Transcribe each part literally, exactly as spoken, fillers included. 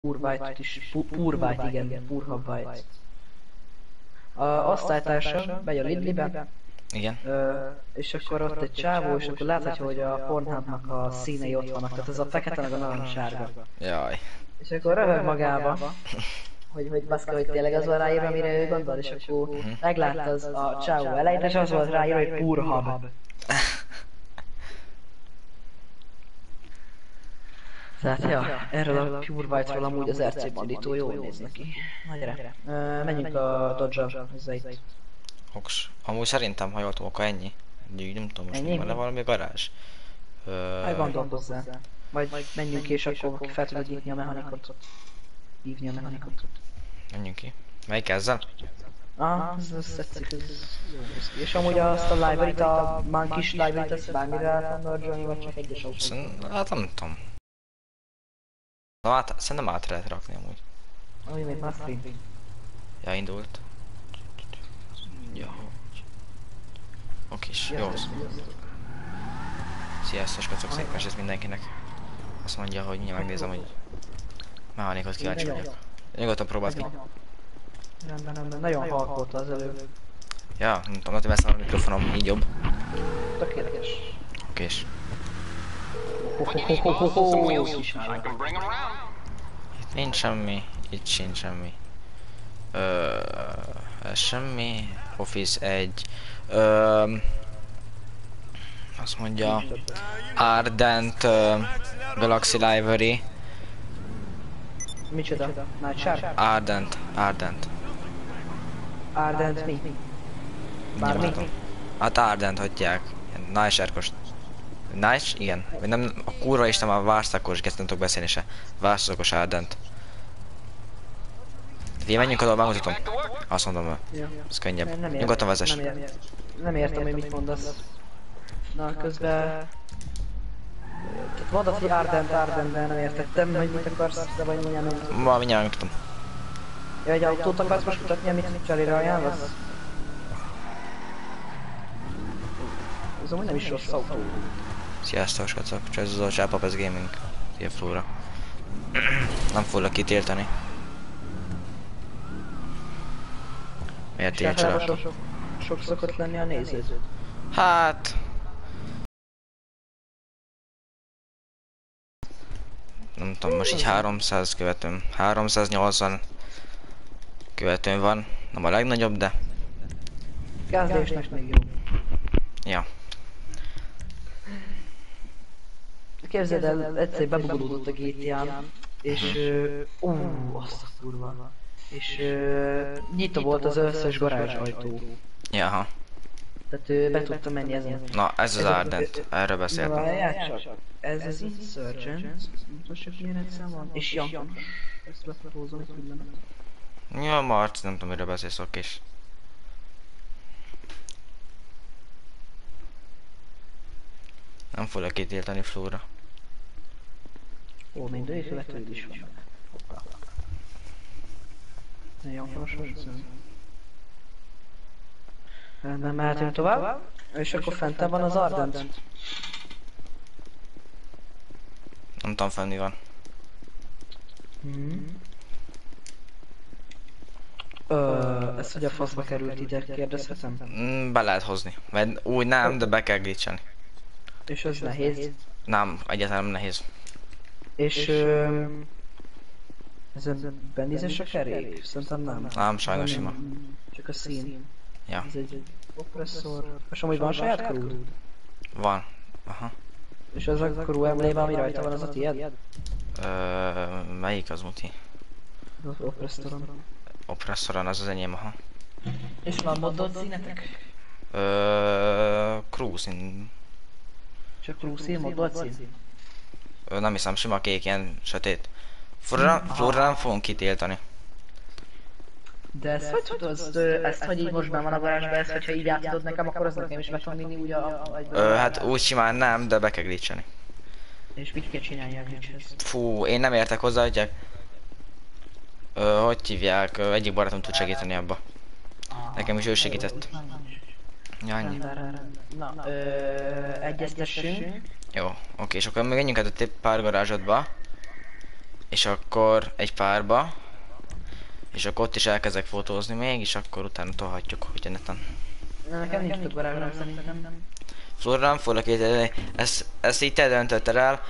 Purvite-t is, Purvite, igen, Purvite. A osztálytársam megy a Lidlibe, Igen. ö, és akkor ott egy csávó, és akkor láthatja, hogy a Pornhubnak a színei ott vannak, tehát ez a fekete meg a narancssárga. Jaj. És akkor röhög magába, hogy, hogy baszki, hogy tényleg az van ráírva, amire ő gondol, és akkor uh-huh. meglátta az a csávó elejét, és az volt ráírva, hogy Purhub. Tehát, ja, erről a Purvite-ról amúgy az er cé bandító jól néz neki. Na gyere. Uh, menjünk a Dodge-ra, hozzá itt. Oks. Amúgy szerintem, ha jól tudom, akkor ennyi. Úgy nem tudom, most van-e valami garázs? Ö... Hát gondolkozzál. Majd menjünk ki, és akkor fel tudod hívni a mechanikot. Hívni a mechanikot. Menjünk ki. Melyik ezzel? Ah, ez, ez tetszik, ez jó néz ki. És amúgy azt a library-t, a Monkeys library-t, ezt bármire el tudod merge-olni, vagy csak egyes autót? Hát nem tudom. Na hát, szerintem át lehet rakni amúgy. Ami még már free. Ja, indult. Ja. Okis, jó. Sziasztok, kacok, szép mesét mindenkinek. Azt mondja, hogy mindjárt megnézem, hogy mechanikot kíváncsi vagyok. Nyugodtan próbáld ki. Rendben, rendben. Nagyon halk volt az előbb. Ja, nem tudom, hogy messze a mikrofonom, így jobb. Tökéletes. Okés. Itt nincs semmi, itt sincs semmi. Ö, semmi. Office egy. Ö, azt mondja. Ardent uh, Galaxy Library. Micsoda? Nightshark? Ardent, Ardent. Ardent mi? Bármi? Hát Ardent hagyják. Nightsharkos. Nice? Igen. Vagy nem, a kurva isten már Várszakos, ezt nem tudok beszélni se. Várszakos Ardent. Én menjünk oda, megmutatom. Azt mondom, ja. Ez könnyebb. Nyugodtan vezess. Nem, ér nem értem, hogy mit mondasz. Na, közben... Tehát mondasz, hogy Ardent, Ardent, de nem értettem, hogy mit akarsz, de vagy mindjárt nem tudom. Ma mindjárt megmutatom. Ja, egy autót akarsz most mutatni, amit cserére ajánlasz? Ez amúgy nem is rossz autó. Sziasztok, skacok, csak ez az a Csápap, ez gaming. Szia Flóra. Nem foglak kitiltani. Miért tiltsalak? Sok, sok, sok szokott lenni a néződ. Hát... Nem tudom, most így háromszáz követőm. háromszáznyolcvan követőm van. Nem a legnagyobb, de... Kezdésnek még jó. Ja. Képzeld el, egyszer bebugolódott a gé té á-n, és... Ó, uh, azt a kurva. És uh, nyitva volt az összes garázs ajtó. Jaha. Tehát ő be tudta menni ezen. Na, ez az Ardent, erről beszéltem. Ez az Insurgent, mutassuk milyen egyszer van. És Jankonos. Ezt befotózom külön. Ja, Marci, nem tudom, miről beszélsz, okés. Nem foglak kitiltani Flóra. Ó, mindegy, követőd is van. Ne Jankonos van. Rendben, mehetünk tovább. És akkor fentebb van az Ardent. Nem tudom fenn mi van. Hmm. Ö, ez hogy a faszba került ide, kérdezhetem? Mm, be lehet hozni. Mert úgy nem, de be kell glitchelni. És ez nehéz? Nem, egyáltalán nem nehéz. És... Ö, ezen benézés a kerék? Szerintem nem. Nem, sajnos sima. Csak a szín. Ja. Ez egy opresszor. És amúgy van saját karúd? Van. Aha. És az a karú emlébe, ami rajta van, az a tiéd? Ö, melyik az muti? Az opresszoron. Opresszoron, az az enyém, aha. És van moddod színetek? Ö, cruise in... Csak cruise szín, moddod szín? Ö, nem hiszem, sima kék, ilyen sötét. Flóra nem fogunk kitiltani. De ezt hogy tudod, ezt hogy így most benn van a garázsban, ezt hogyha így átadod nekem, akkor az nekem is meg fog vinni úgy a... Ö, hát úgy simán nem, de be kell glitchelni. És mit kell csinálni a glitchhez? Fú, én nem értek hozzá, hogy... Ö, hogy hívják, ö, egyik barátom tud segíteni abba. Nekem is ő segített. Ja, annyi. Na, ö, egyeztessünk. Jó, oké, és akkor még menjünk át a pár garázsodba. és akkor egy párba, és akkor ott is elkezdek fotózni még, és akkor utána tolhatjuk, hogyha neten. Na, nekem nincs több garázsom szerintem. Flóra nem fogok két, ezt, ezt így te döntötted el.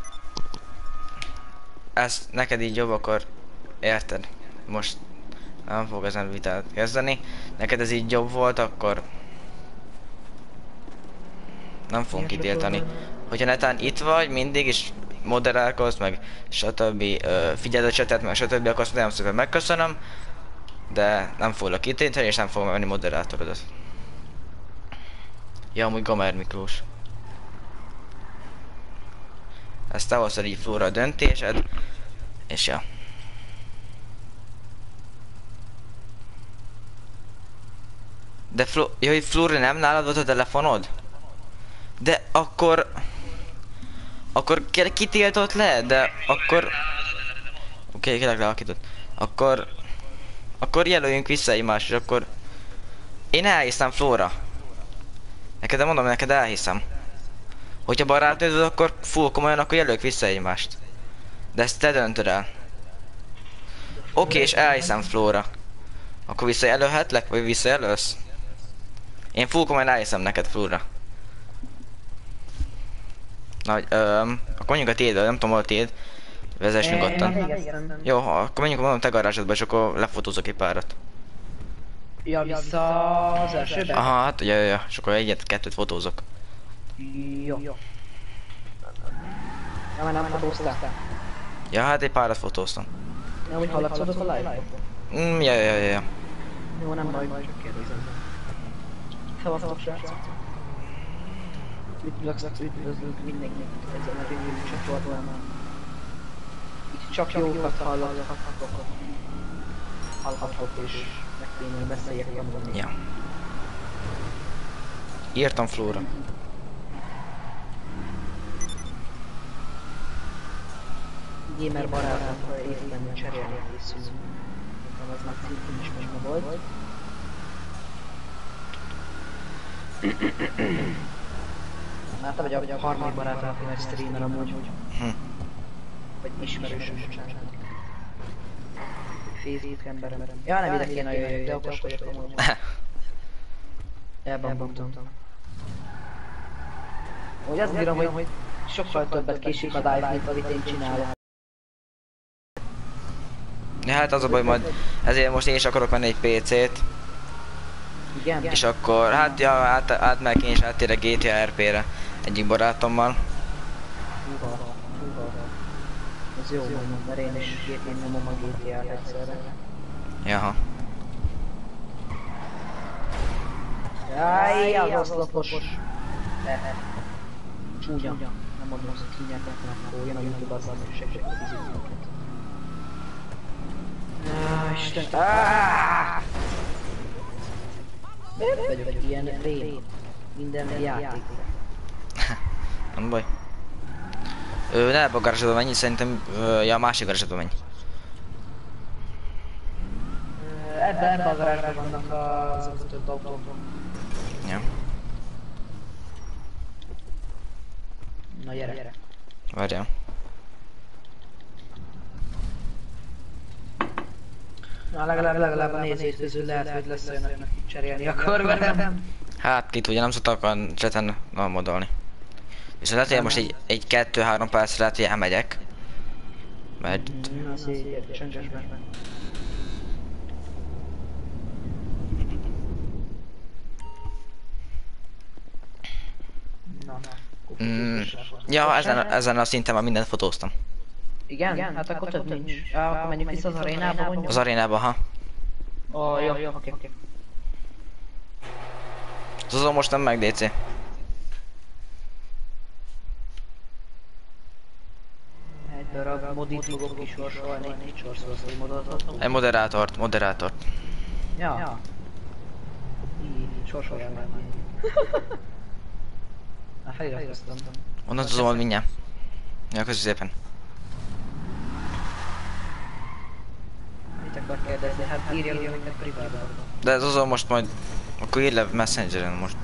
Ez neked így jobb, akkor érted? Most nem fog ezen vitát kezdeni. Neked ez így jobb volt, akkor nem fogunk kitiltani. Hogyha netán itt vagy mindig, és moderálkozz, meg stb. Figyeld a csetet, meg stb. Akkor azt nagyon szépen megköszönöm. De nem foglak kitiltani, és nem fogom menni moderátorodat. Ja, amúgy Gamer Miklós. Ezt te hoztad így Flóra a döntésed. És ja. De Flo... Ja, hogy Flóra nem nálad volt a telefonod? De akkor... Akkor kitiltott le, de akkor... Oké, okay, kérlek lealakított. Akkor... Akkor jelöljünk vissza egymást, és akkor... Én elhiszem, Flóra. Neked de mondom, neked elhiszem. Hogyha barátod, akkor full komolyan, akkor jelöljük vissza egymást. De ezt te döntöd el. Oké, okay, és elhiszem, Flóra. Akkor visszajelölhetlek, vagy visszajelölsz? Én full komolyan elhiszem neked, Flóra. Na, öm, akkor mondjuk a tiéd, nem tudom, hol a tiéd. Vezess nyugodtan. Jó, akkor menjünk mondom te garázsodba, és akkor lefotózok egy párat. Ja, vissza az elsőbe? Aha, hát ja, ja, ja, és akkor egyet, kettőt fotózok. Jó. Ja, már nem fotóztál? Ja, hát egy párat fotóztam. Nem úgy hallatszódott a live-ot? Mm, ja, ja, ja, ja. Jó, nem baj, csak kérdezem. Szevasztok, srácok! Üdvözlök, üdvözlök mindenkit ezen a review csatornán. Itt csak jókat hallhathatok. Hallhatok és meg tényleg beszéljek tanulni. Ja. Írtam Flóra. Gamer barátomra éppen cserélni készülünk. Nekem az már szintén is most ma volt. Már te vagy a harmadik barátom, aki meg streamer amúgy. Hm. Vagy ismerősöm, bocsánat. Facebook emberem. Ja, nem ide kéne jöjjek, de okos vagyok amúgy. Ebben buktam. Úgy azt bírom, hogy sokkal többet késik a dive, mint amit én csinálok. Ja, hát az a baj, majd ezért most én is akarok venni egy pé cét. Igen? És akkor, hát ja, át, átmegyek én is áttérek gé té á er pére egyik barátommal. Húha, húha. Ez jó mondom, mert én is gépén nyomom a gé té á-t egyszerre. Jaha. Jaj, az oszlopos. Lehet. Csúnya. Nem mondom azt, hogy kínjátok, mert akkor jön a YouTube azzal, hogy segítség a fizikumot. Áh, Isten. Áh! Miért vagyok ilyen rém? Minden játékban. Nem baj. Ö, ne ebbe a garázsodba menj, szerintem ö, ja, a másik garázsodba menj. Ebben ebbe a garázsban vannak azok a több autók. Ja. Na gyere, gyere. Várjál. Na legalább, legalább a nézők közül lehet, hogy lesz olyan, aki cserélni akar velem. Hát ki tudja, nem szoktak a chaten modolni. Viszont lehet, hogy most egy, egy kettő-három percre lehet, hogy elmegyek. Mert... Na szép, csöndesben. Na, Mm, ja, ezen, ezen a szinten már mindent fotóztam. Igen? Igen? Hát akkor több nincs. Ja, akkor menjünk vissza az arénába, mondjuk. Az arénába, ha. Ó, jó, jó, oké, oké. Tudom, most nem meg dé cé. Egy darab modit fogok kisorsolni, mit sorsolsz, hogy modolhatom? Egy moderátort, moderátort. Ja. ja. Így, sorsoljál meg. Már feliratkoztam. Onnan tudom, hogy mindjárt. Ja, köszi szépen. Mit akar kérdezni? Hát írja le neked privátban. De ez azon most majd... Akkor írj le Messengeren most.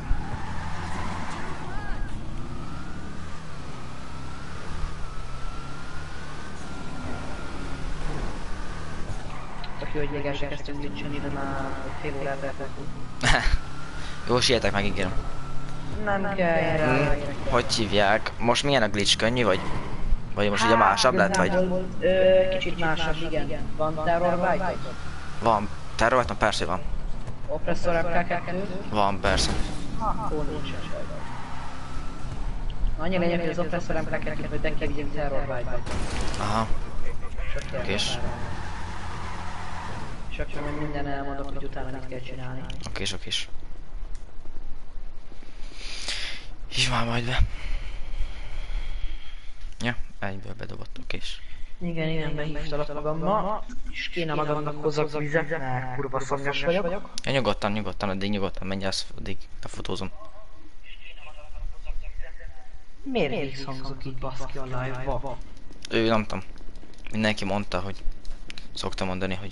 ki, hogy még el se kezdtünk glitchelni, de már fél órát eltöltünk. Jó, sietek meg, ígérem. Nem kell rá. Hmm, hogy hívják? Most milyen a glitch, könnyű vagy? Vagy most ugye másabb lett, vagy? Ö, kicsit másabb, igen. Van Terror Bite? Van. Terror Bite? Persze van. Oppressor em ká kettő? Van, persze. Akkor nincsen sajnos. Annyi lényeg, hogy az Oppressor em ká kettőt, hogy bekivigyünk Terror Bite-ba. Aha. Okés. És akkor majd minden elmondok, hogy utána mit kell csinálni. Okés, okés. Hívd már majd be. Ja, egyből bedobott, okés. Igen, igen, behívtalak magammal. És kéne magamnak hozzak vizet, mert kurva szomjas vagyok. Ja, nyugodtan, nyugodtan, addig nyugodtan menj, azt addig lefotózom. Miért visszhangzok így baszki a live-ba? Ő, nem tudom. Mindenki mondta, hogy szokta mondani, hogy...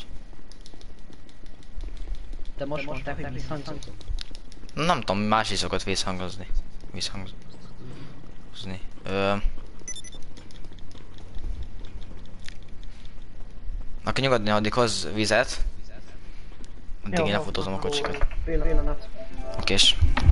De most mondták, hogy visszhangzok. Nem tudom, más is szokott visszhangozni. Visszhangozni. Ö... Akkor nyugodni, addig hoz vizet. Addig én lefotózom a kocsikat. Pillanat. Okés.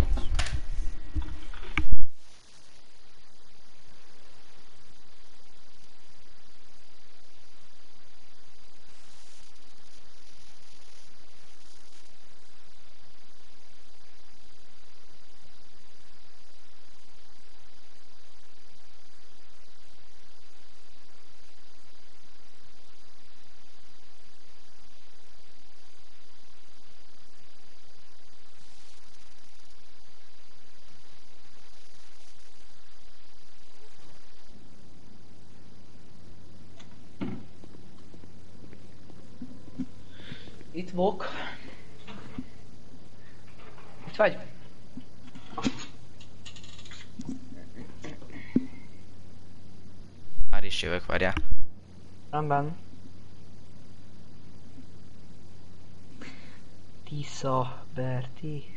Itt vok. Itt vagy? Már is jövök, várjál. Rendben. Tisza, Berti.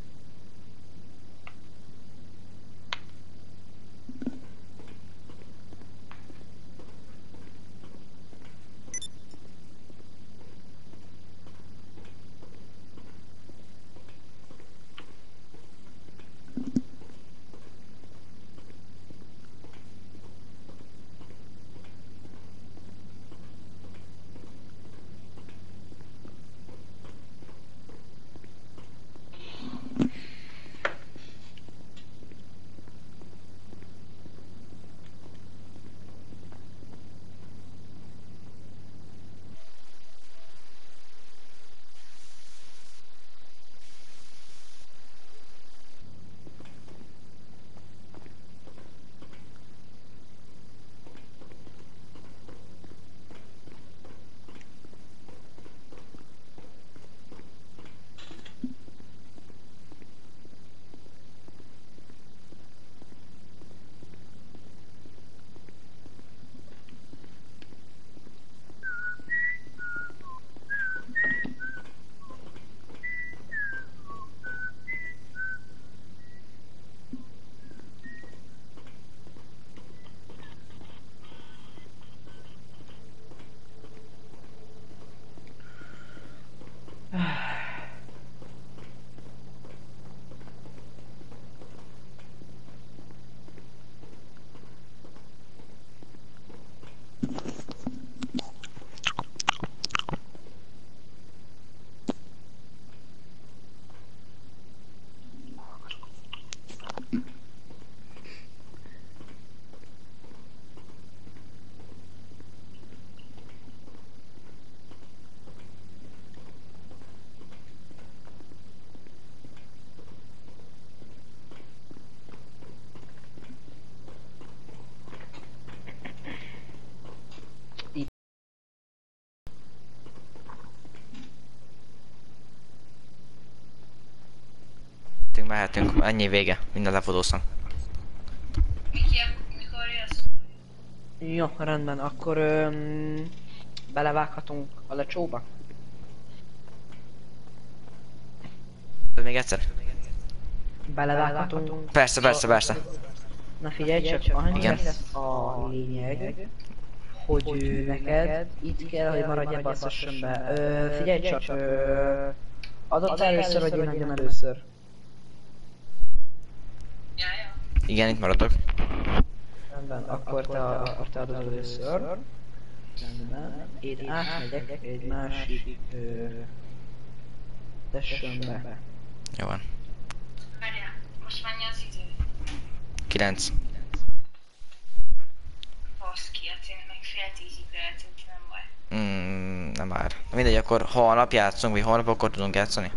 Mehetünk, ennyi vége, minden lefotóztam. Mikor jössz? Jó, rendben, akkor öm, belevághatunk a lecsóba? Még egyszer? Belevághatunk? Persze, persze, persze. Na figyelj csak, annyi Igen. lesz a lényeg, hogy neked itt kell, hogy maradj ebbe a sessionbe. Ö, figyelj csak, ö, adott először, vagy én adjam először? Igen, itt maradok. Rendben, akkor te, akkor te adod először. Rendben. Én átmegyek egy másik ö, sessionbe. Jó van. Várjál, most mennyi az idő? kilenc. Baszki, hát én még fél tízig lehet, úgyhogy nem baj. Mm, nem már. Mindegy, akkor holnap játszunk, vagy holnap akkor tudunk játszani.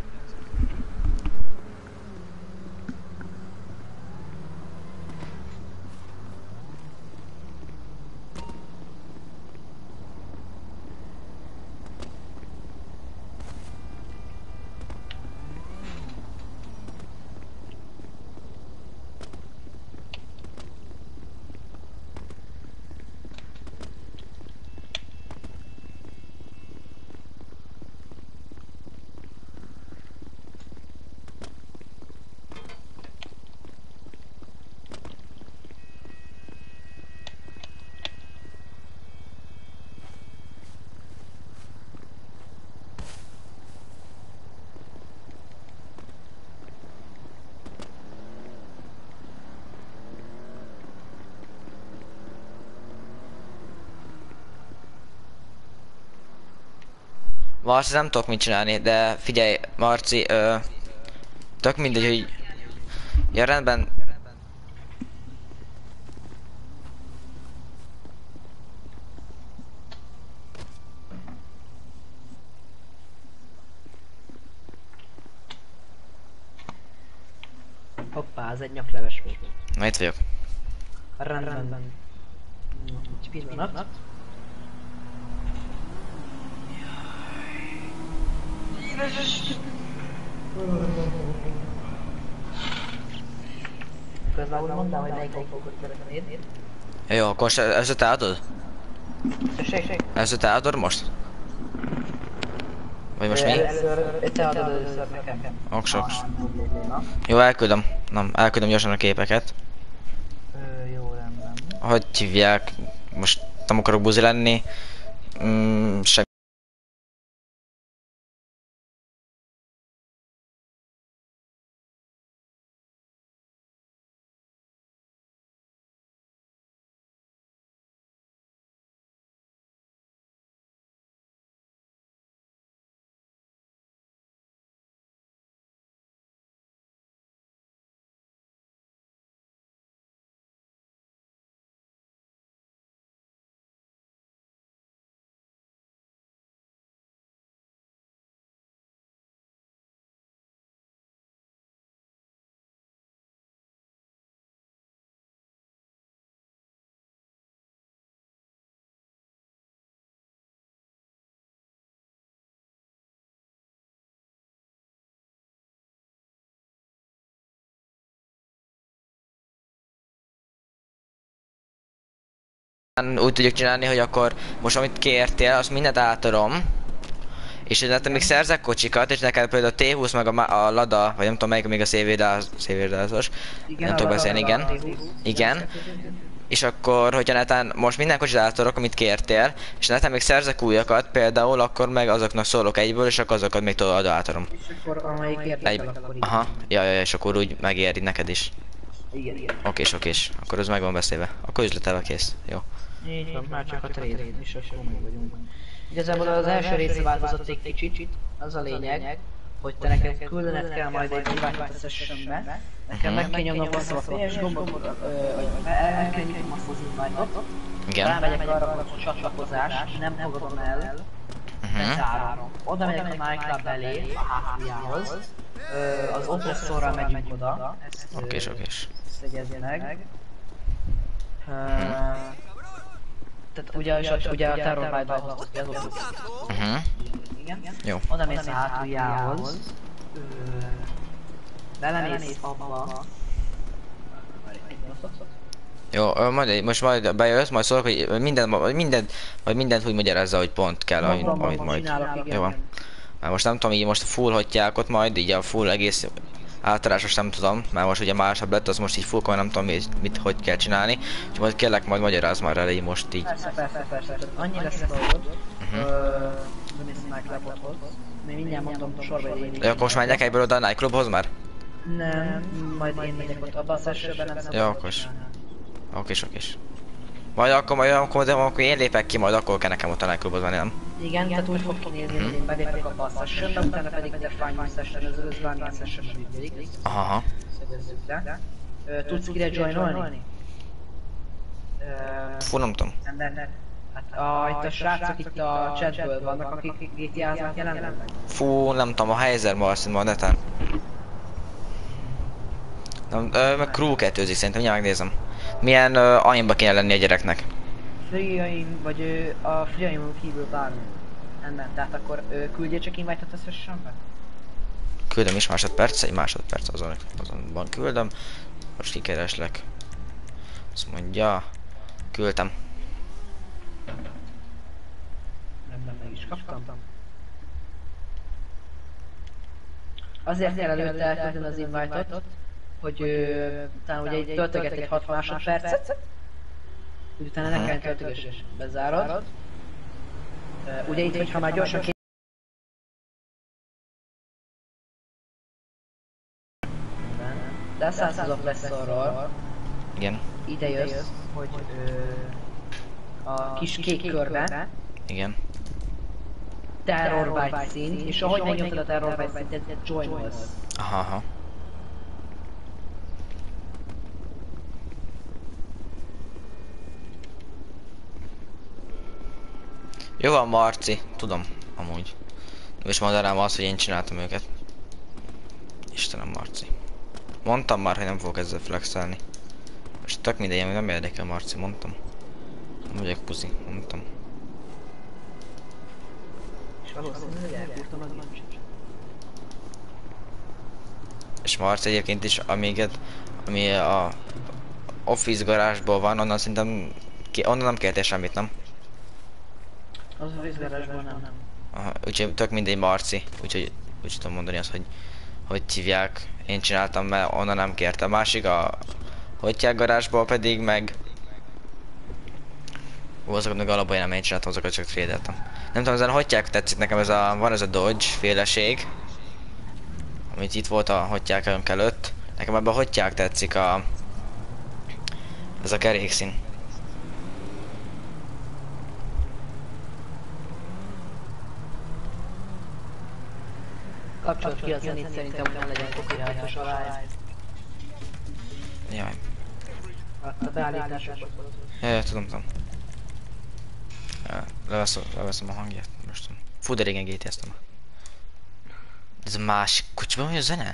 Marci, nem tudok mit csinálni, de figyelj, Marci, ö, tök mindegy, hogy... Ja, rendben. Hoppá, ez egy nyakleves volt. Na, itt vagyok. Rendben. Egy pillanat. Közben mondtam, hogy melyik autókat szeretnéd. Jó, akkor most ezt te adod? Tessék? Ezt te adod most? Vagy most mi? Először, te adod először nekem. Oks, oks. Ah, nem probléma. Jó, elküldöm. Nem, elküldöm gyorsan a képeket. Ö, jó, rendben. Hogy hívják? Most nem akarok buzi lenni. Mm, se úgy tudjuk csinálni, hogy akkor most amit kértél, azt mindent átadom. És nekem még szerzek kocsikat, és neked például a té húsz meg a, a Lada, vagy nem tudom melyik még a szévérdázos. Nem tudok beszélni, igen. Igen. És akkor, hogyha netán most minden kocsit átadok, amit kértél, és netán még szerzek újakat például, akkor meg azoknak szólok egyből, és akkor azokat még tudod átadom. És akkor amelyik érdekel, akkor így. Aha, ja, ja, ja, és akkor úgy megéri neked is. Igen, igen. Okés, okés. Akkor ez meg van beszélve. Akkor üzletelve kész. Jó. Így van, már csak a trade, és akkor meg vagyunk. Igazából az első része változott egy kicsit, az a lényeg, hogy te neked küldened kell majd egy invite a sessionbe. Nekem meg kell nyomnom azt a pé es gombot, vagy el kell nyitnom azt az invite-ot. Igen. Rámegyek arra, hogy csatlakozás, nem fogadom el, bezárom. Oda megyek a nightclub elé, a hátujához. Az oppresszorral megyünk oda. Okés, okés. Ezt jegyezd meg. Tehát ugye, és a, ugye a terrorvágyban hoztak ki az osztot. Uh-huh. Igen. Jó. Oda mész a hátuljához. Ö, belemész abba. Jó, ö, majd, most majd bejössz, majd szólok, hogy minden, mindent, majd mindent úgy magyarázza, hogy pont kell, amit, amit majd. Jó van. Már most nem tudom, így most full hotják ott majd, így a full egész Általános most nem tudom, mert most ugye másabb lett, az most így full, nem tudom mit, mit, hogy kell csinálni. És majd kérlek, majd magyarázz már elé most így. Persze, persze, persze. Tehát annyi lesz a dolgod, uh-huh. Bemész már klapothoz. Még mindjárt mondom sorba én. De akkor most menjek egyből oda a nightclubhoz már? Nem, majd én megyek ott abba a sessionben, nem szabad. Jó, okos. Okés, okés. Majd akkor, majd akkor, de akkor én lépek ki, majd akkor kell nekem ott a nightclubhoz menni, nem? Igen, tehát úgy fog kinézni, hogy én belépek abba a sessionbe, utána pedig te final session, ez az bármilyen session működik. Aha, aha. Szögezzük le. Ö, tudsz kire joinolni? Fú, nem tudom. Nem, nem, nem. Hát a, itt a srácok itt a chatből vannak, akik gé té á-znak jelenleg. Fú, nem tudom, a Heiser Marcin van neten. Nem, ö, meg crew kettőzik szerintem, mindjárt megnézem. Milyen ö, aimba kéne lenni a gyereknek? Fiaim, vagy ö, a fiaimon kívül bármi. Nem, tehát akkor ö, küldjél csak invite-ot a sessionbe? Küldöm is másodperc, egy másodperc azon, azonban küldöm. Most kikereslek. Azt mondja, küldtem. Nem, nem, meg is kaptam. Azért kell előtte elküldeni az invite-ot, hogy ö, utána ugye itt töltöget egy hat másodpercet, hogy utána ne kelljen töltögessés. Bezárod. Ö, ugye itt, hogyha már gyorsan ki... Leszállsz a presszorról, Igen, ide jössz, hogy ö, a kis kék körbe, igen. Terrorbyte szint, és ahogy megnyomtad a Terrorbyte szintet, joinolsz. Aha, aha. Jó van, Marci, tudom, amúgy. És mondanám azt, hogy én csináltam őket. Istenem, Marci. Mondtam már, hogy nem fogok ezzel flexelni. Most tök mindegy, ami nem érdekel, Marci, mondtam. Nem vagyok puszi, mondtam. És valószínűleg elkúrtam az incset. És Marci egyébként is, amiket, ami a Office garázsból van, onnan szerintem, ki, onnan nem kértél semmit, nem? Az a vízgarázsból nem. Aha, úgyhogy tök mindegy, Marci, úgyhogy úgy tudom mondani azt, hogy hogy hívják, én csináltam, mert onnan nem kértem. Másik a Hotják garázsból pedig meg... Ó, azokat meg alapból én nem én csináltam, azokat csak tradeltem. Nem tudom, ezen a Hotják tetszik nekem, ez a, van ez a Dodge féleség. Amit itt volt a Hotjákunk előtt. Nekem ebben a Hotják tetszik a... Ez a kerékszín. Kapcsolt ki a zenét, szerintem utána legyen copyrightos alá. Jaj. A beállításokhoz. Jaj, jaj, tudom, tudom. Ja, leveszem, leveszem a hangját most. Fú, de régen gé té eztem. Ez a másik kocsiban vagy a zene?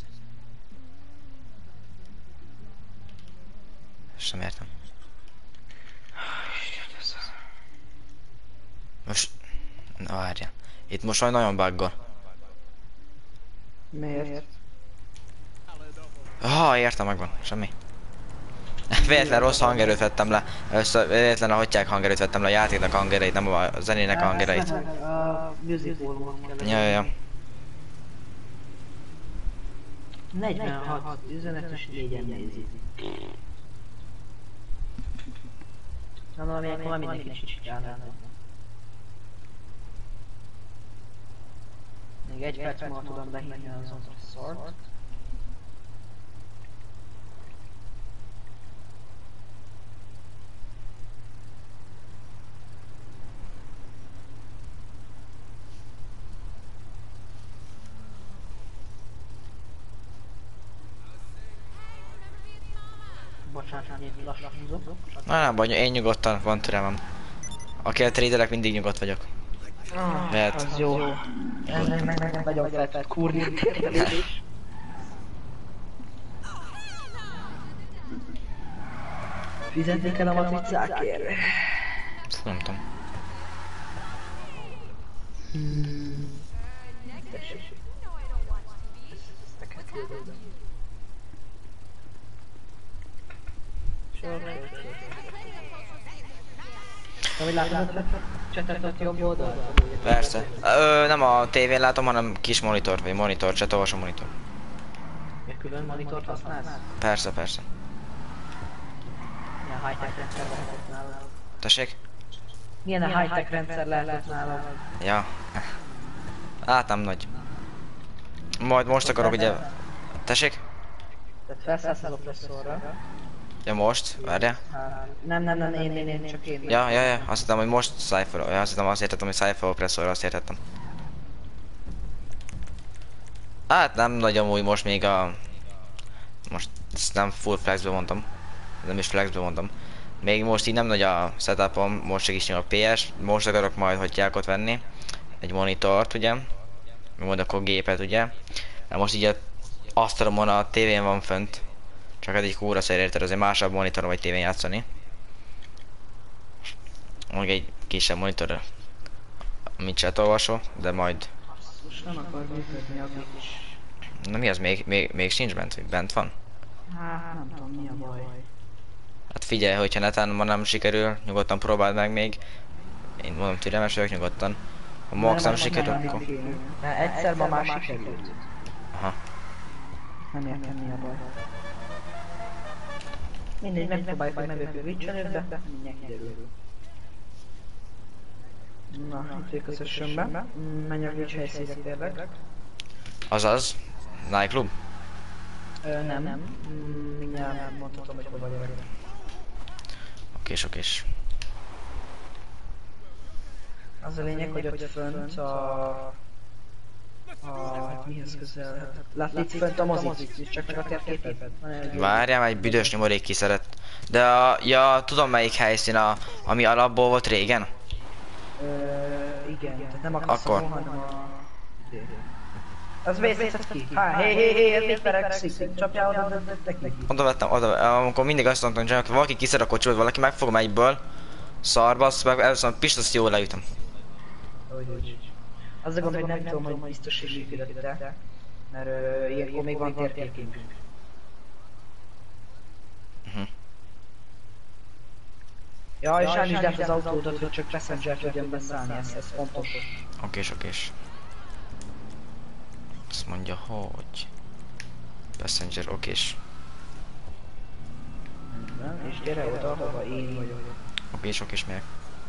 Sem értem. Most... Na várjál. Itt most majd nagyon buggol. Miért? Ha, értem, megvan. Semmi. Véletlen rossz hangerőt vettem le. Először véletlen a Hotják hangerőt vettem le, a játéknak hangereit, nem a zenének a hangereit. A music volume kell. Ja, ja, ja. negyvenhat üzenet és négyen nézik. Na, valami, akkor mindenki kicsit csinálni. Még egy perc múlva tudom behívni az Onslaught. Bocsánat, hogy én lassan húzok. Na, nem baj, én nyugodtan, van türelmem. Akivel tradelek, mindig nyugodt vagyok. Lehet. Az jó. Ez meg meg nagyon fel kurni térdelés. Fizetni kell a matricákért. Fú, nem tudom. Hmm. Tessék. Ezt neked küldöm. Ahogy látod a csetet ott jobb oldalra? Persze. Ö, nem a tévén látom, hanem kis monitor, vagy monitor, chat, olvasó monitor. külön monitort használsz? Persze, persze. Milyen high-tech rendszer lehetett nálad? Tessék? Milyen a high-tech rendszer lehetett nálad? Ja. Hát nem nagy. Majd most akarok ugye... Tessék? Tehát felszállsz az opresszorra. Ja most, várjál. Nem, nem, nem, én, én, én, csak én. Ja, ja, ja, azt hittem, hogy most Cypher, ja, azt hittem, azt értettem, hogy Cypher opresszorra, azt értettem. Hát nem nagy amúgy most még a... Most ezt nem full flexbe mondtam. Nem is flexbe mondtam. Még most így nem nagy a setupom, most csak is a pé es. Most akarok majd hagyjákot venni. Egy monitort, ugye. Majd akkor gépet, ugye. De most így a asztalomon a tévén van fönt. Csak ez egy kúra szer, érted, azért másabb monitoron vagy tévén játszani. Még egy kisebb monitor, amit chat olvasó, de majd... Most nem akar működni a Twitch. Na mi az, még, még, még sincs bent, vagy bent van? Hát nem tudom mi a baj. Hát figyelj, hogyha neten ma nem sikerül, nyugodtan próbáld meg még. Én mondom, türelmes vagyok, nyugodtan. Ha max nem sikerül, akkor... Mert egyszer ma már sikerült. Aha. Nem értem mi a baj. Mindegy, megpróbáljuk, hogy megöljük a Twitch-en, de mindjárt kiderül. Na, itt vagyok a sessionbe. Menj a Twitch helyszínre kérlek. Azaz, Nightclub? Ö, nem. nem. Mm, mindjárt mondhatom, hogy hova vagyok. Okés, okés. Az a lényeg, hogy ott fönt a... A... mihez közel? Látni fönt a mozit, és csak meg a térképet. Várjál, egy büdös nyomorék kiszeret. De a... Ja, tudom melyik helyszín, a, ami alapból volt régen? Ö, igen, tehát nem a kaszó, Akkor. hanem a... Az vészet ki? Há, hé, hé, hé, ez mit perekszik? Csapjál oda, de neki. Oda vettem, oda, amikor mindig azt mondtam, hogy ha valaki kiszed a kocsiból, valaki megfogom egyből. Szarba, azt meg először a Pist, azt jól leütöm. Úgy, úgy. Az a gond, hogy nem tudom, hogy biztos, hogy működött-e. Mert ö, ilyenkor még van térképünk. Uh-huh. Ja, és állítsd át az autódat, hogy csak passenger tudjon beszállni, ez, ez fontos. Okés, okés. Azt mondja, hogy... Passenger, okés. És gyere oda, hova én vagyok. Okés, okés, miért?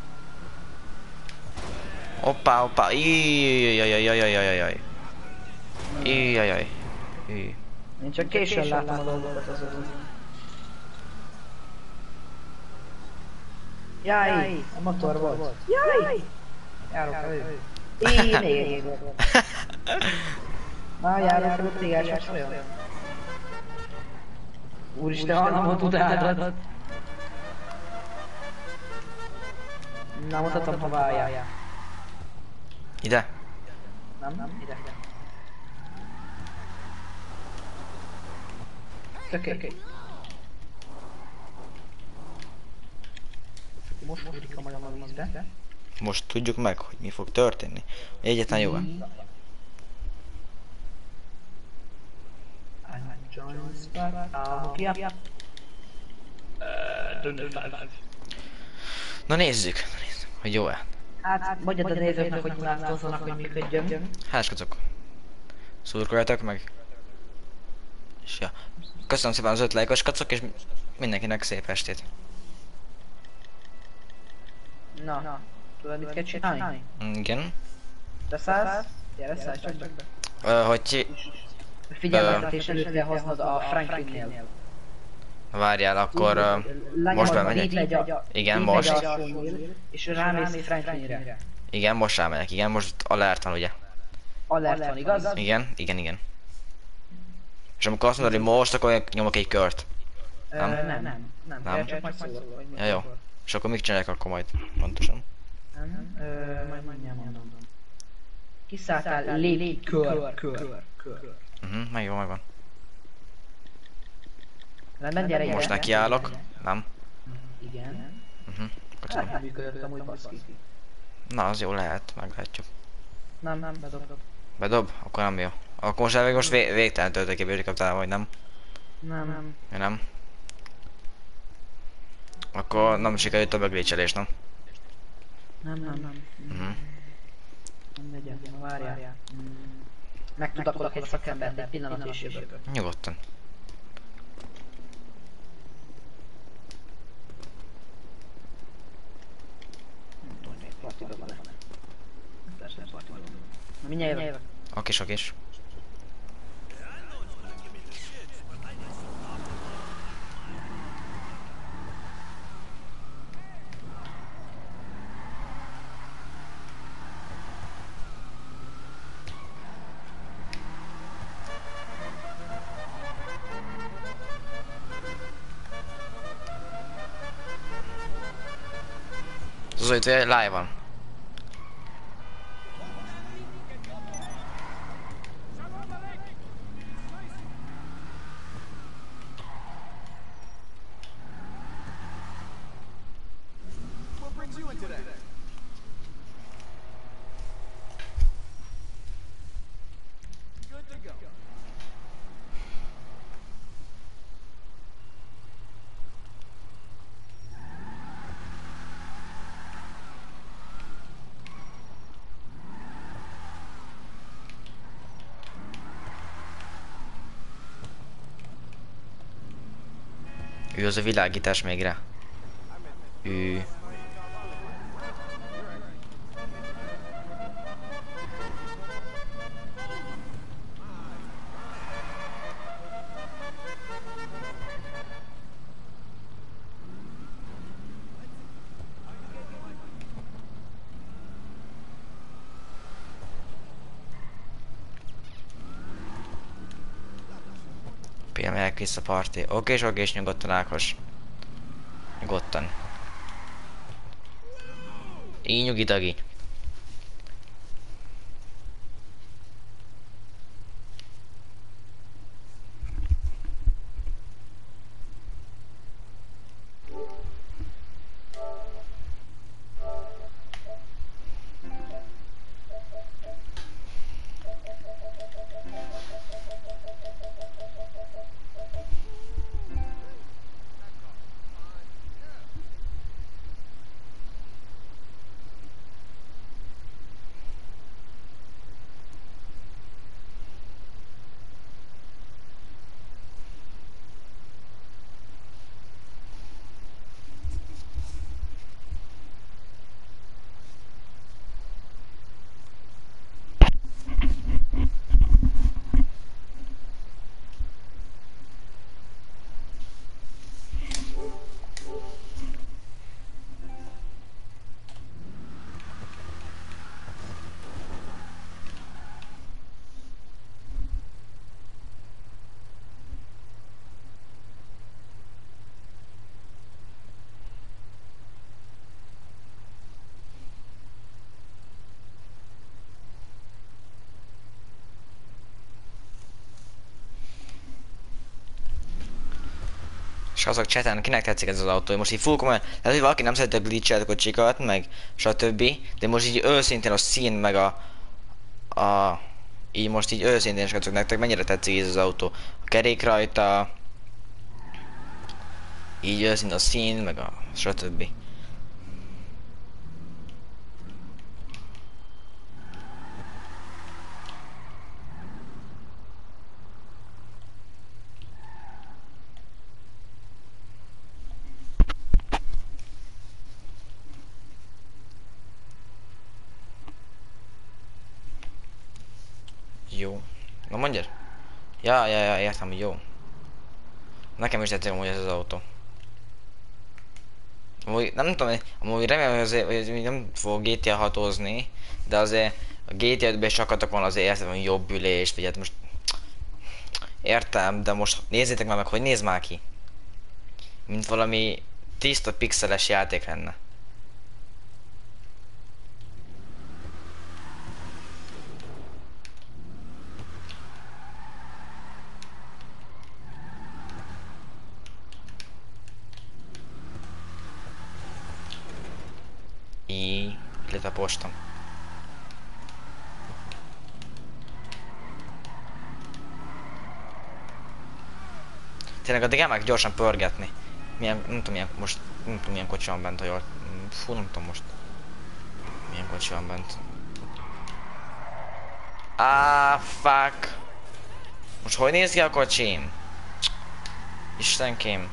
Hoppá, hoppá, íjjajajajajajajaj. Íjjajaj. Íj. Én csak későn látom a dolgokat azon. Jaj, a motor volt. Jaj! Járok elő. Íj, még egy volt. Na, járok elő, tégás most olyan. Úristen, hallom a tudádat. Na, mutatom, hova álljál. Ide? Nem, nem, ide. Oké, oké. Most fúrik a magam a vízbe. Most tudjuk meg, hogy mi fog történni. Egyetlen jó. Na nézzük, na nézzük, hogy jó-e. Hát, mondjad a nézőknek, hogy unátkozzanak, hogy működjön. Háskacok. Szurkoljatok meg. És ja. Köszönöm szépen az öt lájkos kacok, és mindenkinek szép estét. Na, tudod mit kell csinálni? Igen. Beszállsz? Gyere, szállj csak be. Ö, hogy ki... Figyelmeztetés előtt kell hoznod a Franklinnél. Várjál, akkor... ö, most bemegyek. Igen, most. És rámész Franklinre. Igen, most rámegyek. Igen, most alert van, ugye? Alert van, igaz? Igen, igen, igen. És amikor azt mondod, hogy most, akkor nyomok egy kört. Ö, Nem? Nem, nem, nem, Nem? csak majd szólok, hogy Ja, jó. És akkor mit csinálják akkor majd? Pontosan. Nem, ö, majd mindjárt mondom. Kiszálltál, lépj, kör, kör, kör. Mhm, uh-huh, meg jó, megvan. Rendben, gyere, gyere. Most nekiállok. Nem? Igen. Mhm, uh-huh. Köszönöm. Hát működött amúgy, baszki. Na, az jó lehet, meglátjuk. Nem, nem, bedob. Bedob? Akkor nem jó. Akkor most elvég most vé végtelen töltőképűt kaptál, vagy nem? Nem, nem. Ja, nem? Akkor nem sikerült a beglitchelés, nem? Nem, nem, nem. Mhm. Nem legyen, várjál. Mm. Megtudakolok egy szakembert, egy pillanat és jövök. Nyugodtan. Partiba van-e? Persze, partiba van. Na mindjárt jövök. Okés, okés. Zuzó, itt live van. What brings you in today? Good to go. Ő az a világítás még rá. Ő... pé em elkész a parti. Okés, okés, nyugodtan Ákos. Nyugodtan. Így nyugi dagi. És azok chaten, kinek tetszik ez az autó? Most így full komolyan, lehet, hogy valaki nem szereti a glitchelt kocsikat, meg stb. De most így őszintén a szín, meg a... a így most így őszintén srácok, nektek mennyire tetszik ez az autó? A kerék rajta... Így őszintén a szín, meg a stb. Jó. Na mondjad? Ja, ja, ja, értem, hogy jó. Nekem is tetszik amúgy ez az autó. Amúgy, nem tudom, amúgy remélem, hogy azért hogy nem fog gé té á hatózni, de azért a gé té á-ben is akartak volna azért értem, hogy jobb ülés, vagy hát most... Értem, de most nézzétek már meg, hogy néz már ki. Mint valami tiszta pixeles játék lenne. I, illetve postam. Tényleg addig elmegyek gyorsan pörgetni. Milyen, nem tudom milyen, most, nem tudom milyen kocsi van bent, ha jól... Fú, nem tudom most. Milyen kocsi van bent. Ah, fuck. Most hogy néz ki a kocsim? Istenkém.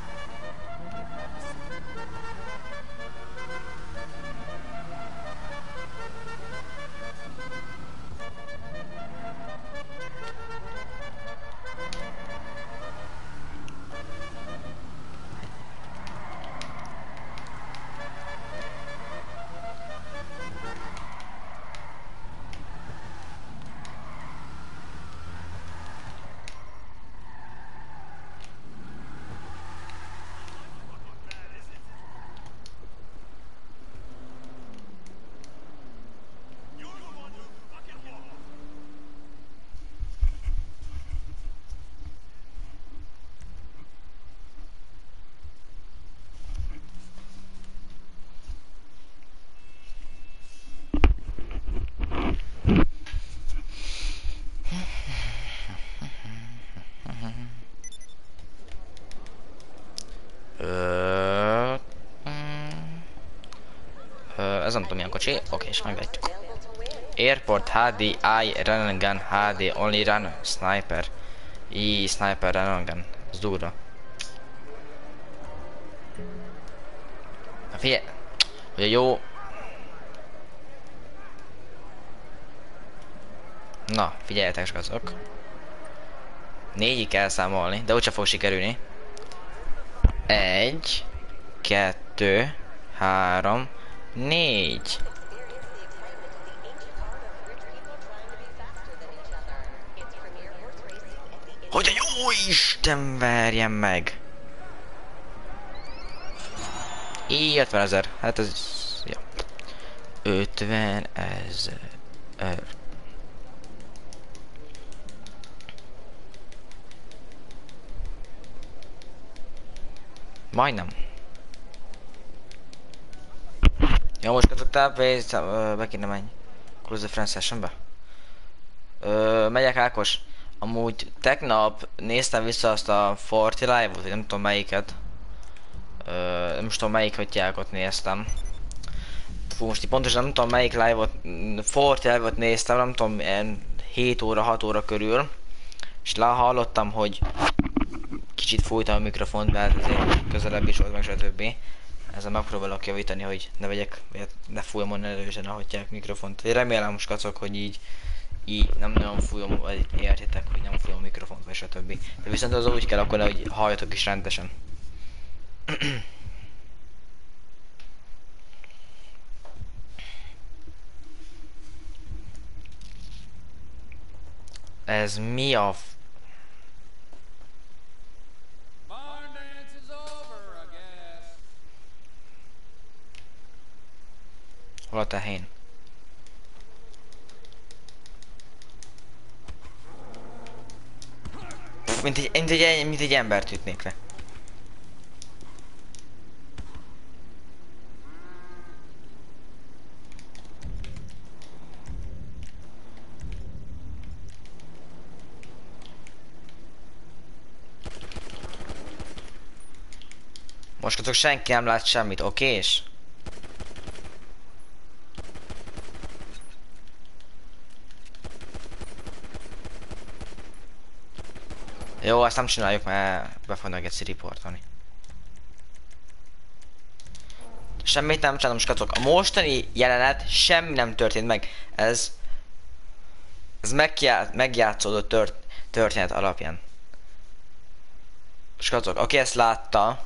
Ö... mm, ö, ez nem tudom milyen kocsi. Oké, és megvetjük. Airport há dé I Run Gun há dé Only Run Sniper. I Sniper Run Gun. Ez durva. Na figyelj! Ugye jó... Na, figyeljetek azok. Négyig kell számolni, de úgyse fog sikerülni. Egy, kettő, három, négy. Hogy a jó Isten verjen meg! Így ötven ezer, hát ez... Ja. ötven ezer. Majdnem. Jó, most kötöttem, be kéne menj. Close the friend sessionbe. Ö, megyek Ákos. Amúgy tegnap néztem vissza azt a Forti live-ot, vagy nem tudom melyiket. Ö, nem tudom melyik hagyjákot néztem. Fú, most így pontosan nem tudom melyik live-ot, Forti live-ot néztem, nem tudom, ilyen hét óra, hat óra körül. És lá hallottam, hogy kicsit fújtam a mikrofont, mert azért közelebb is volt meg stb. Ezzel megpróbálok javítani, hogy ne vegyek, vagy ne fújom onnan erősen a hatják mikrofont. Én remélem most kacok, hogy így, így nem nagyon fújom, vagy értitek, hogy nem fújom a mikrofont, vagy stb. De viszont az úgy kell akkor, hogy halljatok is rendesen. Ez mi a f... Hol a tehén? Pff, mint egy, mint egy, mint egy embert ütnék le. Most azok senki nem lát semmit, okés? Jó, ezt nem csináljuk, mert be fognak egyszer riportolni. Semmit nem csinálom, skacok. A mostani jelenet semmi nem történt meg. Ez... Ez megjá, megjátszódott tört, történet alapján. Skacok, aki ezt látta...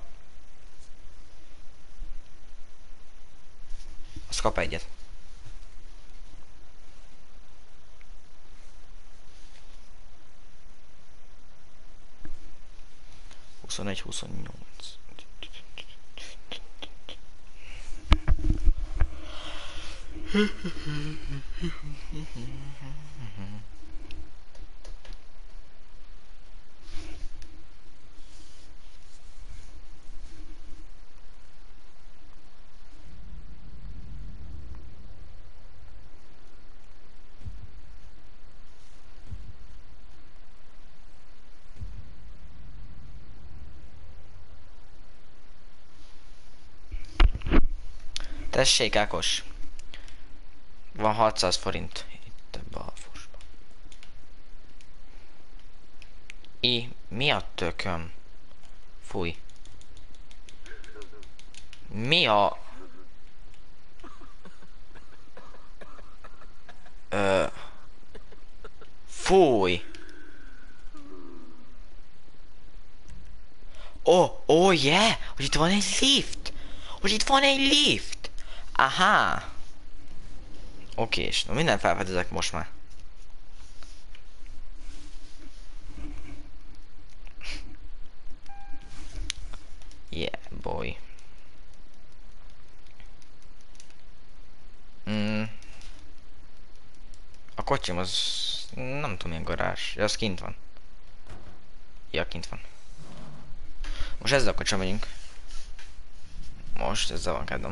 Az kap egyet. huszonegy huszonnyolc. Tessék, Ákos. Van hatszáz forint itt ebbe a fosba. I, mi a tököm? Fúj. Mi a... Ö... Fúj. Ó, oh, oh yeah, hogy itt van egy lift. Hogy itt van egy lift. Aha. Oké, és minden felfedezek most már. Yeah, boy. Mm. A kocsim az... nem tudom milyen garázs. Ja, az kint van. Ja, kint van. Most ezzel a kocsim megyünk. Most ezzel van kedvem.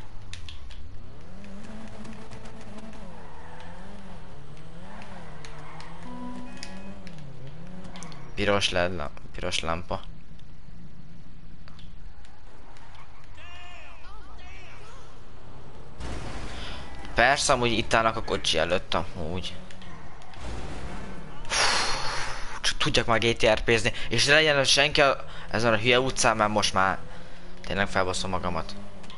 Piros led, piros lámpa. Persze, amúgy itt állnak a kocsi előtt, amúgy. Csak tudjak már gé té er pézni, és legyen senki a, ezen a hülye utcán, mert most már tényleg felbaszom magamat.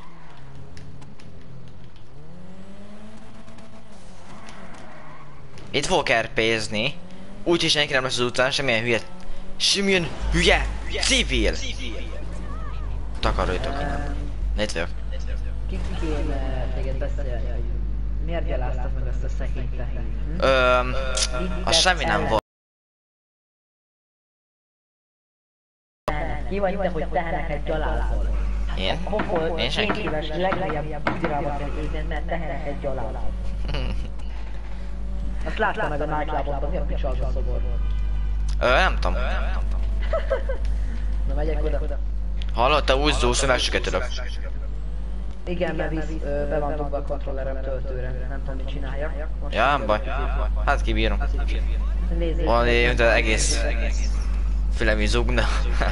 Itt fogok er pézni, úgyhogy senki nem lesz az utcán, semmilyen hülye, semmilyen hülye, civil! Takaroljatok innen. Itt vagyok. Ki kéne téged beszélni, hogy miért gyaláztad meg ezt a szegény tehént? Öm, az semmi nem volt. Ki vagy te, hogy teheneket gyalázol? Én? A pokol Én senki. kénkíves legnagyobb bugyrába kell égni, mert teheneket gyalázol. Azt látta meg a nightclubot, mi a picsalga szobor. Ö, nem tudom. Na megyek oda. Hallod, te úszó szövességet tudok. Igen, mert víz, ö, be van dobva a kontrollerem töltőre, nem tudom mit csináljak. Most Ja, nem baj. Hát kibírom. Nézzék. Van mint az egész fülem is zugna.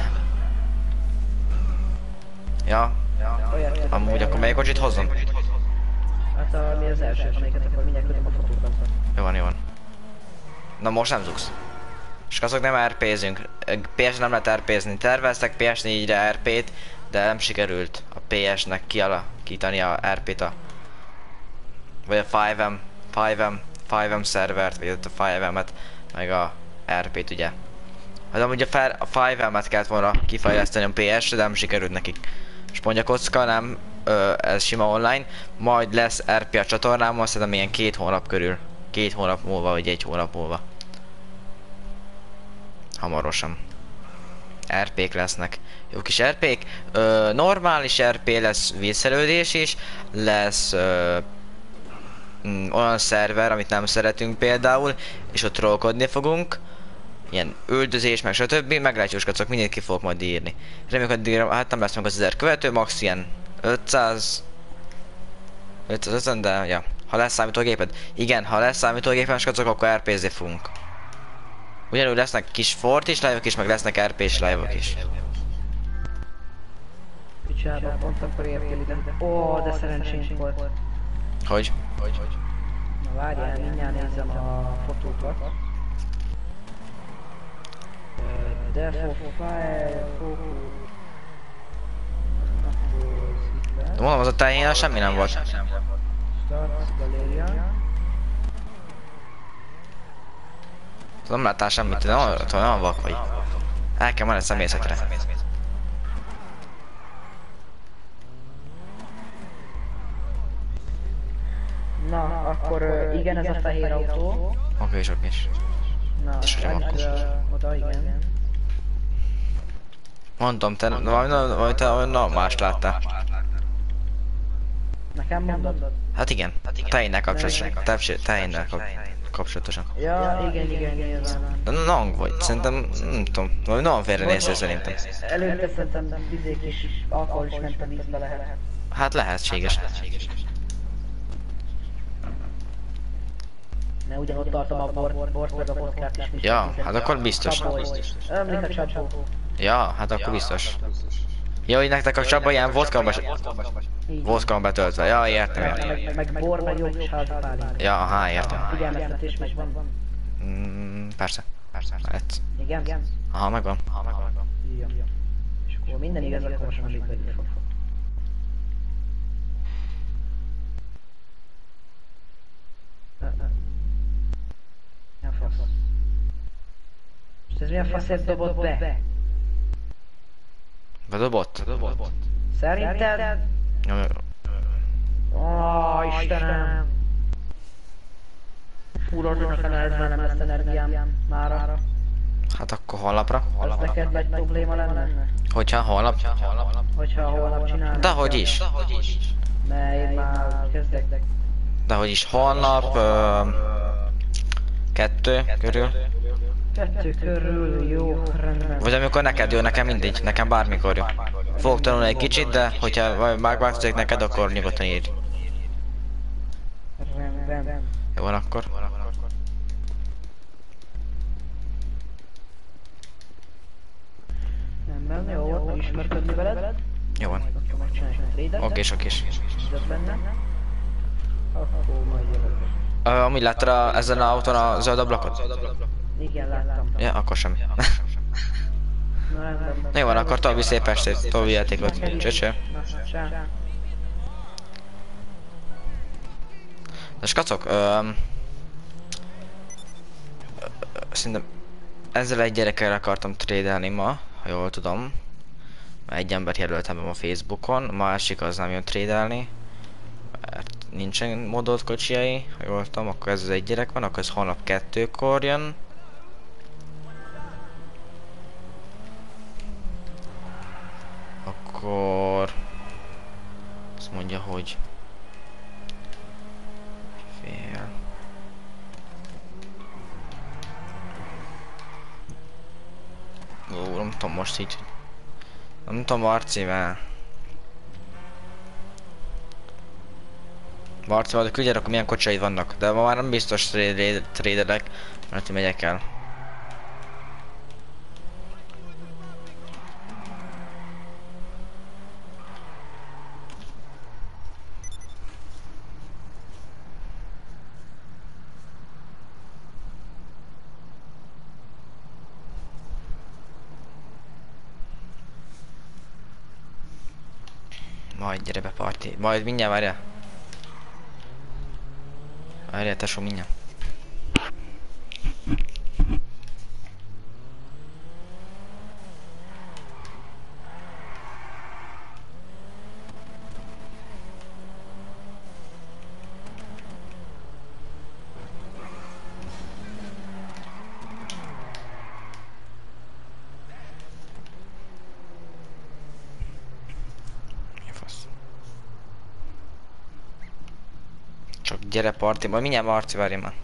Ja, amúgy akkor melyik kocsit hozzam? Hát a, mi az első, amelyiket akkor mindjárt kötöm a fotókat. Jó van, jó van. Na most nem zugsz. És azok nem er pézünk. pé es nem lehet er pézni. Terveztek pé es négyre er pét, de nem sikerült a pé esnek kialakítani a er pét a... vagy a öt em, öt em, öt em szervert, vagy ott a öt em-et, meg a er pét ugye. Hát amúgy a, fel, a öt em-et kellett volna kifejleszteni a pé esre, de nem sikerült nekik. Spongyakocka, nem, ö, ez sima online, majd lesz er pé a csatornámon, szerintem ilyen két hónap körül. Két hónap múlva, vagy egy hónap múlva. Hamarosan. er pék lesznek. Jó kis er pék. Ö, normális er pé lesz vízszerelődés is. Lesz ö, mm, olyan szerver, amit nem szeretünk például, és ott trollkodni fogunk. Ilyen üldözés, meg stb. Meglátjuk, kacok, mindent ki fogok majd írni. Reméljük, hogy hát nem lesz meg az ezer követő, max ilyen ötszáz... ötszázötven, de ja. Ha lesz számítógéped? Igen, ha lesz számítógépem, kacok, akkor er pézni fogunk. Ugyanúgy lesznek kis Fortis live-ok is, meg lesznek er pés live-ok is. Picsába, pont akkor értél ide. Ó, de szerencsénk volt. Hogy? Na várjál, mindjárt nézem a fotókat. Defo file, focus. De mondom, az a tájén semmi nem volt. Start, galéria. Nem láttál semmit, de nem, nem vak vagy. El kell menni személyzetre. Na, akkor ö, igen, ez a fehér autó. Oké, és oké is. Na, És hogy ez ö, oda, igen. Mondom, te valami, valami, te valami normális láttál. Nekem mondod? Hát igen, tejénnel kapcsolatosan. Tejénnel kapcsolatosan. Ja, igen, igen, nyilván. De nang vagy, szerintem, nem tudom, valami nagyon félre néztél szerintem. Előtte szerintem vizék is, alkohol is ment a vízbe lehet. Hát lehetséges. Ne ugyanott tartom a bort, bort meg a vodkát is. Ja, hát akkor biztos. Ömlik a csapó. Ja, hát akkor biztos. Ja, hogy nektek a csapba ilyen vodka vodka betöltve. Ja, értem, értem. Meg, meg bor, meg jó kis házipálink. Ja, aha, értem. Figyelmeztetés meg van. Mm, persze. Mehetsz. Igen? Igen. Aha, megvan. Ja. És akkor minden igaz, akkor most már működni fog. Ö, ö. Milyen fasz? És ez milyen faszért dobott be? Bedobott? Szerinted? Nyomj. Ó, Istenem! Fúrozsanak el, ez már nem lesz energiám mára. Hát akkor holnapra. Ez neked nagy probléma lenne? Hogyha holnap? Hogyha holnap csinálnak? Dehogy is. Mert én már kezdek. Dehogy is. Holnap... Ö, kettő körül. Kettő körül, jó, rendben. Vagy amikor neked jó, nekem mindegy. Nekem bármikor jó. Fogok tanulni egy kicsit, de hogyha megváltozik neked, akkor nyugodtan írj. Rendben. Jó van akkor. Rendben, jó volt, megismerkedni veled. Jó van. Akkor megcsináljuk a trédet. Okés, okés. Tudod benne. Akkor majd jövök. Ö, amúgy láttad a, ezen az autón a zöld ablakot? Igen, láttam. Ja, akkor sem. Na rendben. Jó van, akkor további szép estét, további játékot. Csöcsö. Na, csá. De skacok, öm... Szerintem ezzel egy gyerekkel akartam trédelni ma, ha jól tudom. Egy embert jelöltem be a Facebookon, a másik az nem jön trédelni. Mert nincsen modolt kocsiai, ha jól tudom, akkor ez az egy gyerek van, akkor ez holnap kettőkor jön. Akkor... Azt mondja, hogy... Fél... Ó, nem tudom most így... Nem tudom Marcivel. Marcival, de küldjél akkor milyen kocsaid vannak. De ma már nem biztos trédelek, mert én megyek el. Majd gyere be parti. Majd mindjárt várjál. Várjál tesó mindjárt. Csak gyere parti, majd mindjárt Marci, várj már.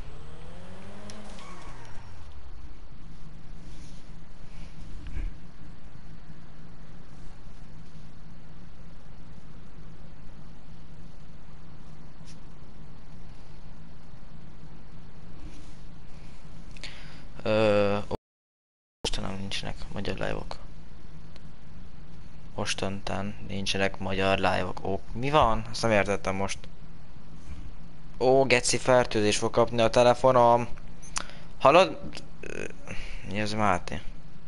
Ö, Mostanább nincsenek magyar live-ok. Mostantán nincsenek magyar live-ok. Ó, mi van? Azt nem értettem most. Ó, geci fertőzés fog kapni a telefonom. Hallod? Mi ez Máté?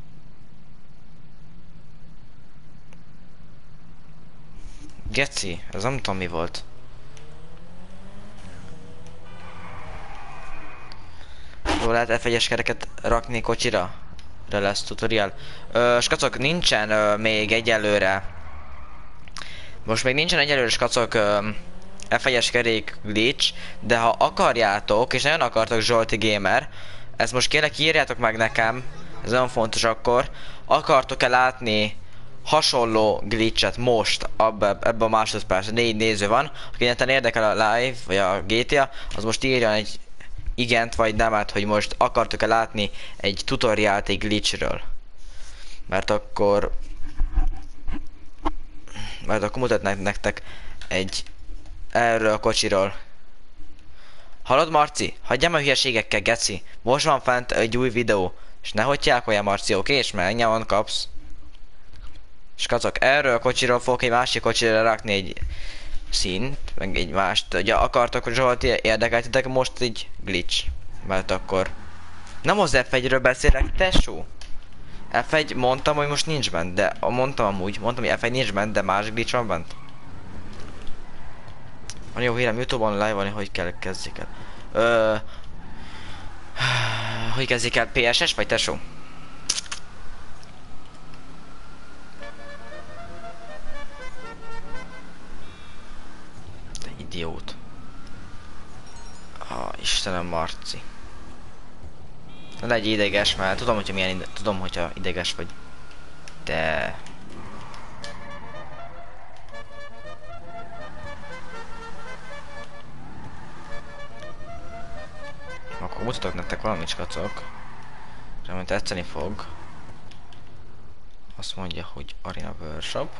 Geci, ez nem tudom mi volt. Jó, lehet ef egyes kereket rakni kocsira? De lesz tutorial. Ö, skacok, nincsen ö, még egyelőre. Most még nincsen egyelőre, skacok, ö, ef egyes kerék glitch, de ha akarjátok, és nagyon akartok Zsolti Gamer, ezt most kérlek írjátok meg nekem, ez nagyon fontos akkor, akartok-e látni hasonló glitchet most, abba, ebbe a másodpercben, négy néző van, aki neten érdekel a live, vagy a gé té á, az most írjon egy igent vagy nemet, hogy most akartok-e látni egy tutoriált egy glitchről. Mert akkor... Mert akkor mutatnak nektek egy... erről a kocsiról. Hallod Marci? Hagyjam a hülyeségekkel, geci. Most van fent egy új videó. És nehogy tyákolja Marci, oké? És mert ennyi kapsz. És kacok, erről a kocsiról fogok egy másik kocsira rakni egy színt, meg egy mást. Ugye akartok, hogy Zsolti érdekeltetek most egy glitch. Mert akkor Nem az ef egyről beszélek, tesó. ef egy mondtam, hogy most nincs bent, de mondtam amúgy, mondtam, hogy ef egy nincs bent, de más glitch van bent. Van jó hírem, Youtube-on live-olni, hogy kell kezdjék el. Ö... Hogy kezdjék el, pé es es vagy tesó? Te idiót. Ah, Istenem, Marci. Ne legy ideges, mert tudom, hogyha milyen ide tudom, hogyha ideges vagy. De... Akkor mutatok nektek valamit, skacok. Remélem tetszeni fog. Azt mondja, hogy Arena Workshop.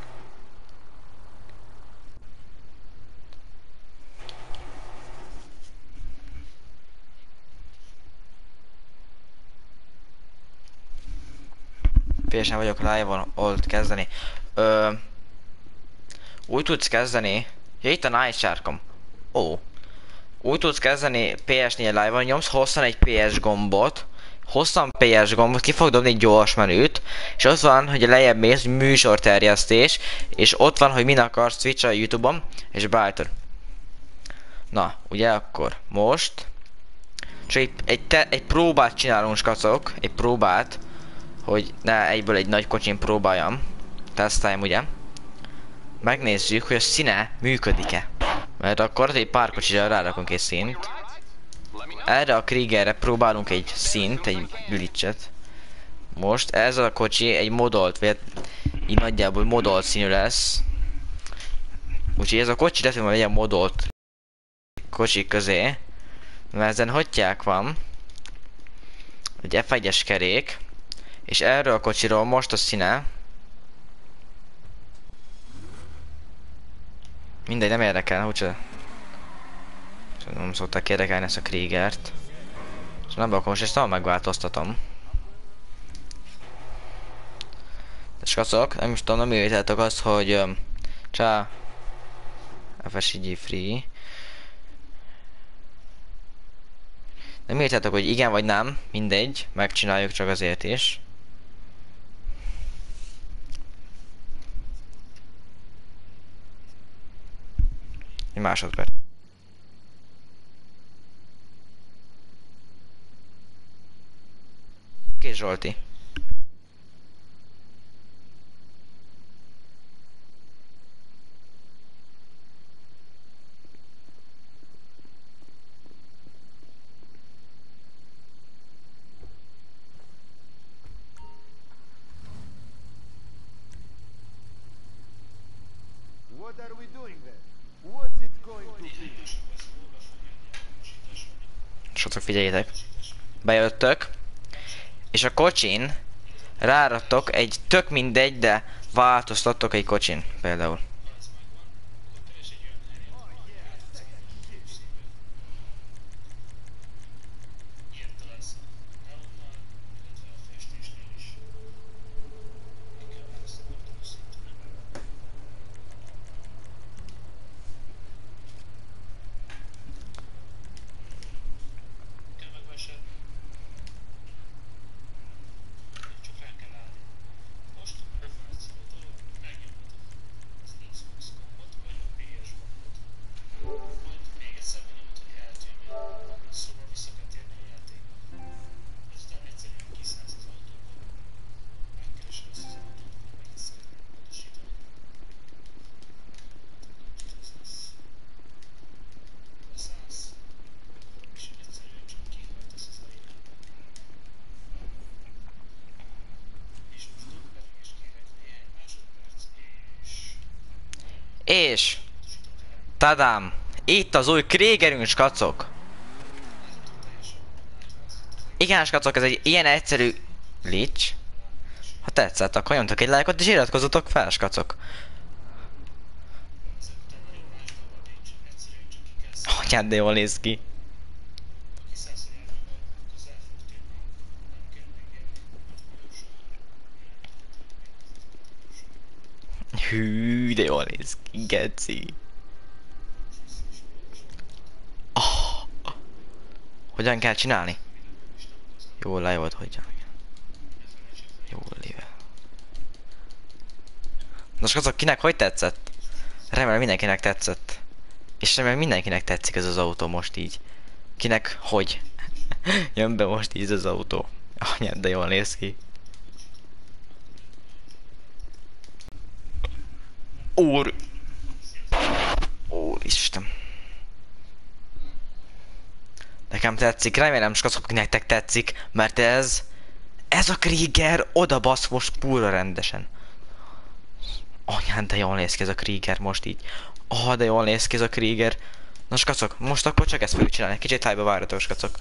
pé es en vagyok, live-on old kezdeni. Ö, úgy tudsz kezdeni. Ja, itt a Night Sharkom. Ó. Úgy tudsz kezdeni pé es négy live-on, nyomsz hosszan egy pé es gombot. Hosszan pé es gombot, ki fog dobni egy gyors menüt. És ott van, hogy lejjebb mész, hogy műsorterjesztés. És ott van, hogy min akarsz Twitch a Youtube-on. És beállítod. Na, ugye akkor most. Csak egy, egy, te, egy próbát csinálunk, skacok. Egy próbát. Hogy ne egyből egy nagy kocsin próbáljam. Teszteljem, ugye? Megnézzük, hogy a színe működik-e. Mert akkor egy pár kocsira rárakunk egy színt. Erre a Kriegerre próbálunk egy színt, egy glitchet. Most ez a kocsi egy modolt, vagy így nagyjából modolt színű lesz. Úgyhogy ez a kocsi lehet, hogy legyen modolt kocsi közé. Mert ezen hotják van. Egy ef egyes kerék. És erről a kocsiról most a színe. Mindegy, nem érdekel, úgyse. Nem szokták érdekelni ezt a Kriegert. És nem akkor most ezt nem megváltoztatom. De skacok, nem is tudom, nem írjátok azt, hogy um, csá ef es i gé free. Nem írjátok, hogy igen vagy nem, mindegy, megcsináljuk csak azért is. Egy másodperc. Oké, Zsolti. What are we doing there? What's it going to be? Sokszor figyeljétek. Bejöttök. És a kocsin ráraktok egy tök mindegy, de változtattok egy kocsin például. És tadám! Itt az új Kriegerünk, skacok! Igen, skacok, ez egy ilyen egyszerű glitch. Ha tetszett, akkor nyomtok egy lájkot és iratkozzatok fel, skacok. Anyád, de jól néz ki. Hű, de jól néz ki, geci. Oh. Hogyan kell csinálni? Jó le volt, hogy jó léve. Nos, azok kinek hogy tetszett? Remélem mindenkinek tetszett. És remélem mindenkinek tetszik ez az autó most így. Kinek hogy? Jön be most így az autó. Anyád, de jól néz ki. Úr... Úristen. Nekem tetszik, remélem skacok, hogy nektek tetszik, mert ez... Ez a Krieger oda basz most púra rendesen. Anyád, de jól néz ki ez a Krieger most így. Ah, de jól néz ki ez a Krieger. Na skacok, most akkor csak ezt fogjuk csinálni. Kicsit tájba várjatok, skacok.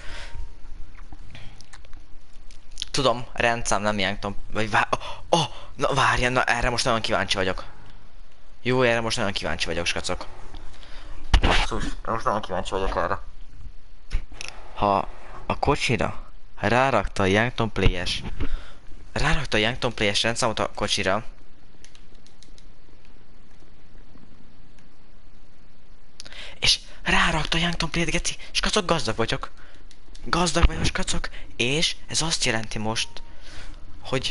Tudom, rendszám nem ilyen tudom, vagy vár... Oh, oh, na várjál, na erre most nagyon kíváncsi vagyok. Jó, erre most nagyon kíváncsi vagyok, skacok. Basszus, most nagyon kíváncsi vagyok erre. Ha a kocsira rárakta a Yankton Play-es, rárakta a Yankton Play-es rendszámot a kocsira, és rárakta a Yankton Play-et, geci, és kacok, gazdag vagyok. Gazdag vagyok, kacok, és ez azt jelenti most, hogy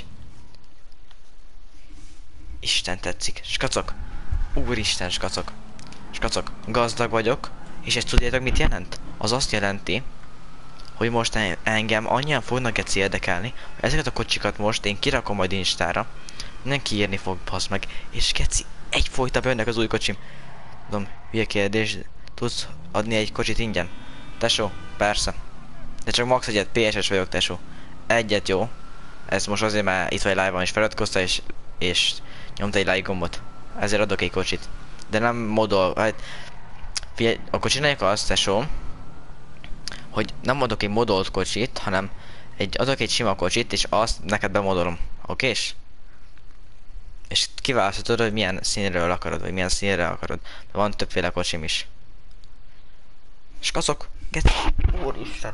Isten tetszik, skacok, úristen skacok, skacok, gazdag vagyok, és ezt tudjátok mit jelent? Az azt jelenti, hogy most engem annyian fognak geci érdekelni, hogy ezeket a kocsikat most én kirakom majd Instára, mindenki írni fog, basz meg, és geci, egyfolytában jönnek az új kocsim. Tudom, hülye kérdés, tudsz adni egy kocsit ingyen? Tesó, persze. De csak max egyet, pé es es vagyok, tesó. Egyet, jó. Ez most azért, mert itt vagy live-ban is feliratkozta, és, és nyomta egy like gombot. Ezért adok egy kocsit. De nem modol, hát... Figyelj, akkor csináljuk azt, tesó, hogy nem adok egy modolt kocsit, hanem egy, adok egy sima kocsit, és azt neked bemodolom. Okés? És kiválasztod, hogy milyen színről akarod, vagy milyen színre akarod. De van többféle kocsim is. És kaszok! Get... Úristen!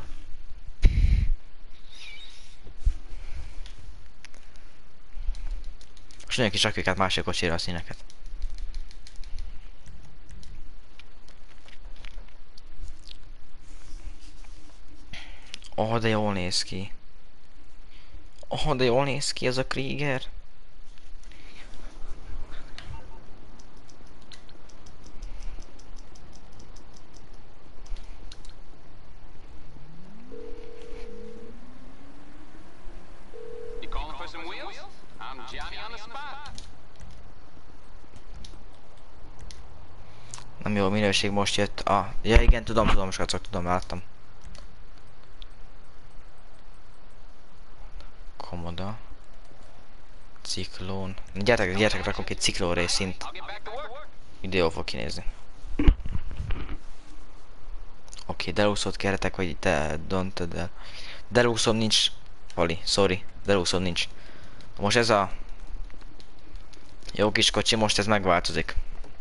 Most nagyon kis rakjuk át másik kocsira a színeket. Oh, de jól néz ki. Oh, de jól néz ki ez a Krieger. Nem jó minőség, most jött a... Ja igen, tudom, tudom, srácok, tudom, láttam. Komoda. Ciklón. Gyertek, gyertek, rakok egy ciklón részint. Ide jól fog kinézni. Oké, okay, deluxot kérhetek, vagy te don't de... Deluxom nincs. Pali, sorry, deluxom nincs. Most ez a... Jó kis kocsi, most ez megváltozik.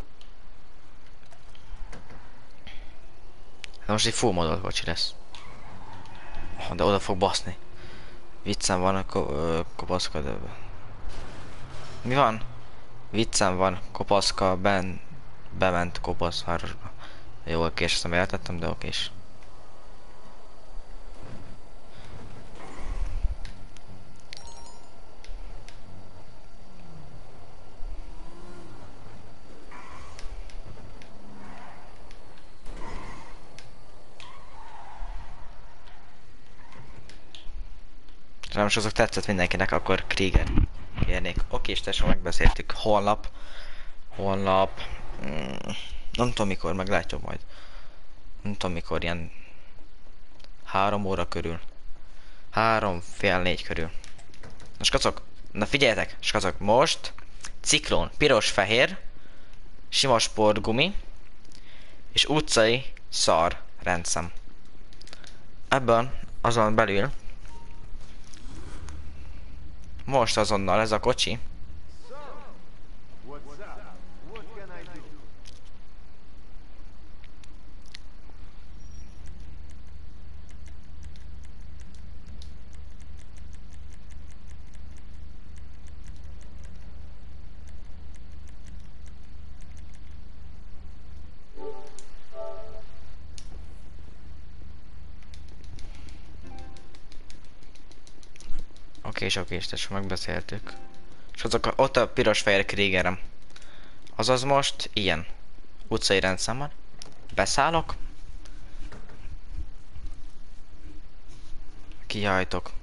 De most egy full model kocsi lesz. Oh, de oda fog baszni. Viccem van a ko kopaszka, de... Mi van? Viccem van, kopaszka, ben... bement kopasz városba. Jó, okés, ezt nem értettem, de okés. Nem is azok tetszett mindenkinek, akkor Krieger kérnék. Oké, és tesó, megbeszéltük. Holnap. Holnap. Mm, nem tudom mikor, meglátjuk majd. Nem tudom mikor, ilyen... Három óra körül. Három, fél négy körül. Na skacok, na figyeljetek, skacok, most... Ciklón, piros-fehér. Sima sportgumi. És utcai szar rendszám. Ebben azon belül most azonnal ez a kocsi. Oké, és oké, és ezt megbeszéltük. És azok, ott a piros-fehér Kriegerem. Azaz most ilyen. Utcai rendszámmal. Beszállok. Kihajtok.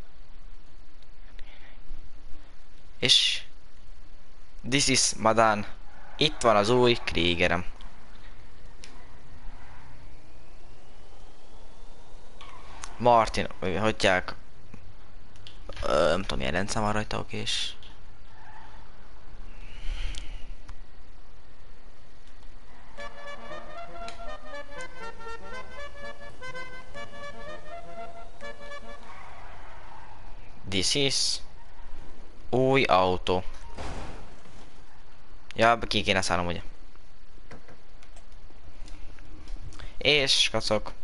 És... This is Madan. Itt van az új Kriegerem. Martin, hogy hagyják. Ö, nem tudom, milyen rendszám van rajta, oké, és... This is... Új autó. Ja, ki kéne szállnom, ugye. És, kacok.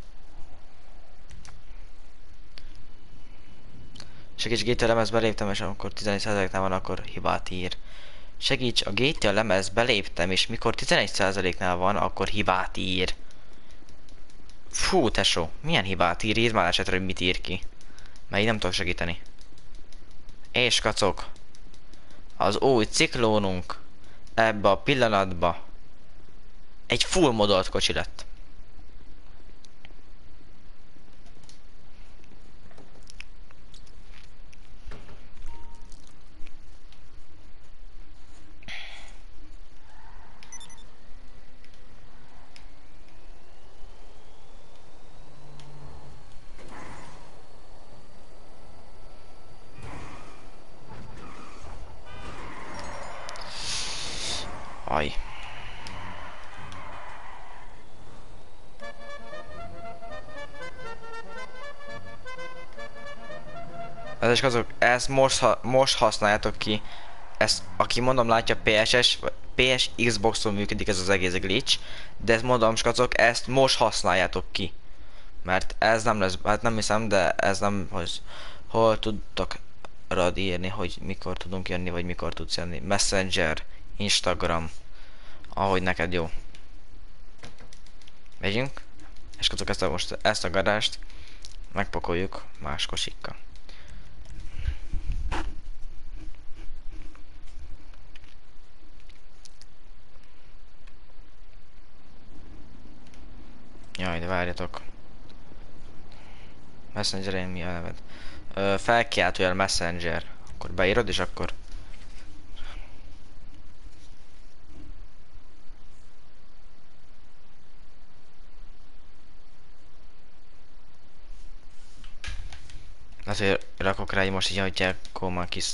Segíts, gé té á lemez beléptem, és amikor tizenegy százaléknál van, akkor hibát ír. Segíts, a gé té á lemez beléptem, és mikor tizenegy százaléknál van, akkor hibát ír. Fú, tesó, milyen hibát ír? Írd már esetre, hogy mit ír ki. Mert így nem tudok segíteni. És kacok. Az új ciklónunk ebbe a pillanatba egy full modolt kocsi lett. Aj. Ez is azok, ezt most, ha, most használjátok ki. Ezt, aki mondom látja pé es es, pé es Xboxon működik ez az egész glitch. De ezt mondom, skacok, ezt most használjátok ki. Mert ez nem lesz, hát nem hiszem, de ez nem, hogy hol tudtok rad írni, hogy mikor tudunk jönni, vagy mikor tudsz jönni. Messenger, Instagram. Ahogy neked jó. Megyünk. És skacok, ezt a, most ezt a garást megpakoljuk más kocsikkal. Jaj, de várjatok. Messenger-én mi a neved? Ö, felkiáltójel Messenger. Akkor beírod, és akkor... Azért rakok rá, hogy most így hagyják, akkor már kis...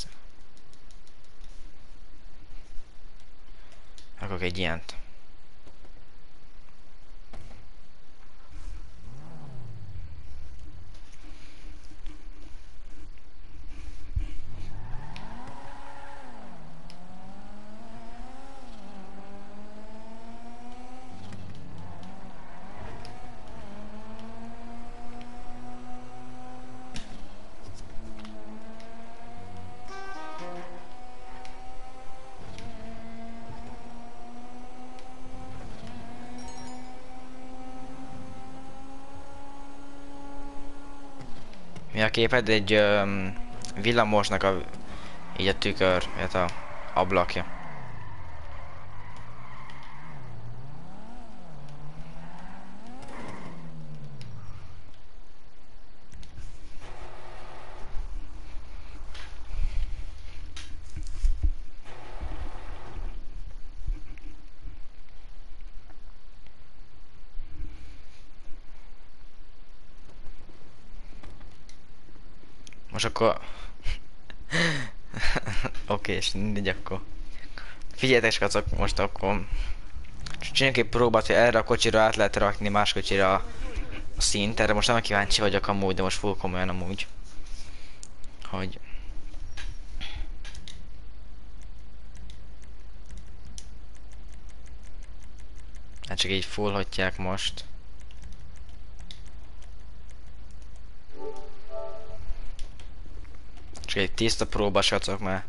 Rakok egy ilyent. Mi a képed? Egy um, villamosnak a, így a tükör, illetve a ablakja. Most akkor... Oké, és mindegy akkor. Figyeljetek, skacok, most akkor... Csináljunk egy próbát, hogy erre a kocsira át lehet rakni más kocsira a, a szint. Erre most nem kíváncsi vagyok amúgy, de most full komolyan amúgy. Hogy... Hát csak így full hagyják most. Csak egy tiszta próba, sacok már.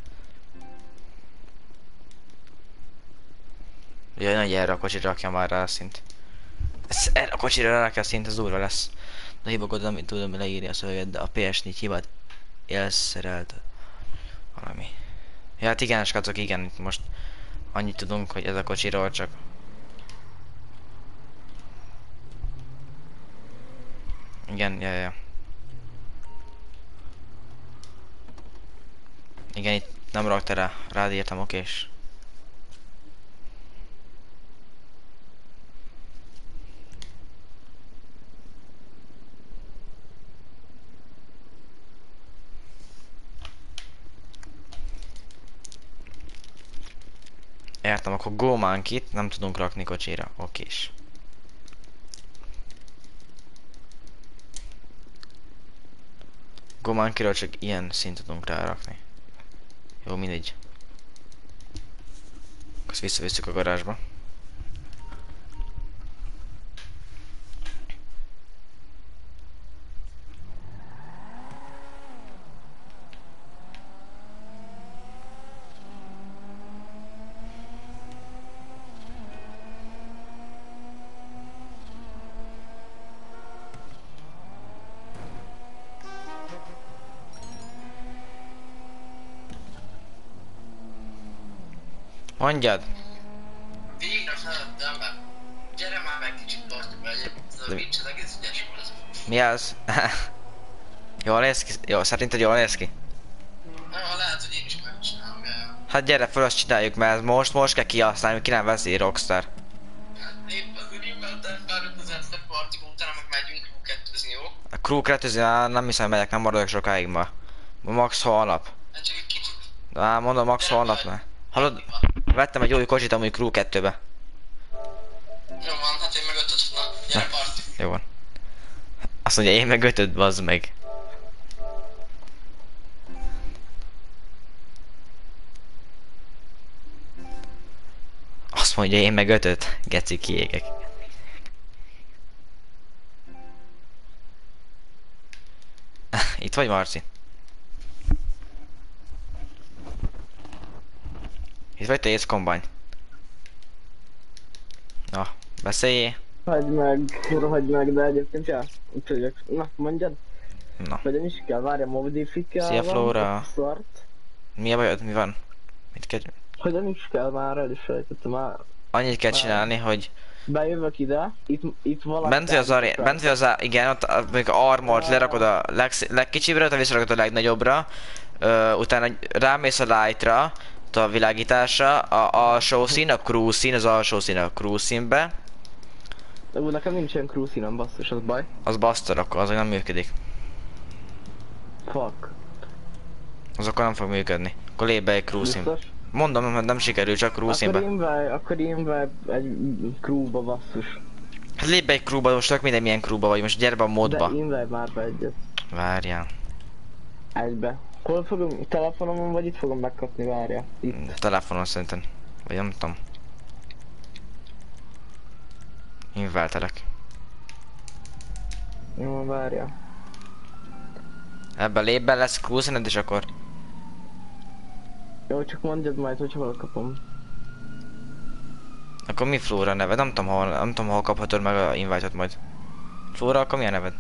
Jaj, hogy erre a kocsira rakja már rá a szint. Ez, erre a kocsira rakja a szint, ez durva lesz. De hibagod, nem tudom leírni a szöveget, de a pé es négy hibát elszerelt valami. Ja, hát igen, srácok, igen, itt most annyit tudunk, hogy ez a kocsiról csak. Igen, ja, ja. Igen, itt nem rakta rá, rád írtam, okés. Értem, akkor Go Monkey-t nem tudunk rakni kocsira, okés. Go Monkey-ről csak ilyen szint tudunk rárakni. Jó, mindegy. Azt visszavisszük a garázsba. Mondjad! Végre felettem, mert gyere már meg kicsit tartjuk be egyébként, ez a De- vicc az egész ügyes volt. Mi az? Jól néz ki? Jó, szerinted jól néz ki? Na, lehet, hogy én is megcsinálom, jaj. Hát gyere fel, azt csináljuk, mert most, most kell kihasználni, ki nem veszi Rockstar. Hát épp azért én mentem pár ötezer partig, utána meg megyünk Crew kettőzni, jó? A Crew kettőzni, á, nem hiszem, megyek, nem maradok sokáig ma. Max holnap. Hát csak egy kicsit. Á, mondom, max holnap, ne. Hallod? Vettem egy új kocsit amúgy Crew kettőbe. Jó van, hát én meg ötöt, na, gyere parti. Jó van. Azt mondja, én meg ötöd, bazd meg. Azt mondja, én meg ötöt. Geci, kiégek. Itt vagy, Marci? Itt vagy te, Ace Combine? Na, beszéljé. Hagyd meg, rohagy meg, de egyébként ja, úgyhogy, na mondjad, Na. hogyan is kell, várja, modifikálva. Szia, Flóra. Szart. Mi a bajod? Mi van? Mit kell... Hogyan is kell már, el is fejtettem már. Annyit kell csinálni, hogy Bejövök ide, itt, itt valaki... bent vagy az aré... bent vagy az á... igen, ott a- még a armort lerakod a legsz... legkicsibbre, utána visszarakod a legnagyobbra. Ö, utána rámész a lightra, a világításra, a alsó szín, a cruise szín, az alsó szín a cruise színbe. De úgy nekem nincsen crew színem, basszus, az baj. Az basztor, akkor azok nem működik. Fuck. Az akkor nem fog működni. Akkor lép be egy cruise színbe. Biztos? Mondom, hogy nem sikerül, csak cruise Akkor színbe. én be, akkor én be egy crewba, basszus. Hát lép be egy crewba, most tök minden milyen crewba vagy, most gyere be a modba. De én be már be egyet. Várjál. Egybe. Hol fogom, telefonomon vagy itt fogom megkapni, várja. Itt. Telefonon szerintem. Vagy nem tudom. Inváltelek. Jó, várja. Ebben lép be, lesz cruise és akkor... Jó, csak mondjad majd, hogy hol kapom. Akkor mi Flóra neved? Nem tudom hol, nem tudom hol kaphatod meg a invite-ot majd. Flóra, akkor mi a neved?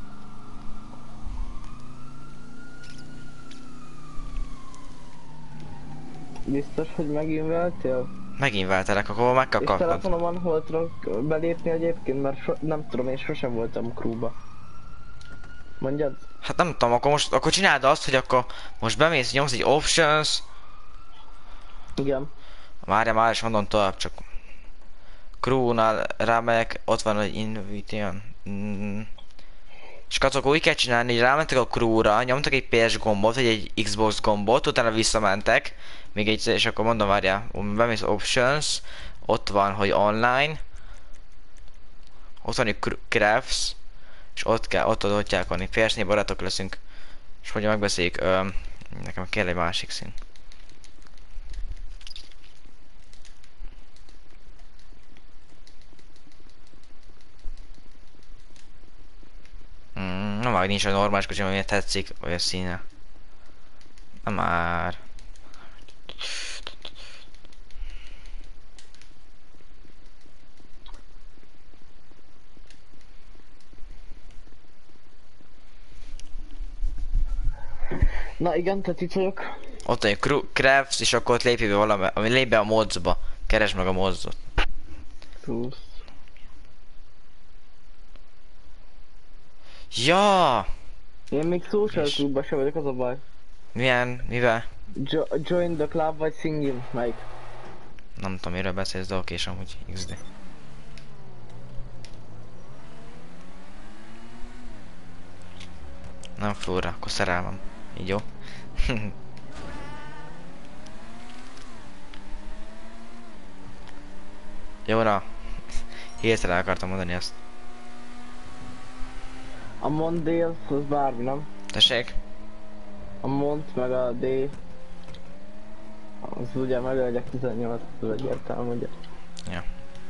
Biztos, hogy meginveltél? Megint váltelek, akkor meg kell És kapnod. telefonomon hol tudok belépni egyébként, mert so, nem tudom, én sosem voltam crewba. Mondjad? Hát nem tudom, akkor most, akkor csináld azt, hogy akkor most bemész, nyomsz egy options. Igen. Várja már, és mondom tovább, csak... Crew-nál rámegyek, ott van egy invitation. Mm. És akkor úgy kell csinálni, hogy rámentek a crew-ra, nyomtak egy pé es gombot, vagy egy Xbox gombot, utána visszamentek. Még egy, és akkor mondom, várjál, bemész options, ott van, hogy online. Ott van, hogy cr- crafts. És ott kell, ott adhatják vanni. pé es négy barátok leszünk. És hogy megbeszéljük, ö, nekem kell egy másik szín. Mm, nem már nincs a normális kocsim, ami tetszik, vagy a színe. Nem már. Na igen, tehát itt vagyok. Ott egy crafts, és akkor ott lépj be valami, ami lépj be a modsba. Keresd meg a modsot. Plusz. Ja! Én még social clubban sem vagyok, az a baj. Milyen, mivel? Jo join the club vagy singing, melyik? Nem tudom, miről beszélsz, de oké, és amúgy iksz dé. Nem Flóra, akkor szerelmem. Így jó? Jó, na. Hirtelen akartam mondani ezt. A Monday az, az bármi, nem? Tessék? A Mont meg a D. Az ugye megöldjek tizennyolc, az egyértelmű, ugye. Ja.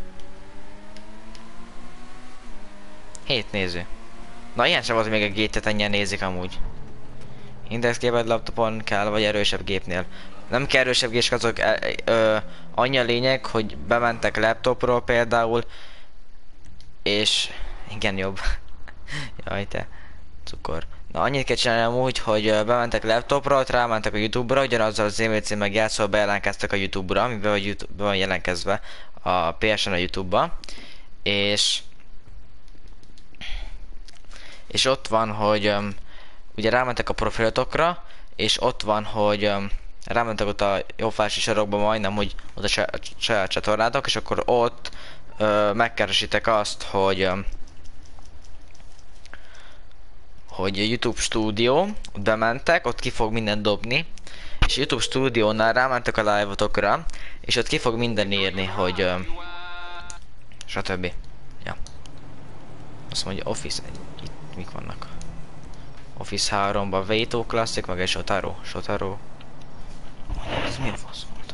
Hét néző. Na ilyen sem volt, hogy még a gétet ennyien nézik amúgy. Indexgéped laptopon kell, vagy erősebb gépnél. Nem kell erősebb gép, azok e, ö, annyi a lényeg, hogy bementek laptopról például, és igen jobb. Jaj te, cukor. Na annyit kell csinálni amúgy, hogy ö, bementek laptopra, ott rámentek a YouTube-ra, ugyanazzal az e-mail címmel játszol, bejelentkeztek a YouTube-ra, amiben van, YouTube, be van jelentkezve a pé es en a YouTube-ba, és és ott van, hogy um, ugye rámentek a profilotokra, és ott van, hogy um, rámentek ott a jófási sarokba majdnem, hogy ott a saját csatornátok, és akkor ott uh, megkeresitek azt, hogy um, hogy YouTube Studio, ott bementek, ott ki fog mindent dobni, és YouTube Studio-nál rámentek a live-otokra, és ott ki fog minden írni, hogy um, stb. Ja. Azt mondja Office, itt mik vannak? Office háromba Veito Classic, meg egy Shotaro. Shotaro. Ez milyen fasz volt?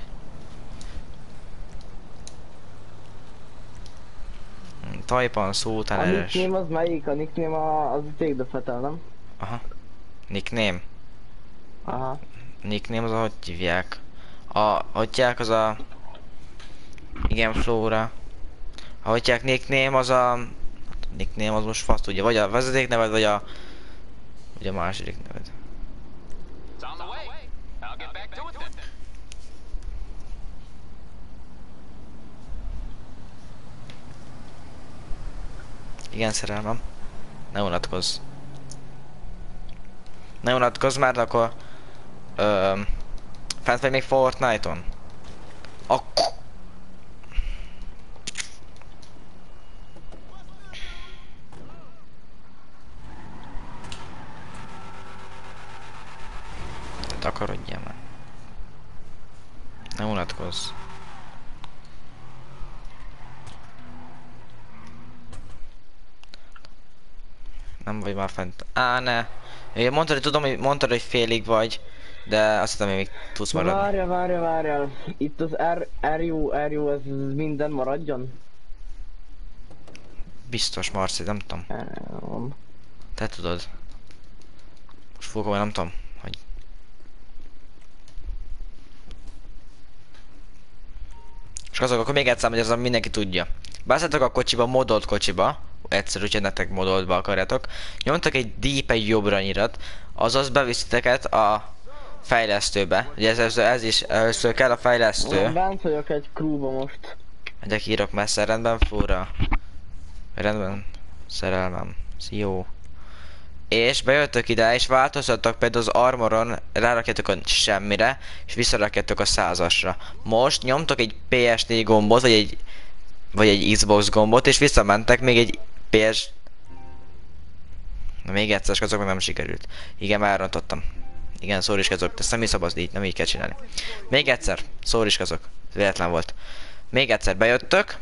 Taipan, szó, után A erős. nickname az melyik? A nickname a, az Take the Fatal, nem? Aha. Nickname. Aha. Nickname az ahogy hívják. A, hogy hívják az a... Igen, Flóra. Ahogy hívják nickname az a... Nickname az most fasz tudja, vagy a vezetékneved, vagy a... Vagy a második neved. Igen, szerelmem. Ne unatkozz. Ne unatkozz már, akkor... Ö, fent vagy még Fortnite-on? Akkor... Takarodjál már. Ne unatkozz. Nem vagy már fent. Á, ne. Én mondtad, hogy tudom, hogy mondtad, hogy félig vagy, de azt hiszem, hogy még tudsz maradni. Várja, várja, várja. Itt az R, RU, RU, ez minden maradjon? Biztos, Marci, nem tudom. Um, Te tudod. Most fogom, nem tudom, hogy... És azok, akkor még egyszer, hogy ez a mindenki tudja. Beszálltok a kocsiba, modolt kocsiba, egyszer, úgyhogy nektek modoltba akarjátok. Nyomtak egy deep, egy jobbra nyirat, azaz bevisztiteket a fejlesztőbe. Ugye ez, ez, ez is először kell a fejlesztő. Én bent vagyok egy crewba most. Megyek, írok messze, rendben, Flóra. Rendben, szerelmem. Jó. És bejöttök ide, és változtattak például az armoron, rárakjátok a semmire, és visszarakjátok a százasra. Most nyomtok egy pé es négy gombot, vagy egy, vagy egy Xbox gombot, és visszamentek még egy pé es... Na még egyszer, azok meg nem sikerült. Igen, már elrontottam. Igen, szóriskazok, ezt nem is szabad így, nem így kell csinálni. Még egyszer, szóriskazok, véletlen volt. Még egyszer bejöttök.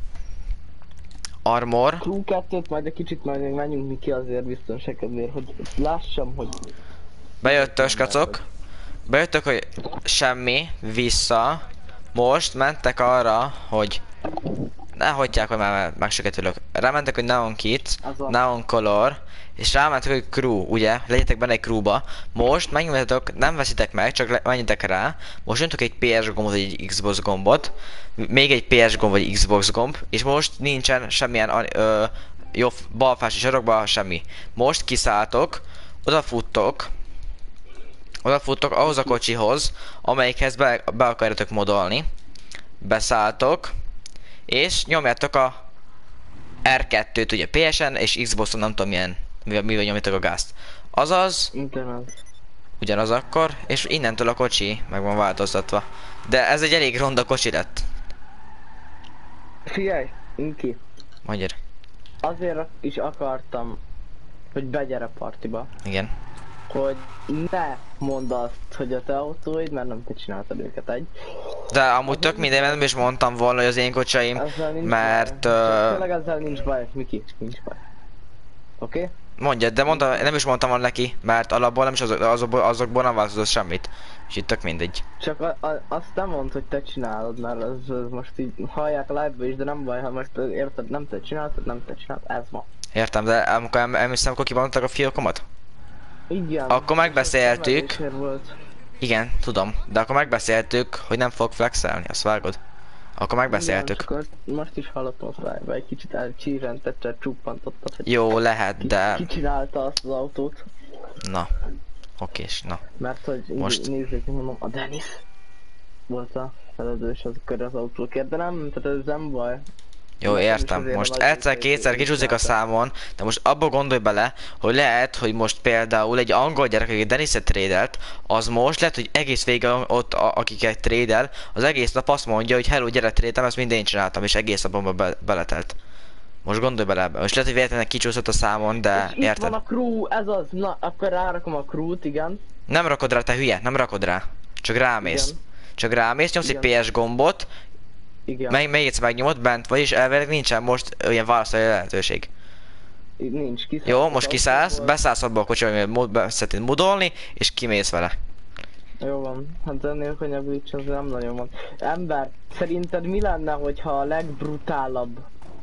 Armor. Crew kettőt, majd egy kicsit majd még menjünk mi ki azért biztonság kedvéért, hogy lássam, hogy... Bejöttök, skacok. Bejöttök, hogy semmi, vissza. Most mentek arra, hogy... Ne hagyják, hogy már megsöketülök. Rámentek, hogy Neon Kit, Neon Color, és rámentek, hogy Crew, ugye? Legyetek benne egy crewba. Most megnyomjátok, nem veszitek meg, csak menjetek rá. Most nyomtok egy pé es gombot, vagy egy Xbox gombot. Még egy pé es gomb, vagy Xbox gomb. És most nincsen semmilyen ö, jó balfási sarokba, semmi. Most kiszálltok, odafuttok Odafuttok ahhoz a kocsihoz, amelyikhez be, be akarjátok modolni. Beszálltok, és nyomjátok a er kettőt, ugye pé es en és Xboxon nem tudom milyen, mivel, mivel nyomjátok a gázt. Azaz, Ugyanaz. ugyanaz akkor, és innentől a kocsi meg van változtatva. De ez egy elég ronda kocsi lett. Figyelj, Inki. Mondjad. Azért is akartam, hogy begyere partiba. Igen. Hogy ne mondd azt, hogy a te autóid, mert nem te csináltad őket egy. De amúgy tök minden, nem is mondtam volna, hogy az én kocsaim, Ezzel nincs mert... baj. Uh, Tényleg ezzel nincs baj, Miki, nincs baj. Oké? Okay? mondjad, de mondtam, nem is mondtam volna neki, mert alapból nem is azok, azokból, azokból nem változott semmit. És itt tök mindegy. Csak a, a, azt nem mondd, hogy te csinálod, mert ez, ez most így hallják a live-ba is, de nem baj, ha most érted, nem te csináltad, nem te csinálod, ez van. Értem, de amikor em emlékszem, akkor kibantottak a fiókomat? Igen. Akkor megbeszéltük. Ez volt. Igen, tudom, de akkor megbeszéltük, hogy nem fog flexelni, azt vágod? Akkor megbeszéltük. Igen, csak most is hallottam a live-ba, egy kicsit elcsírentette, csuppantottad, hogy Jó, lehet, ki, de... ki csinálta azt az autót. Na. Okés, na. Mert hogy Most- most... nézzék, mondom, a Dennis volt a felelős az körül az autókért, de nem, tehát ez nem baj. Jó, Nem is értem. azért a Most nagy egyszer-kétszer izé- kicsúszik a izé- számon, de most abba gondolj bele, hogy lehet, hogy most például egy angol gyerek, aki Denniset trédelt, az most lehet, hogy egész végig ott, a, akiket trédel, az egész nap azt mondja, hogy hello, gyere trédelem, ezt mind én csináltam, és egész napon be, beletelt. Most gondolj bele ebbe. Most lehet, hogy véletlenül kicsúszott a számon, de És itt érted? van a crew, ez az, na, akkor rárakom a crew-t, igen. Nem rakod rá, te hülye, nem rakod rá. Csak rámész. Igen. Csak rámész, nyomsz egy Igen. pé es gombot, Igen, meg, még egyszer megnyomod, bent vagy, és elvileg nincsen most ilyen válaszolja lehetőség. Itt nincs, kiszállsz. Jó, az most kiszállsz, autóból. beszállsz abba a kocsiba, amivel mod- be szeretnéd modolni, és kimész vele. Jó van, hát ennél könnyebb glitch az nem nagyon van. Ember, szerinted mi lenne, hogyha a legbrutálabb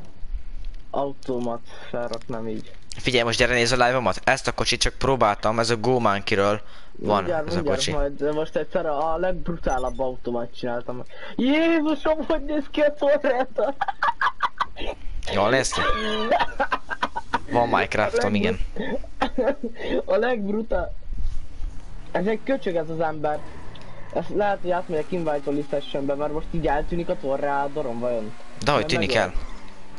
automat felraknám így? Figyelj, most gyere nézz a live-omat. Ezt a kocsit csak próbáltam, ez a Go Monkey-ről van Mindjárt, ez a mindjárt kocsi. Majd, de most egyszer a legbrutálabb automat csináltam. Jézusom, hogy néz ki a torreta! Jól néz ki? Van Minecraftom, igen. A legbrutál... Ez egy köcsög ez az ember. Ezt lehet, hogy átmegyek invite-oli sessionbe, mert most így eltűnik a torrádorom, vajon? De hogy De tűnik el? megölt.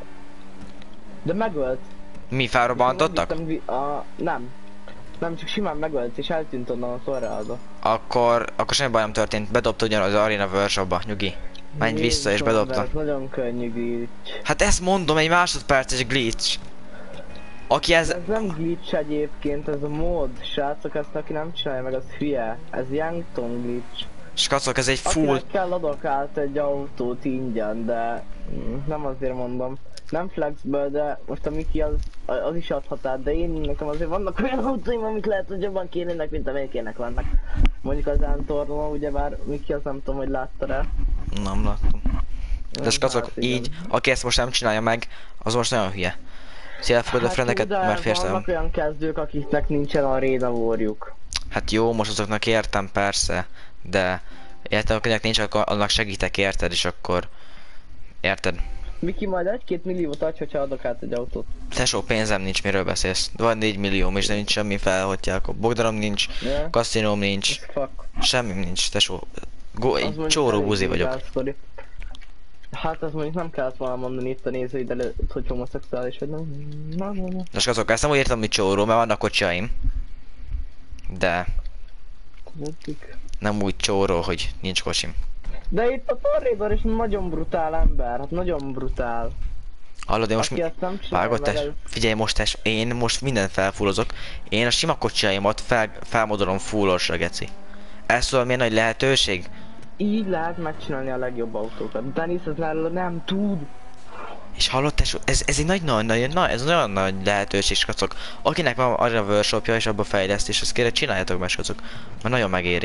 De megölt. Mi felrobbantottak? Nem, vi- a... nem. Nem, csak simán megölt és eltűnt onnan a torráda. Akkor, akkor semmi baj nem történt. Bedobta ugyanaz az Arena Workshopba, nyugi. Menj vissza és bedobta. Ez nagyon könnyű glitch. Hát ezt mondom, egy másodperces glitch. Aki ez... Ez nem glitch egyébként, ez a mód. Srácok, ezt aki nem csinálja meg, az hülye. Ez Yankton glitch. Skacok, ez egy full... Akinek kell adok át egy autót ingyen, de mm, nem azért mondom. Nem flexből, de most a Miki az, az is adhat át, de én nekem azért vannak olyan autóim, amik lehet, hogy jobban kénének, mint amelyiknek vannak. Mondjuk az Antorno, ugyebár Miki az nem tudom, hogy látta rá. Nem láttam. De skacok, Hát igen. így, aki ezt most nem csinálja meg, az most nagyon hülye. Szóval elfogadod a frendeket, Hát, de mert féltem. vannak olyan kezdők, akiknek nincsen Arena Warjuk. Hát jó, most azoknak értem persze, de értem, akinek nincs, akkor annak segítek, érted, és akkor... Érted? Miki majd egy-két milliót adj, hogyha adok át egy autót. Tesó, pénzem nincs, miről beszélsz? Van négy millió, és de nincs semmi felhotják. Bogdanom nincs, Yeah. kaszinóm nincs, Fuck. semmi nincs, tesó. Go, Az egy mondjuk csóró elég buzi vagyok. durvás sztori. Hát az mondjuk nem kellett volna mondani itt a nézőid előtt, hogy homoszexuális vagy nem. Na, na, na. Most azok, ezt nem úgy értem, hogy csóró, mert vannak kocsiaim. De Tudjuk. nem úgy csóró, hogy nincs kocsim. De itt a Torrédor is nagyon brutál ember, hát nagyon brutál. Hallod, én most Aki mi... ezt nem csinálja Vágod, meg, tes, ez- figyelj most, tes, én most mindent felfullozok. Én a sima kocsiaimat fel, felmodolom fullosra, geci. Ez szóval milyen nagy lehetőség? Így lehet megcsinálni a legjobb autókat. Dennis ez nála nem tud. És hallod, tesó, ez, ez egy nagy, nagy, nagy, nagy, ez nagyon nagy lehetőség, skacok. Akinek van arra a workshopja és abba fejlesztés, azt kérlek csináljátok meg, skacok. Mert nagyon megéri.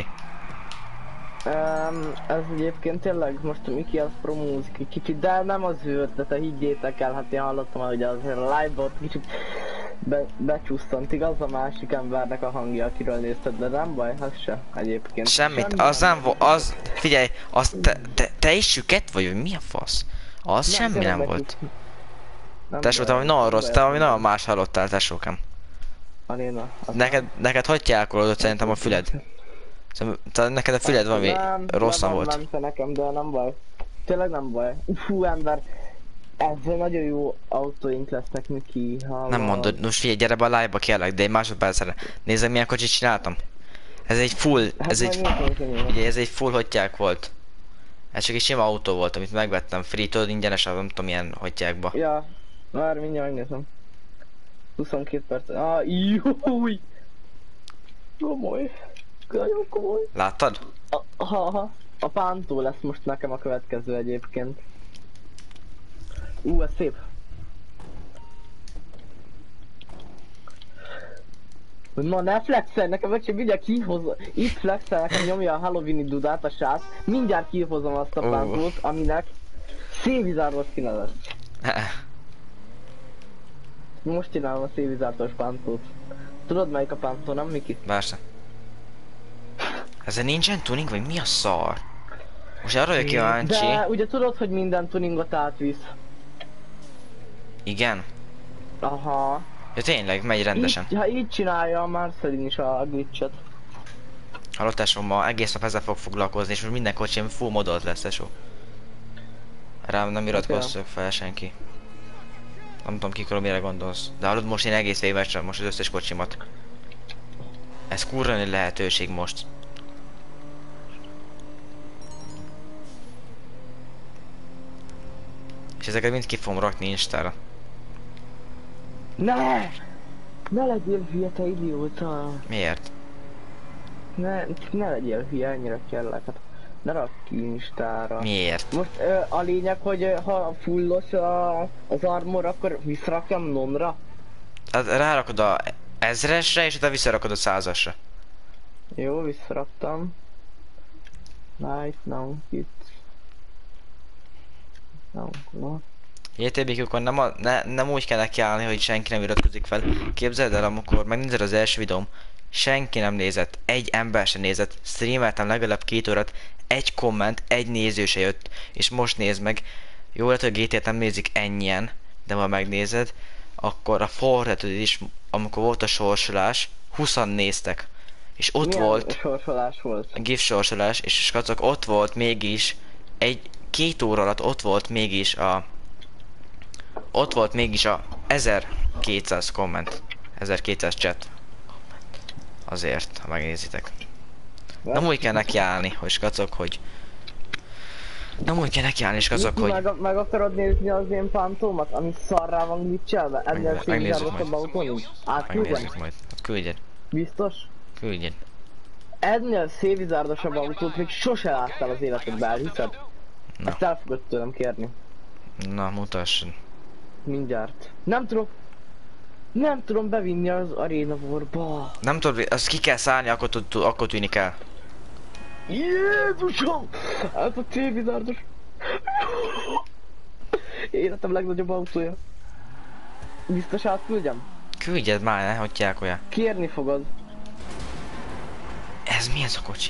Um, ez egyébként tényleg most a Miki az promózik egy kicsit, de nem az ő ötlete, higgyétek el, hát én hallottam, hogy azért a live-ot kicsit be, becsúsztant, igaz a másik embernek a hangja, akiről nézted, de nem baj, az se egyébként. Semmit, Semmi az nem volt, az, figyelj, az, te, te, te is süket vagy, vagy mi a fasz? Az semmi tényleg nem becsúsz- volt. Nem Tesó, te baj, valami nagyon nem rossz, baj, te valami nem nagyon baj. más hallottál, tesókám. Aréna. az- Neked, neked hogy kiálkolodott szerintem a füled? Szóval, te- neked a füled valami Nem, rosszan le van volt. mentve nekem, de nem baj. Tényleg nem baj. Fú, ember. Ezzel nagyon jó autóink lesznek, Miki. Nem mondod, most figyelj, gyere be a live-ba kérlek, de egy másodpercre. Nézzek milyen kocsit csináltam. Ez egy full, Hát ez egy, majd nézzünk, hogy ugye ez egy full hottyák volt. Ez csak egy sima autó volt, amit megvettem free, tudod, ingyenes, nem tudom milyen hottyákba. Ja, már mindjárt megnézem. huszonkettő perc. Ah, júj! Komoly. Nagyon komoly. Láttad? A, ha, ha. A pántó lesz most nekem a következő egyébként. Ú, ez szép. Na ne flexelj, nekem meg sem mindjárt kihozza. Itt flexel, nekem nyomja a Halloween-i dudát a srác. Mindjárt kihozom azt a Ó. pántót, aminek szévizárdos színe lesz. Most csinálom a szévizárdos pántót. Tudod melyik a pántó, nem Miki? Persze. Ezzel nincsen tuning, vagy mi a szar? Most arra vagyok kíváncsi. De ugye tudod, hogy minden tuningot átvisz. Igen? Aha. Ja tényleg, megy rendesen. Így, ha így csinálja a Marcelin is a glitchet. Hallott tesóm, ma egész nap ezzel fog foglalkozni, és most minden kocsim full modolt lesz, tesó. Rám nem iratkozzak fel senki. Nem tudom kikről mire gondolsz. De hallod, most én egész végig most az összes kocsimat. Ez kurva nagy lehetőség most. És ezeket mind ki fogom rakni Instára. Ne! Ne legyél hülye, te idióta! Miért? Ne, ne legyél hülye, ennyire kellek. Hát ne rakd ki Instára. Miért? Most ö, a lényeg, hogy ö, ha fullos a, az armor, akkor visszarakjam nonra. Hát rárakod a ezresre, és utána visszarakod a százasra. Jó, visszaraktam. Nice, now it. Now, no. jé té bé-kükön nem, a, ne, nem úgy kell nekiállni, hogy senki nem iratkozik fel. Képzeld el, amikor megnézed az első videóm, senki nem nézett, egy ember sem nézett, streameltem legalább két órát, egy komment, egy néző se jött, és most nézd meg, jó lehet, hogy a gé té-t nem nézik ennyien, de ha megnézed, akkor a Fortnite is, amikor volt a sorsolás, húszan néztek. És ott Milyen volt sorsolás volt? a GIF sorsolás, és skacok, ott volt mégis, egy két óra alatt ott volt mégis a ott volt mégis a ezerkétszáz komment, ezerkétszáz chat. Azért, ha megnézitek. Nem úgy kell nekiállni, hogy skacok, hogy nem úgy kell nekiállni, skacok, Miki, hogy meg, meg akarod nézni az én pántómat, ami szarrá van glitchelve? Ennél Megnézzük szénzárdosabb majd. autón nincs? Átküldjem? megnézzük majd. Küldjed, Biztos? küldjed. Ennél szévizárdosabb autót még sose láttál az életedben, elhiszed? Na. Ezt el fogod tőlem kérni. Na, mutassad. Mindjárt. Nem tudom... Nem tudom bevinni az Arena Warba. Nem tudod, azt ki kell szállni, akkor, tud, tud- akkor tűnik el. Jézusom! Ez a szévizárdos... Életem legnagyobb autója. Biztos átküldjem? Küldjed már, ne hagyják olyan. Kérni fogod. Ez mi ez a kocsi?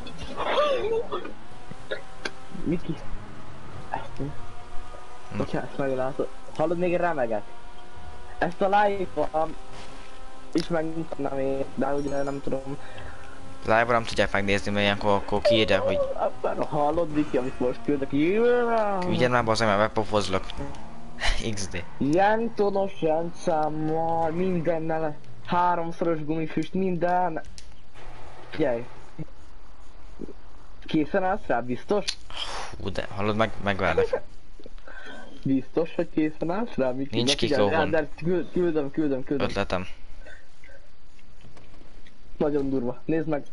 Miki. Ezt mi? Hm. Hogyha ezt meglátod. Hallod, még remegek. Ezt a live-ban is megmutatnám én, de ugye nem tudom. Live-ban nem tudják megnézni, mert ilyenkor akkor kiírják, hogy Abban hallod, Miki, amit most küldök. küldjed már bazdmeg, mert megpofozlak. iksz dé. Ilyen tonos rendszámmal, mindennel. Háromszoros gumifüst, minden. Figyelj. Készen állsz rá, biztos? Hú, de hallod, meg, megvárlak. Biztos, hogy készen állsz rá, Miki? Nincs De figyelj, kiklóvom. de küld- Küldöm, küldöm, küldöm. Ötletem. Nagyon durva. Nézd meg.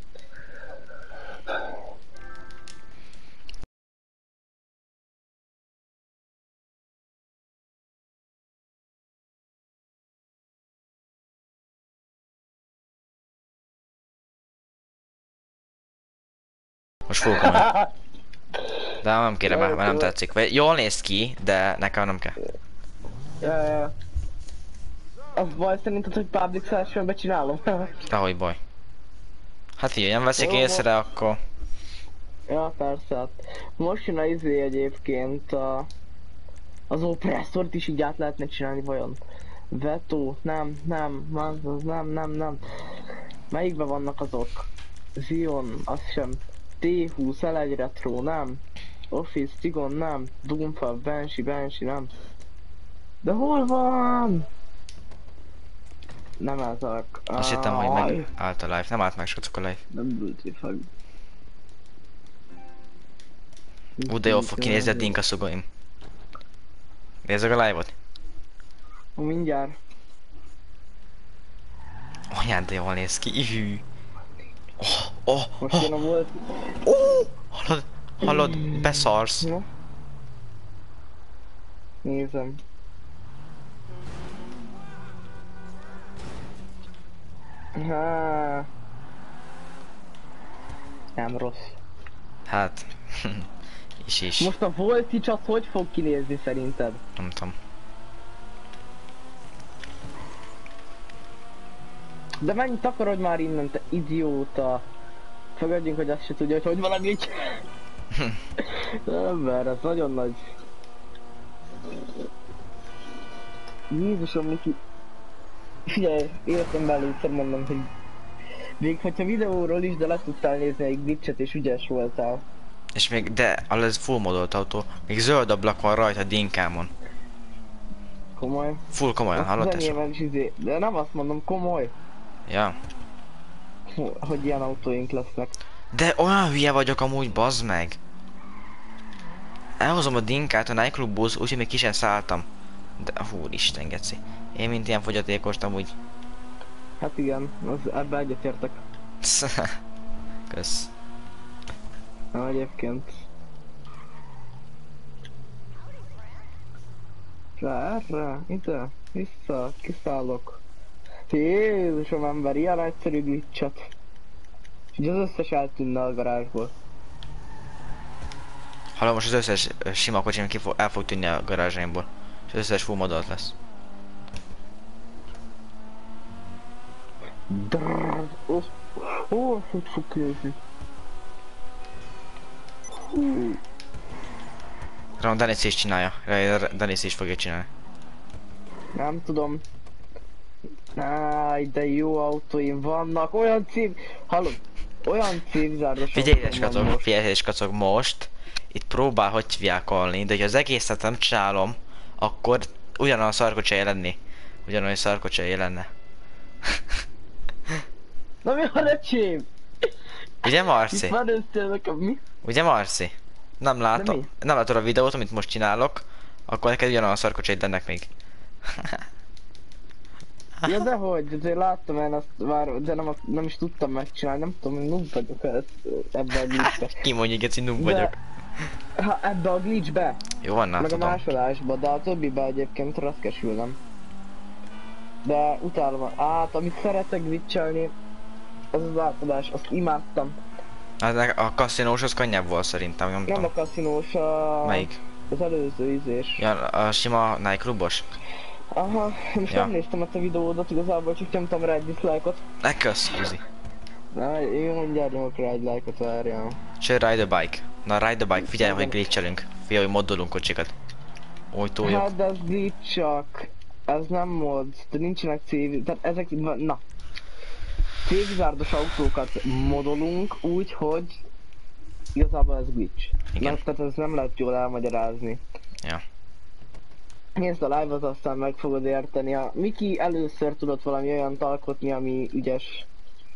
Most fogok majd. De nem kérem, mert mert nem tetszik. Vagy jól néz ki, de nekem nem kell. Ja, ja, ja. Az baj szerinted, hogy public sessionbe csinálom? Dehogy baj. Hát figyelj, nem veszik Jó, észre, akkor... Ja, persze, hát. Most jön a izé egyébként a... Az oppresszort is így át lehetne csinálni vajon? Veto, nem, nem, az, az, nem, nem, nem. Melyikben vannak azok? Zion, azt sem. té húsz, el egy retro, nem. Office, Tigon, nem. Doomfall, Banshee, Banshee, nem. De hol van? Nem ezek. Azt hittem, hogy meg állt a live. Nem állt meg srácok a live. Nem bülti fel. Ú, de jól fog kinézni a dinka szugaim. Nézzük a live-ot. Mindjárt. Anyád, de jól néz ki. Ihű. Oh, oh, Most oh, jön a volt. oh. Hallod? Hallod? Beszarsz. No. Nézem. Há. Nem rossz. Hát. is is. Most a voltage az hogy fog kinézni szerinted? Nem tudom. De menj, takarodj már innen, te idióta! Fogadjunk, hogy azt se tudja, hogy hogy van a glitch. Ember, ez nagyon nagy. Jézusom, Miki. Figyelj, életem belül egyszer mondom, hogy még hogyha videóról is, de le tudtál nézni egy glitchet és ügyes voltál. És még, de az full modolt autó. Még zöld ablak van rajta a dinkámon. Komoly? Full komolyan, hallott ezt? ezt? Izé, de nem azt mondom, komoly. Ja. Hogy ilyen autóink lesznek. De olyan hülye vagyok amúgy, bazd meg. Elhozom a dinkát a nightclubból, úgyhogy még ki sem szálltam. De úristen geci. Én mint ilyen fogyatékos amúgy. Hát igen, az, ebbe egyetértek. Kösz. Na, egyébként. Rá, erre, ide, vissza, kiszállok. Jézusom ember, ilyen egyszerű glitchet. Ugye az összes eltűnne a garázsból. Hallom, most az összes ö, sima kocsim ki fog, el fog tűnni a garázsaimból. És az összes full modolt lesz. Drrrr, ó, ó, hogy fog kinézni. Hú. Ram, Dennis is csinálja. Dennis is fogja csinálni. Nem tudom. Áj, de jó autóim vannak, olyan cím... Hallod? Olyan címzárdos Figyelj autóm és van kacog, most. figyelj és kacog, most itt próbál hogy hívjákolni, de ha az egészet nem csinálom, akkor ugyanolyan szarkocsai lenni. Ugyanolyan szarkocsai lenne. Na mi van, öcsém? Ugye Itt Marci? van össze nekem, mi? Ugye Marci? Nem látom. mi? Nem látod a videót, amit most csinálok, akkor neked ugyanolyan szarkocsaid lennek még. Ja dehogy, azért láttam én azt már, de nem, nem is tudtam megcsinálni, nem tudom, hogy noob vagyok ezt, ebbe a glitchbe. Ki mondja, geci, noob De- vagyok. Ha ebbe a glitchbe, Jó, annál meg a tudom. másolásba, de a többibe egyébként raszkesülnem. De utálom, át, amit szeretek glitchelni, az az átadás, azt imádtam. Hát ne- a kaszinós az könnyebb volt szerintem, nem Nem tudom. a kaszinós, a... Melyik? az előző ízés. Ja, a sima nightclubos? Aha, most Ja. nem néztem ezt a videódat, igazából csak nyomtam rá egy dislike-ot. Ne kösz, Kuzi. Na, én mindjárt nyomok rá egy like-ot, várjál. Sőt, ride the bike. Na, ride the bike, figyelj, hogy glitchelünk. Figyelj, hogy moddolunk kocsikat. Úgy túljuk. Hát de ez glitch csak. Ez nem mod, de nincsenek cév... Tehát ezek... Na. Cévizárdos autókat modolunk úgy, hogy... Igazából ez glitch. Igen. Na, tehát ez nem lehet jól elmagyarázni. Ja. Nézd a live-ot, aztán meg fogod érteni. A Miki először tudott valami olyan alkotni, ami ügyes.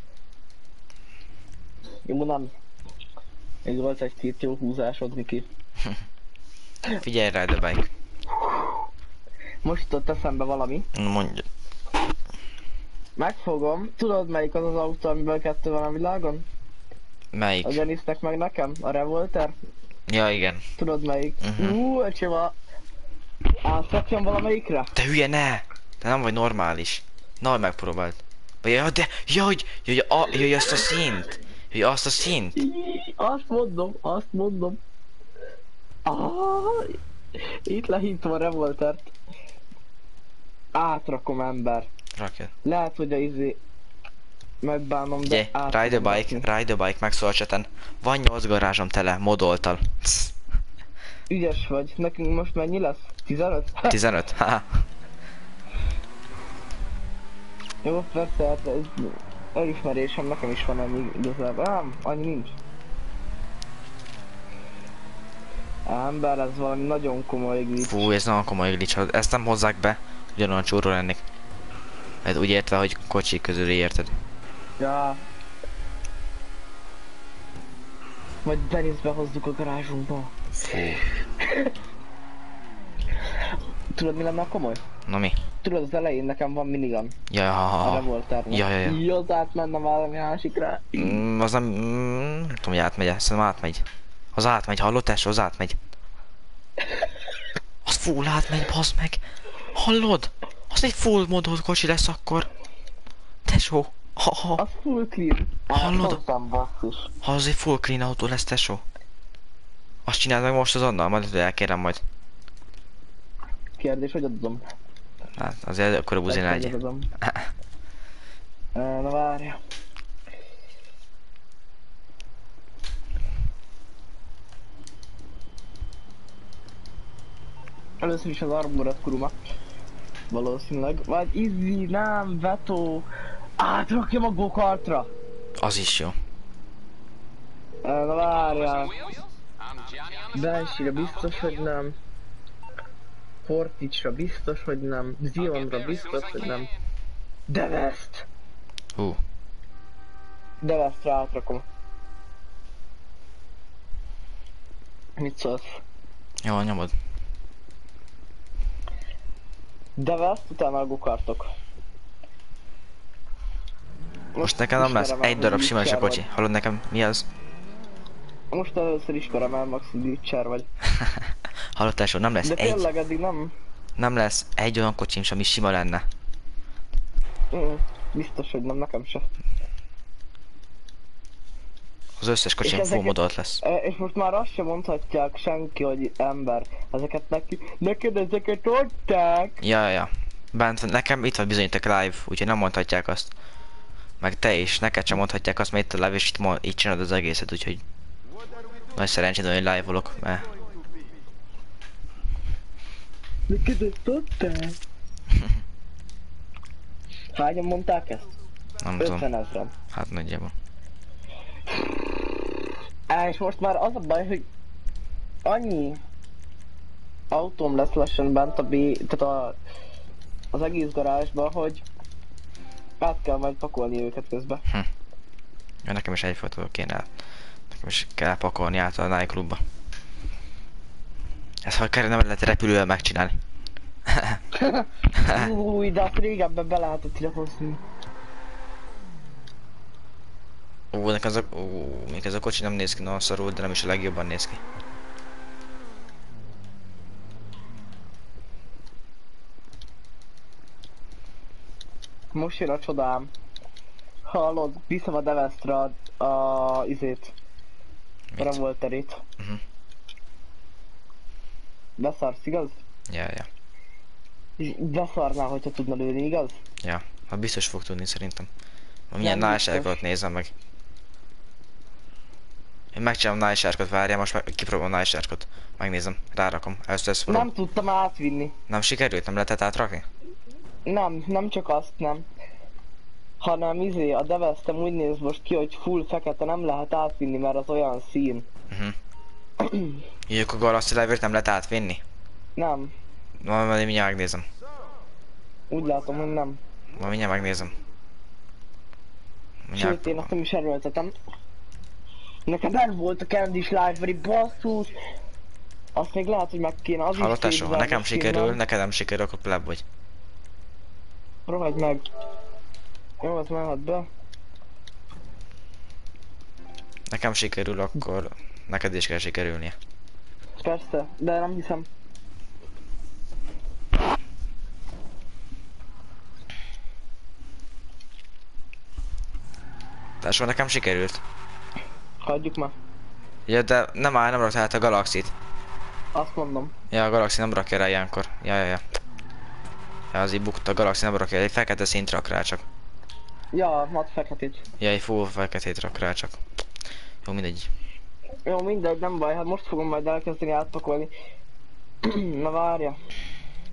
Jó, nem. Még volt egy-két jó húzásod, Miki. Figyelj, ride the bike. Most jutott eszembe valami. Mondja. Megfogom. Tudod melyik az az autó, amiből kettő van a világon? Melyik? A Dennisnek meg nekem? A Revolter? Ja, igen. Tudod melyik? Mhm. Ú, öcsém a... Átszakjam valamelyikre? Te hülye, ne! Te nem vagy normális. Na, hogy megpróbáld. Vagy, ja, de, jaj, jaj, a, jaj, azt a szint. Jaj, azt a szint. Í, Azt mondom, azt mondom. Ah, itt lehívtam a Revoltert. Átrakom ember. Rakjad. Lehet, hogy a izé... Megbánom, de Ugye, át ride the fogom bike, rakni. ride the bike, megszól a cseten. Van nyolc garázsom tele, modoltal. Psz, Ügyes vagy. Nekünk most mennyi lesz? tizenöt? tizenöt, haha. Jó, persze, hát ez... Elismerésem, nekem is van annyi igazából. Nem, annyi nincs. Ember, ez valami nagyon komoly glitch. Fú, ez nagyon komoly glitch, ha ezt nem hozzák be, ugyanolyan csúró lennék. Hát úgy értve, hogy kocsik közül érted. Ja. Majd Denisbe hozzuk a garázsunkba. Fú. Tudod mi lenne a komoly? Na mi? Tudod, az elején nekem van minigun. Ja, ha, ha, A ha. revolternek. Ja, ja, ja. Így az átmenne valami másikra. Mm, az nem... Mm, nem tudom, hogy átmegy, szerintem átmegy. Az átmegy, hallod tesó, az átmegy. Az full átmegy, bazd meg. Hallod? Az egy full modult kocsi lesz akkor. Tesó. Ha, ha. Az full clean. Hallod? Áthozzam, basszus. Ha az egy full clean autó lesz, tesó. Azt csináld meg most azonnal, majd elkérem majd. Kérdés, hogy adom? Hát azért akkor a buzin egy. Adom. Na várja. Először is az armorat kuruma. Valószínűleg. Vagy Izzy, nem, Veto. Átrakjam a go-kartra. Az is jó. Na várjál. Belsire biztos, hogy nem. Porticsra biztos, hogy nem. Zionra biztos, hogy nem. Devest! Hú. Devestre átrakom. Mit szólsz? Jó, nyomod. Devest, utána a go-kartok. Most nekem nem lesz ismerem egy el, darab hogy sima a glitcher kocsi. vagy. Hallod nekem mi az? Most először ismerem el, Max, glitcher vagy. Hallod tesó, nem lesz De egy, tényleg eddig nem. nem lesz egy olyan kocsim sem, ami sima lenne. Mm, biztos, hogy nem, nekem se. Az összes kocsim full ezeket- modolt lesz. E, és most már azt sem mondhatják senki, hogy ember. Ezeket neki, neked ezeket adták. Ja, ja, ja. Bent van, nekem itt van bizonyíték live, úgyhogy nem mondhatják azt. Meg te is, neked sem mondhatják azt, mert itt a live, és itt, mo- itt csinálod az egészet, úgyhogy... Nagy szerencséd, hogy live-olok, mert... Neked ezt adták. Hányan mondták ezt? Nem tudom. ötven ezren. Hát nagyjából. Á, és most már az a baj, hogy annyi autóm lesz lassan bent a B, tehát a, az egész garázsban, hogy át kell majd pakolni őket közben. Ja, nekem is egyfajta kéne. Nekem is kell pakolni át a Nike klubba. Ezt ha kell, nem lehet repülővel megcsinálni. Új, de azt régebben be lehetett ide hozni. Ó, nekem ez a... Ó, még ez a kocsi nem néz ki nagyon szarul, de nem is a legjobban néz ki. Most jön a csodám. Hallod, viszem a Devestre a, a izét. A Mit? revolterét. Mhm. Beszarsz, igaz? Ja, ja. És beszarnál, hogyha tudna lőni, igaz? Ja. Hát biztos fog tudni szerintem. Ma milyen Nem nájsárkot biztos. nézem meg. Én megcsinálom nájsárkot, várjál, most meg kipróbálom nájsárkot. Megnézem, rárakom. Először ezt Nem nem. tudtam átvinni. nem sikerült? Nem lehetett átrakni? Nem, nem csak azt nem. Hanem izé, a Devestem úgy néz most ki, hogy full fekete, nem lehet átvinni, mert az olyan szín. Mhm. Így akkor Galaxy Live-ért nem lehet átvinni? Nem, Ma majd én mindjárt megnézem. úgy látom, hogy nem. Ma mindjárt megnézem. Sőt, én azt nem is erőltetem. Nekem nem volt a Candice Library, basszus! Azt még lehet, hogy meg kéne, az Hallott is tesó, ha nekem szétverni sikerül, kéne. neked nem sikerül, akkor pleb vagy. Rohagy meg. Jó, az mehet be. Nekem sikerül, akkor neked is kell sikerülnie. Persze, de nem hiszem. Tesó, nekem sikerült. Hagyjuk már. Ja, de nem áll, nem raktál át a Galaxy-t. Azt mondom. Ja, a Galaxy nem rakja rá ilyenkor. Ja, ja, ja. Ja, az így bukta, a Galaxy nem rakja, egy fekete szint rak rá csak. Ja, mat feketét. Ja, egy full feketét rak rá csak. Jó, mindegy. Jó, mindegy, nem baj, hát most fogom majd elkezdeni átpakolni. Na várja.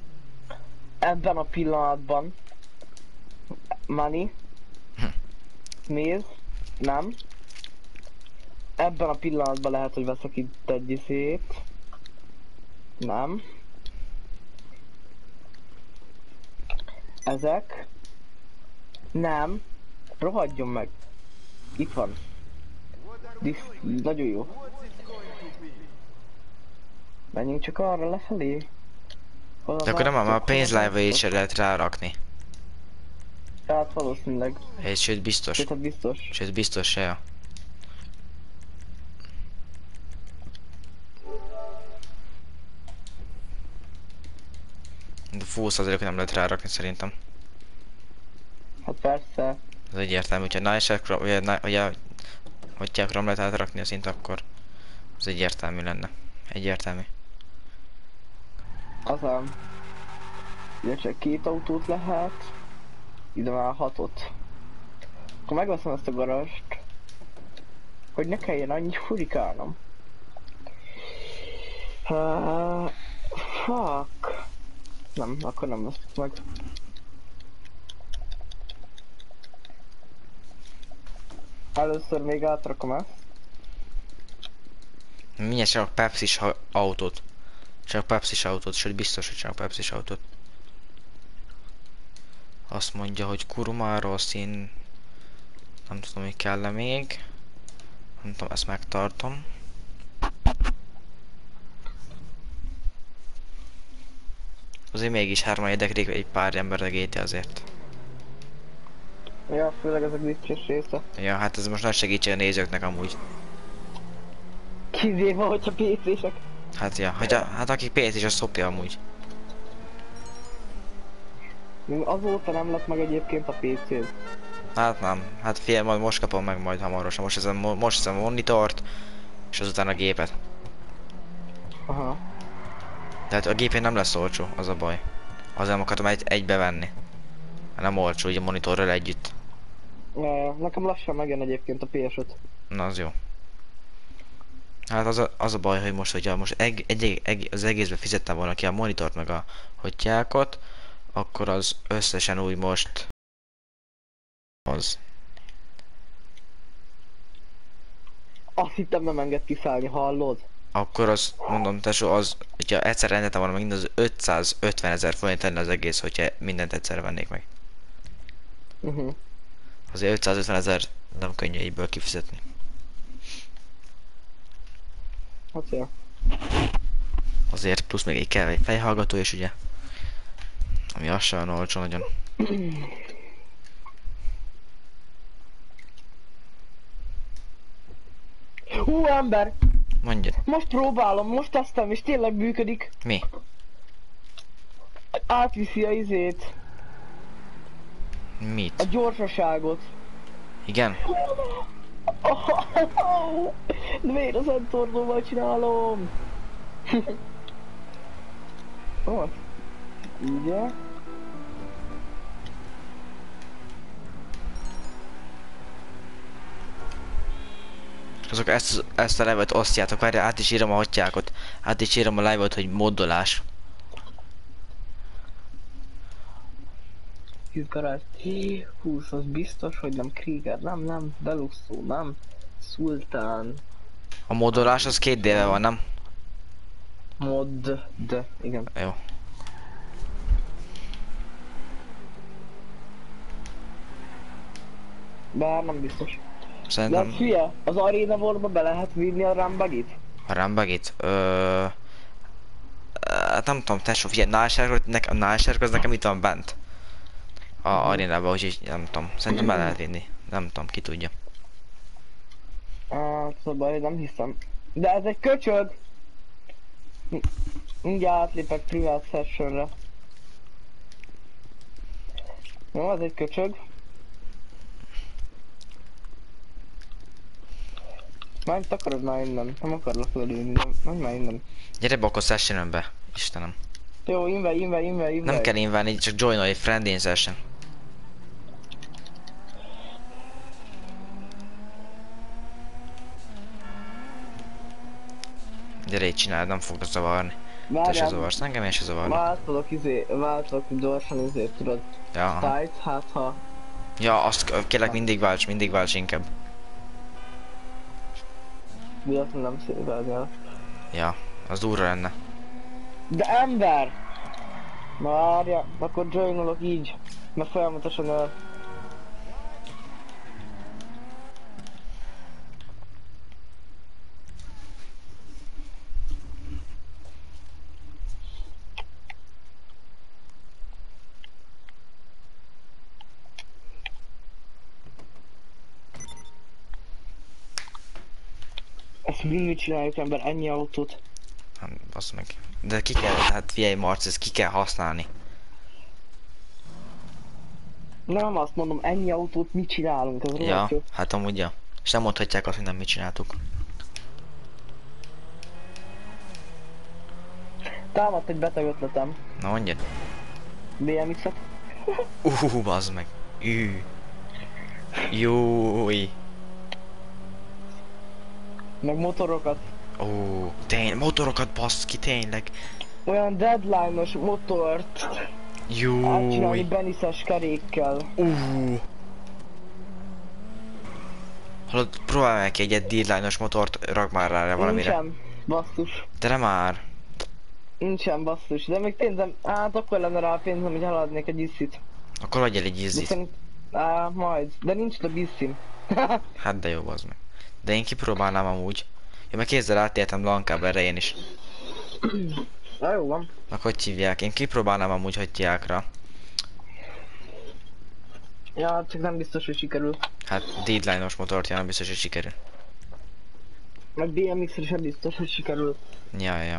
Ebben a pillanatban. Money. Nézd, nem. Ebben a pillanatban lehet, hogy veszek itt egy izét. Nem. Ezek. Nem. Rohadjon meg. Itt van. This, nagyon jó. Menjünk csak arra lefelé. Hol De akkor nem a a pénzlájvait se lehet rárakni. Hát valószínűleg. És sőt biztos. Sőt, hát biztos. Sőt biztos se. De fú százalékot nem lehet rárakni szerintem. Hát persze. Ez egyértelmű, hogyha nájsekra, vagy a, vagy a hotyákra nem lehet átrakni a szint, akkor az egyértelmű lenne. Egyértelmű. Azám. Ide csak két autót lehet. Ide már hatot. Akkor megveszem ezt a garast. Hogy ne kelljen annyi furikálnom. Uh, fuck. Nem, akkor nem veszek meg. Először még átrakom ezt. Mindjárt csak Pepsi-s autót. Csak Pepsi-s autót, sőt biztos, hogy csak Pepsi-s autót. Azt mondja, hogy kurmáról szín... Nem tudom, hogy kell-e még. Nem tudom, ezt megtartom. Azért mégis hárman érdeklik egy pár ember a gé té azért. Ja, főleg ez a glitches része. Ja, hát ez most nagy segítség a nézőknek amúgy. Kivéve, hogyha pé cések. Hát ja, hogy a, hát aki pé cés, az szopja amúgy. Azóta nem lett meg egyébként a pé cé. Hát nem, hát figyelj, majd most kapom meg majd hamarosan. Most ezen, most ezen a monitort, és azután a gépet. Aha. Tehát a gépén nem lesz olcsó, az a baj. Azért nem akartam egy, egybe venni. Nem olcsó, így a monitorral együtt. Ja, nekem lassan megjön egyébként a pé es öt. Na az jó. Hát az a, az a baj, hogy most, hogyha most egy, egy, egy, az egészbe fizettem volna ki a monitort meg a hotyákot, akkor az összesen úgy most... Az. Azt hittem nem enged kiszállni, hallod? Akkor az, mondom tesó, az, hogyha egyszer rendeltem volna meg, mind az ötszázötven ezer forint lenne az egész, hogyha mindent egyszer vennék meg. Uh -huh. Azért ötszázötven ezer nem könnyű egyből kifizetni. Hát ja. Azért plusz még egy kell egy fejhallgató is ugye. Ami az sem olcsó nagyon. Hú, ember! Mondjad. Most próbálom, most tesztem, és tényleg működik. Mi? Átviszi a izét. Mit? A gyorsaságot. Igen? De miért az entornóval csinálom? Ó, ugye? Azok ezt, ezt a live-ot osztjátok, várjál, át is írom a hotyákot. Át is írom a live-ot, hogy moddolás. Garázs. húsz, az biztos, hogy nem Krieger, nem, nem, Deluxo, nem, Sultán. A moddolás az két déve van, nem? Mod, de, igen. Jó. Bár nem biztos. De Szerintem... az hülye, az Arena War-ba be lehet vinni a Rambagit? A Rambagit? Ö... Hát nem tudom, tesó, figyelj, Nálsárg, a Nálsárg az nekem itt van bent. A arénában, úgyhogy nem tudom. Szerintem be lehet vinni. Nem tudom, ki tudja. Hát, szóval hogy nem hiszem. De ez egy köcsög! Mindjárt átlépek privát sessionre. Jó, ez egy köcsög. Már takarod már innen, nem akarlak lelőni, de menj már innen. Gyere be akkor sessionbe, Istenem. Jó, inve, inve, inve, inve. Nem kell inválni, csak joinolj egy friend in session. Gyere így csináld, nem fogok zavarni. Te se zavarsz, engem én se zavarlak. Változok izé, változok gyorsan izé, tudod. Ja, aha. Tight, hát ha Ja, azt kérlek mindig válts, mindig válts inkább. Mi azt nem szépen el. Ja, az durva lenne. De ember! Várja, akkor joinolok így. Mert folyamatosan el. Ezt mind mit csináljuk ember, ennyi autót? Hát, basz meg. De ki kell, hát figyelj Marci, ezt ki kell használni. Nem azt mondom, ennyi autót mit csinálunk, ez Ja, rohadt jó. hát amúgy ja. És nem mondhatják azt, hogy nem mit csináltuk. Támadt egy beteg ötletem. Na mondjad. bé em ikset. Uh, bazd meg. Ű. Júj. Meg motorokat. Ó, tény, motorokat basz ki, tényleg. Olyan deadline-os motort átcsinálni Júj. beniszes kerékkel. Uh. Hallod, próbálj meg egy egy deadline-os motort, rak már rá valamire. Nincsen, basszus. De nem már. Nincsen, basszus. De még pénzem, hát akkor lenne rá pénzem, hogy eladnék egy iszit. Akkor adj el egy De ízit. szerint... Á, majd. De nincs több iszim. Hát de jó, bazd meg. De én kipróbálnám amúgy. Én meg kézzel átéltem Lankába erején is. Na jó van. Meg hogy hívják? Én kipróbálnám amúgy, hogy hívják rá. Ja, csak nem biztos, hogy sikerül. Hát deadline-os motort, ja, nem biztos, hogy sikerül. Meg bé em ikre sem biztos, hogy sikerül. Ja, ja.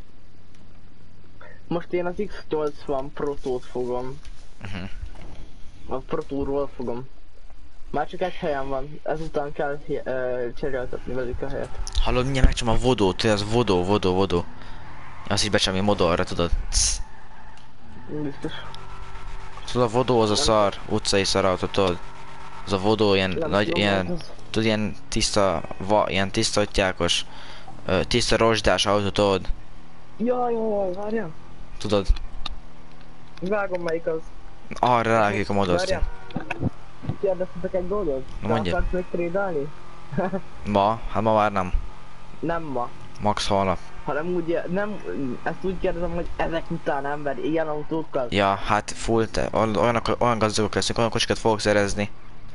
Most én az iksz nyolcvan Protót fogom. Uh-huh. A Protóról fogom. Már csak egy helyen van, ezután kell uh, cseréltetni velük a helyet. Hallod, mindjárt megcsom a vodót, tudod, az vodó, vodó, vodó. Azt is becsomja modorra, tudod. Csz. Biztos. Tudod, a vodó az a szar, utcai szarautó, tudod. Az a vodó ilyen Nem nagy, tudom, ilyen, az- tudod, ilyen tiszta, va, ilyen tiszta ottyákos, ö, tiszta rozsdás autó, tudod. Jaj, jaj, jaj, várjál. Tudod, Vágom melyik az. arra rárakjuk a modort. Várjál. Kérdeztetek egy dolgot? Na, Te mondjad. akarsz még trédálni? Ma? Hát ma már nem. Nem ma. Max holnap. Hanem úgy, nem, ezt úgy kérdezem, hogy ezek után ember, ilyen autókkal. Ja, hát full, te, olyan, olyan gazdagok leszünk, olyan kocsikat fogok szerezni.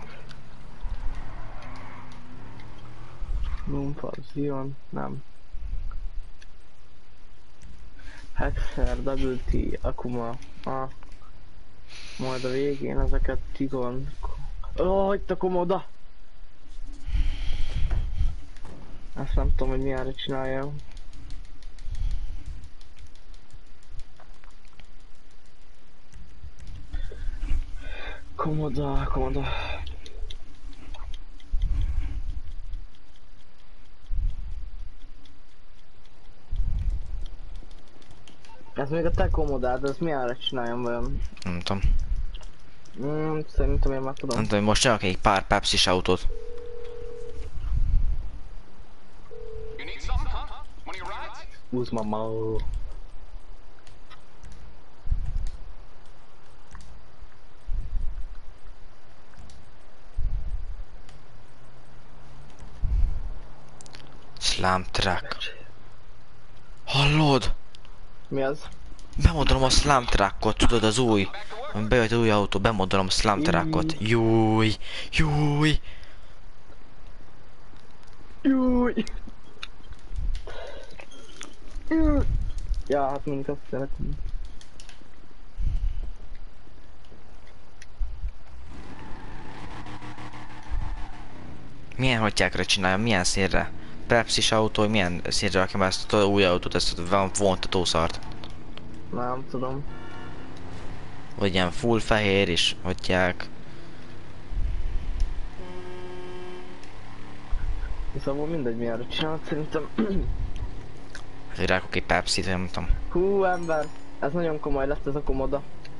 Lumpa, Zion, nem. Hexer, double T, Akuma, ah. Majd a végén ezeket Tigon. Ó, oh, hagyta Komoda! Ezt nem tudom, hogy milyenre csinálja. Komoda, Komoda. Ez még a te Komodád, ez milyenre csináljam vajon? Nem tudom. Mm, szerintem én már tudom. Nem tudom, hogy most csinálok egy pár Pepsi-s autót. Húz mama. Slam truck. Hallod? Mi az? Bemodolom a slam truckot, tudod, az új. Bejött az új autó, bemodolom a slam truckot. Júj, júj. Júj! Júj! Ja, hát mindig azt szeretem. Milyen hattyákra csináljam, milyen színre? Pepsi-s autó, milyen színre rakjam ezt az új autót, ezt a vontatószart? Nem tudom. Vagy ilyen full fehér is, hattyák. Szóval mindegy milyenre csinált, szerintem. Hogy rákok egy Pepsi-t, nem tudom. Hú, ember! Ez nagyon komoly lesz ez a Komoda.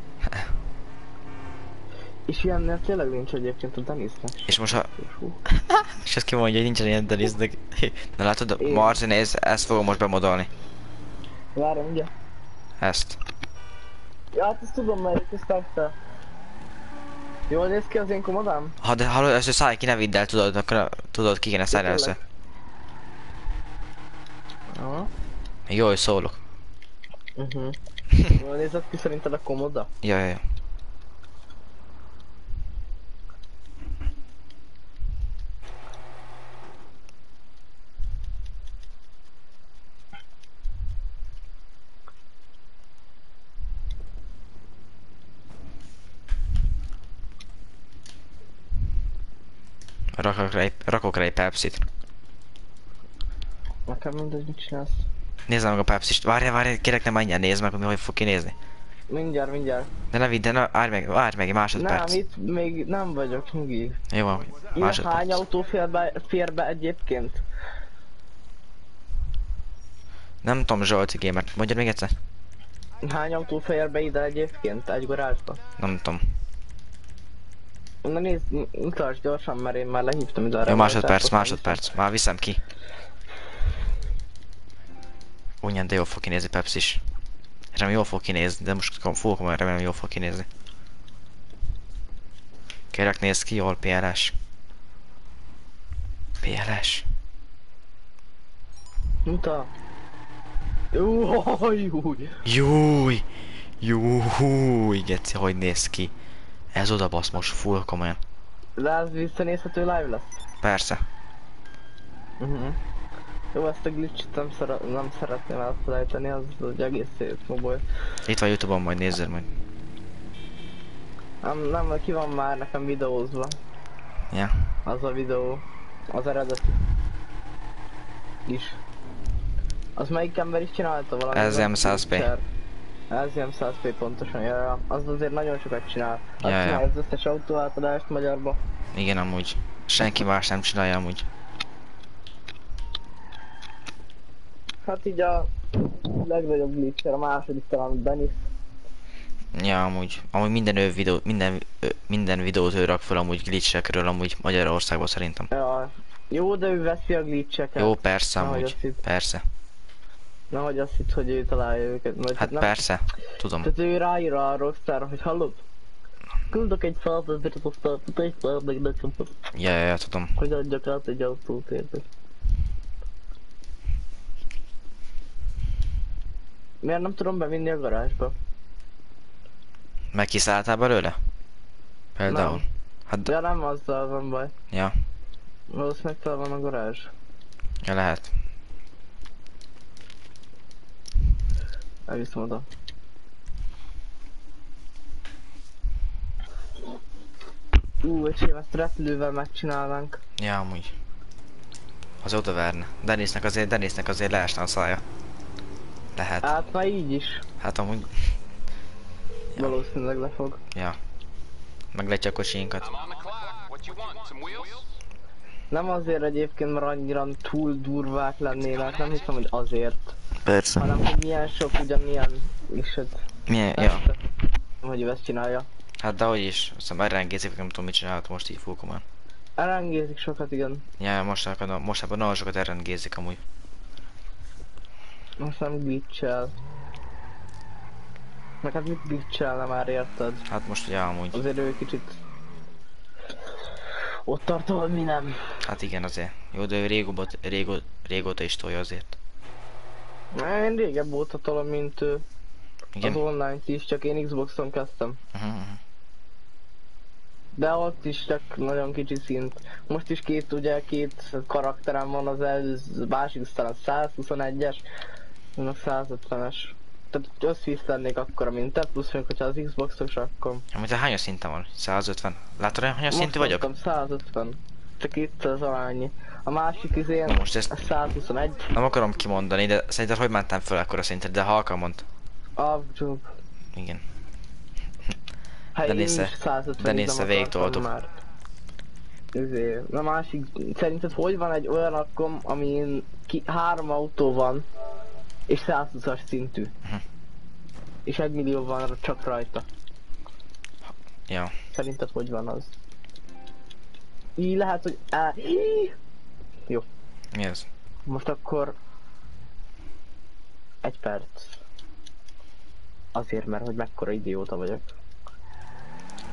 És ilyennél tényleg nincs egyébként a Denisnek. És most ha... Hú. És ezt kimondja, hogy nincsen ilyen Denisnek. Na látod, Én- Marci, nézd, ezt fogom most bemodolni. Várjam, ugye? Ezt. Ja, hát ezt tudom, melyik, ezt tettem. Jól néz ki az én komodám? Ha de hallod, ezt szállj ki, ne vidd el, tudod, akkor tudod, ki kéne szállni először. Aha. Jó, hogy szólok. Uh-huh. Jól nézett ki szerinted a komoda? Ja, ja, ja. Rakok rá egy, rakok rá egy Pepsit. Nekem mindegy, mit csinálsz. Nézd meg a Pepsist. Várjál, várjál, kérlek, nem menjen, nézd meg, hogy hogy fog kinézni. Mindjárt, mindjárt. De ne vidd, de ne, várj meg, várj meg egy másodperc. Nem, itt még nem vagyok, nyugi. Jó van, Ilyen másodperc. hány autó fér be, fér be egyébként? Nem tudom, Zsolti Gamer, mondjad még egyszer? Hány autó fér be ide egyébként? Egy garázsba? Nem tudom. Na nézd, mutasd gyorsan, mert én már lehívtam ide arra. Jó, majd másodperc, elhoztam másodperc. Már viszem ki. Ugyan, de jól fog kinézni Pepsis. Remélem jól fog kinézni, de most fogok majd remélem jól fog kinézni. Kérlek, nézd ki jól, pé el es. pé el es. Muta. Júj, júj. Júj! Júj, geci, hogy néz ki. Ez oda basz most full komolyan. De ez visszanézhető live lesz? Persze. Uh-huh. Jó, ezt a glitch-et nem, szere nem szeretném elfelejteni, az egy egész szép mobil. Itt van YouTube-on, majd nézzél majd. Nem, nem, ki van már nekem videózva. Ja. Az a videó. Az eredeti. Is. Az melyik ember is csinálta valami? Ez em száz pé. Ez em száz pé pontosan, ja, ja. Az azért nagyon sokat csinál. Azt Ja, ja. csinálja az összes autóátadást magyarba. Igen, amúgy. Senki más nem csinálja amúgy. Hát így a legnagyobb glitcher, a második talán Dennis. Ja, amúgy. Amúgy minden ő videó, minden, ö, minden videót ő rak fel amúgy glitchekről amúgy Magyarországban szerintem. Ja. Jó, de ő veszi a glitcheket. Jó, persze Nehogy amúgy. azt hidd- Persze. Nehogy azt hitt, hogy ő találja őket. Vagy Hát nem. persze. Tudom. Tehát ő ráír a Rockstar, hogy hallod? Küldök egy százezret, aztán egy fel meg nekem, Ja, ja, ja, tudom. hogy adjak át egy autót, érted? Miért nem tudom bevinni a garázsba? Meg kiszálltál belőle? Például. Nem. Hát, De nem azzal van baj. ja. Valószínűleg fel van a garázs. Ja, lehet. Elviszem oda. Ú, öcsém, ezt repülővel megcsinálnánk. Ja, amúgy. Az oda verne. Denisnek azért, Denisnek azért leesne a szája. Lehet. Hát már így is. Hát amúgy, Ja. Valószínűleg lefog. ja. Megletje a kocsiinkat. Nem azért egyébként, mert annyira túl durvák lennének, nem hiszem, hogy azért. Persze. Hanem, hogy milyen sok ugyanilyen is, hogy Milyen, ja. hogy ő ezt csinálja. Hát de hogy is, aztán elrengészik, nem tudom mit csinálhat most így fúkomán. Elrengézik sokat, igen. Ja, most, akar- most ebben nagyon sokat elrengézik amúgy. Most nem glitchel. Meg hát mit glitchelne már, érted? Hát most ja, amúgy. Azért ő kicsit... Ott tart, ahol mi nem. Hát igen azért. Jó, de ő régóta, régó, régóta is tolja azért. Én régebb óta tolom, mint ő. Igen. Az online-t is, csak én Xboxon kezdtem. Uh-huh, uh-huh. De ott is csak nagyon kicsi szint. Most is két, ugye, két karakterem van, az előző, másik talán százhuszonegyes, meg százötvenes. Tehát összvisztennék akkora, mint te, plusz még, hogyha az Xboxos, akkor... Amúgy te hányas szinten van? százötven? Látod, hogy hányas szintű vagyok? Most százötven. Csak itt az annyi. A másik izén, Na most ezt- a százhuszonegy. Nem akarom kimondani, de szerinted hogy mentem fel ekkora szintre, de halkan mond. Abcsúk. Igen. Hát De én nézze- is százötven de nem nézze, akartam végigtoltuk. már. Izé, a másik, szerinted hogy van egy olyan akkom, amin ki, három autó van, és százhúszas szintű. Uh-huh. És egy millió van csak rajta. Ja. Szerinted hogy van az? Így lehet, hogy... Á... Jó, Mi ez? most akkor... Egy perc. Azért, mert hogy mekkora idióta vagyok.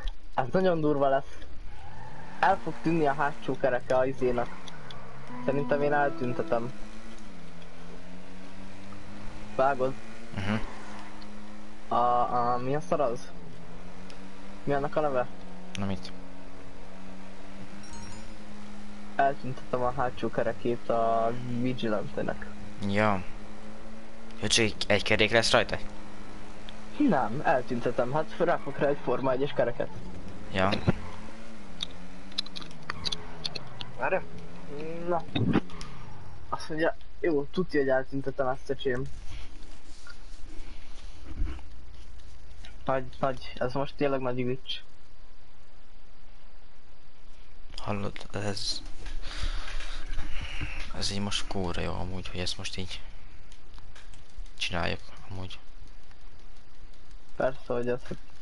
Ez nagyon durva lesz. El fog tűnni a hátsó kereke a izénak. Szerintem én eltüntetem. Vágod? Uh-huh. A, a, mi a szar az? Mi annak a neve? Na mit? Eltüntetem a hátsó kerekét a Vigilante-nek. Ja. Jó, csak egy, egy kerék lesz rajta? Nem, eltüntetem, hát rakok rá egy Forma egyes kereket. Ja. Várja? Na. Azt mondja, jó, tudja, hogy eltüntetem ezt a csém. Nagy, nagy, ez most tényleg nagy glitch. Hallod, ez... Ez így most kóra jó amúgy, hogy ezt most így... Csináljuk amúgy. Persze, hogy ez...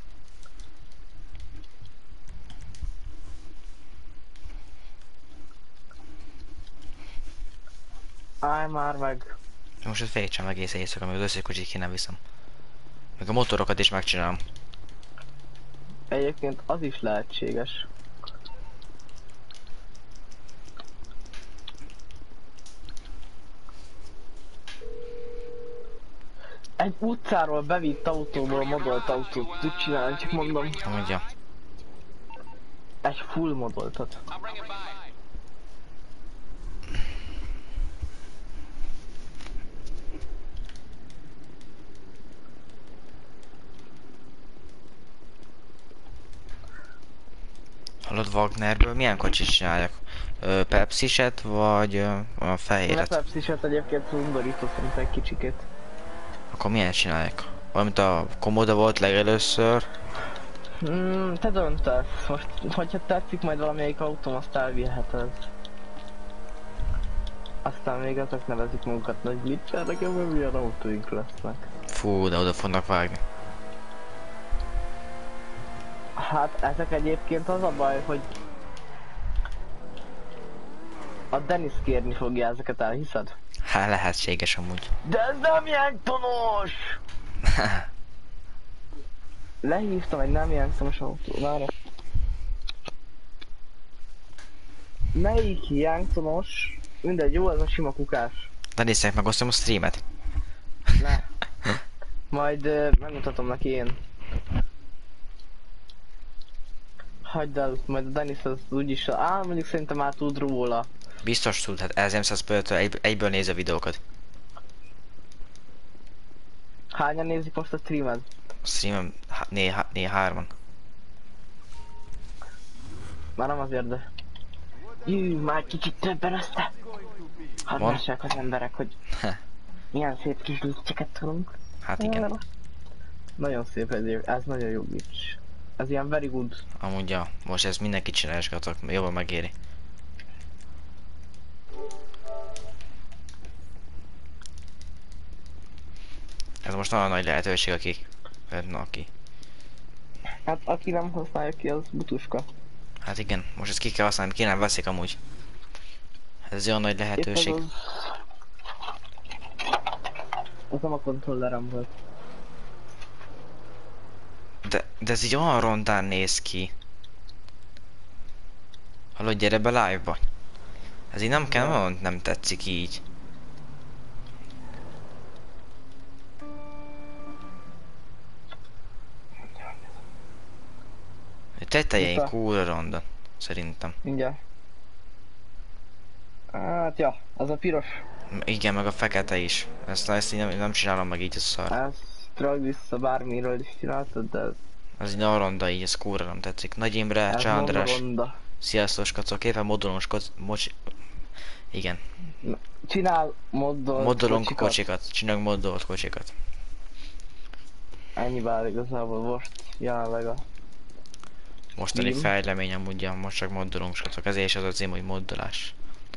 Állj már meg! Most ezt fejtsem egész éjszaka, meg az összes kocsit ki nem viszem. Meg a motorokat is megcsinálom. Egyébként az is lehetséges. Egy utcáról bevitt autóból modolt autót tud csinálni, csak mondom. Amúgy ja. Egy full modoltat. Hallod, Wagnerből milyen kocsit csináljak? Ö, Pepsi-set vagy ö, a A fehéret? Pepsi-set egyébként undorító szerintem egy kicsikét. Akkor milyen csinálják? Valamint a Komoda volt legelőször. Hmm, te döntesz. Most, hogyha tetszik majd valamelyik autóm, azt elviheted. Aztán még ezek nevezik magukat nagy glitchernek, ebben milyen autóink lesznek. Fú, de oda fognak vágni. Hát ezek egyébként az a baj, hogy a Dennis kérni fogja ezeket, elhiszed? Hát lehetséges amúgy. De ez nem jangtonos! Lehívtam egy nem jangtonos autó, várj. Melyik jangtonos? Mindegy, jó, ez a sima kukás. De nézzek, megosztom a streamet. Ne. Majd uh, megmutatom neki én. Hagyd el, majd a Dennis az úgyis, á, mondjuk szerintem már tud róla. Biztos tud, hát ezért száz egy, egyből néz a videókat. Hányan nézik most a streamet? Streamem néha, néha hárman. Már nem azért, de... Jú, már kicsit többen aztán. Hadd Van? lássák az emberek, hogy milyen szép kis glitcheket tudunk. Hát igen. Nagyon szép ez, ez nagyon jó glitch. Ez ilyen very good. Amúgy ja, most ezt mindenki csináljátok, jobban megéri. Ez most nagyon nagy lehetőség, akik... Na, aki. Hát aki nem használja ki, az butuska. Hát igen, most ezt ki kell használni, ki nem veszik amúgy. Ez olyan nagy lehetőség. Épp az... Az nem a kontrollerem volt. De, de ez így olyan rondán néz ki. Hallod, gyere be live-ba. Ez így nem kell, nagyon nem tetszik így. Tetején Vissza. cool ronda, szerintem. Mindjárt. Hát ja, az a piros. Igen, meg a fekete is. Ezt, ezt így nem, nem csinálom meg így, ez szar. Ezt ragd vissza bármiről is csináltad, de ez, Az így nagyon ronda így, ez kurva nem tetszik. Nagy Imre, ez Cseh András. ronda. Sziasztok, skacok, éppen modolunk skoc... Mocs... Igen. Csinál moddol Modolunk kocsikat. kocsikat. Csinálunk modolt kocsikat. Ennyi vár igazából most jelenleg a... Mostani Film. fejlemény amúgy, ja, most csak moddolunk skacok. Ezért is az a cím, hogy moddolás.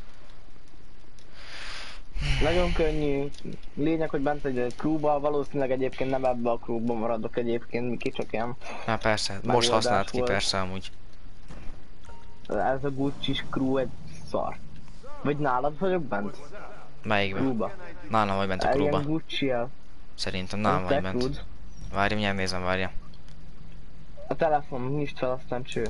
Nagyon könnyű. Lényeg, hogy bent egy crewba, valószínűleg egyébként nem ebbe a crewba maradok egyébként, Miki, csak ilyen. Na persze, most Megoldás használt ki volt. persze amúgy. Ez a Gucci-s crew egy szar. Vagy nálad vagyok bent? Melyikben? Crewba. Nálam vagy bent a Ilyen klubba. Gucci-el. Szerintem nálam vagy bent. crewd. Várj, mindjárt nézem, várja. A telefon, nyisd fel, aztán cső.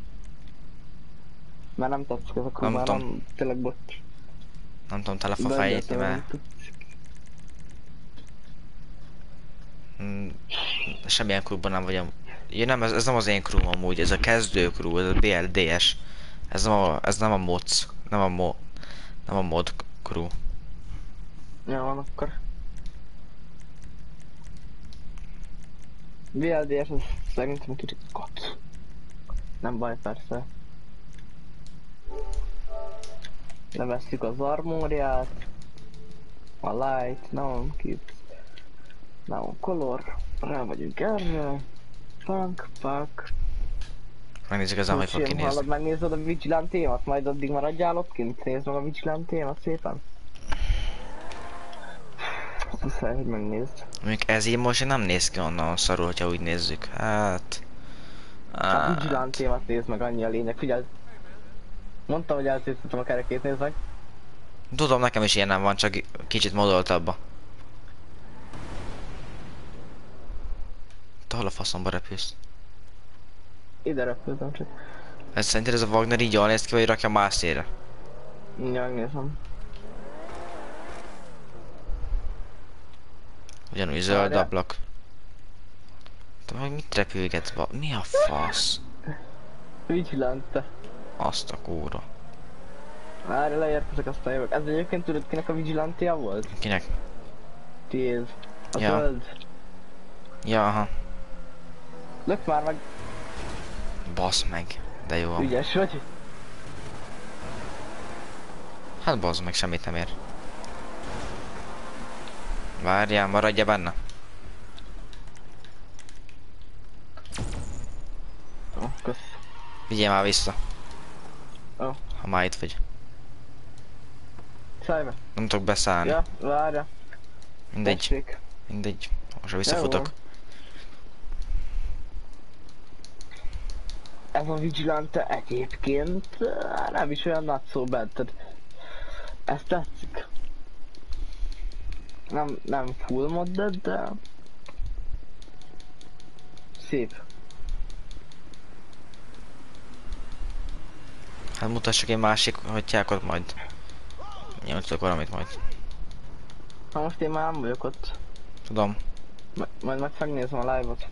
Mert nem tetszik ez a crew, Nem már tudom. nem, tényleg bocs. Nem tudom telefon De felnyitni, egyáltalán mert... nem tetszik. Mm, semmilyen klubban nem vagyok. Ja, nem, ez, ez nem az én crew amúgy, ez a kezdő crew, ez a bé el dé es. Ez nem a, ez nem a mods, nem a mo... Nem a mod crew. Ja, van akkor. bé el dé es az szerintem kicsit kot. Nem baj persze. Levesszük az armóriát. A light, now keep. Now color. Rá vagyunk erre. Punk, pack. Megnézzük ezen, hogy fog Hallod, kinézni. megnézed a vigilantémat, majd addig maradjál ott kint, nézd meg a vigilantémat szépen. Azt muszáj, hogy megnézd. Mondjuk ez így most nem néz ki onnan szarul, hogyha úgy nézzük. Hát... A hát... vigilantémat nézd meg, annyi a lényeg, figyeld. Mondtam, hogy elszétszítem a kerekét, nézd meg. Tudom, nekem is ilyen nem van, csak kicsit modoltabba. Te hol a faszomba repülsz? Ide repültem csak. Ez szerinted ez a Wagner így jól néz ki, vagy rakja más szélre? Mindjárt megnézem. Ugyanúgy zöld Várjál. ablak. Te meg mit repülgetsz ba? Mi a fasz? Vigilante. Azt a kúra. Várj, leérkezek, aztán jövök. Ez egyébként tudod kinek a vigilantia volt? Kinek? Tiéd. A Ja. zöld. Ja, aha. Lök már meg, Basz meg. De jó. van. ügyes vagy. Hát basz meg, semmit nem ér. Várjál, maradja benne. Ó, kösz. Vigyél már vissza. Ó. Ha már itt vagy. Szállj be. Nem tudok beszállni. Ja, várja. Mindegy, Tessék. mindegy. Most visszafutok. Jó. Ez a vigilante egyébként eh, nem is olyan nagy szó bent, tehát ez tetszik. Nem, nem full modded, de szép. Hát mutassak egy másik hagyjákot majd. Nyolcok valamit majd. Na most én már nem vagyok ott. Tudom. M majd meg megnézem a live-ot.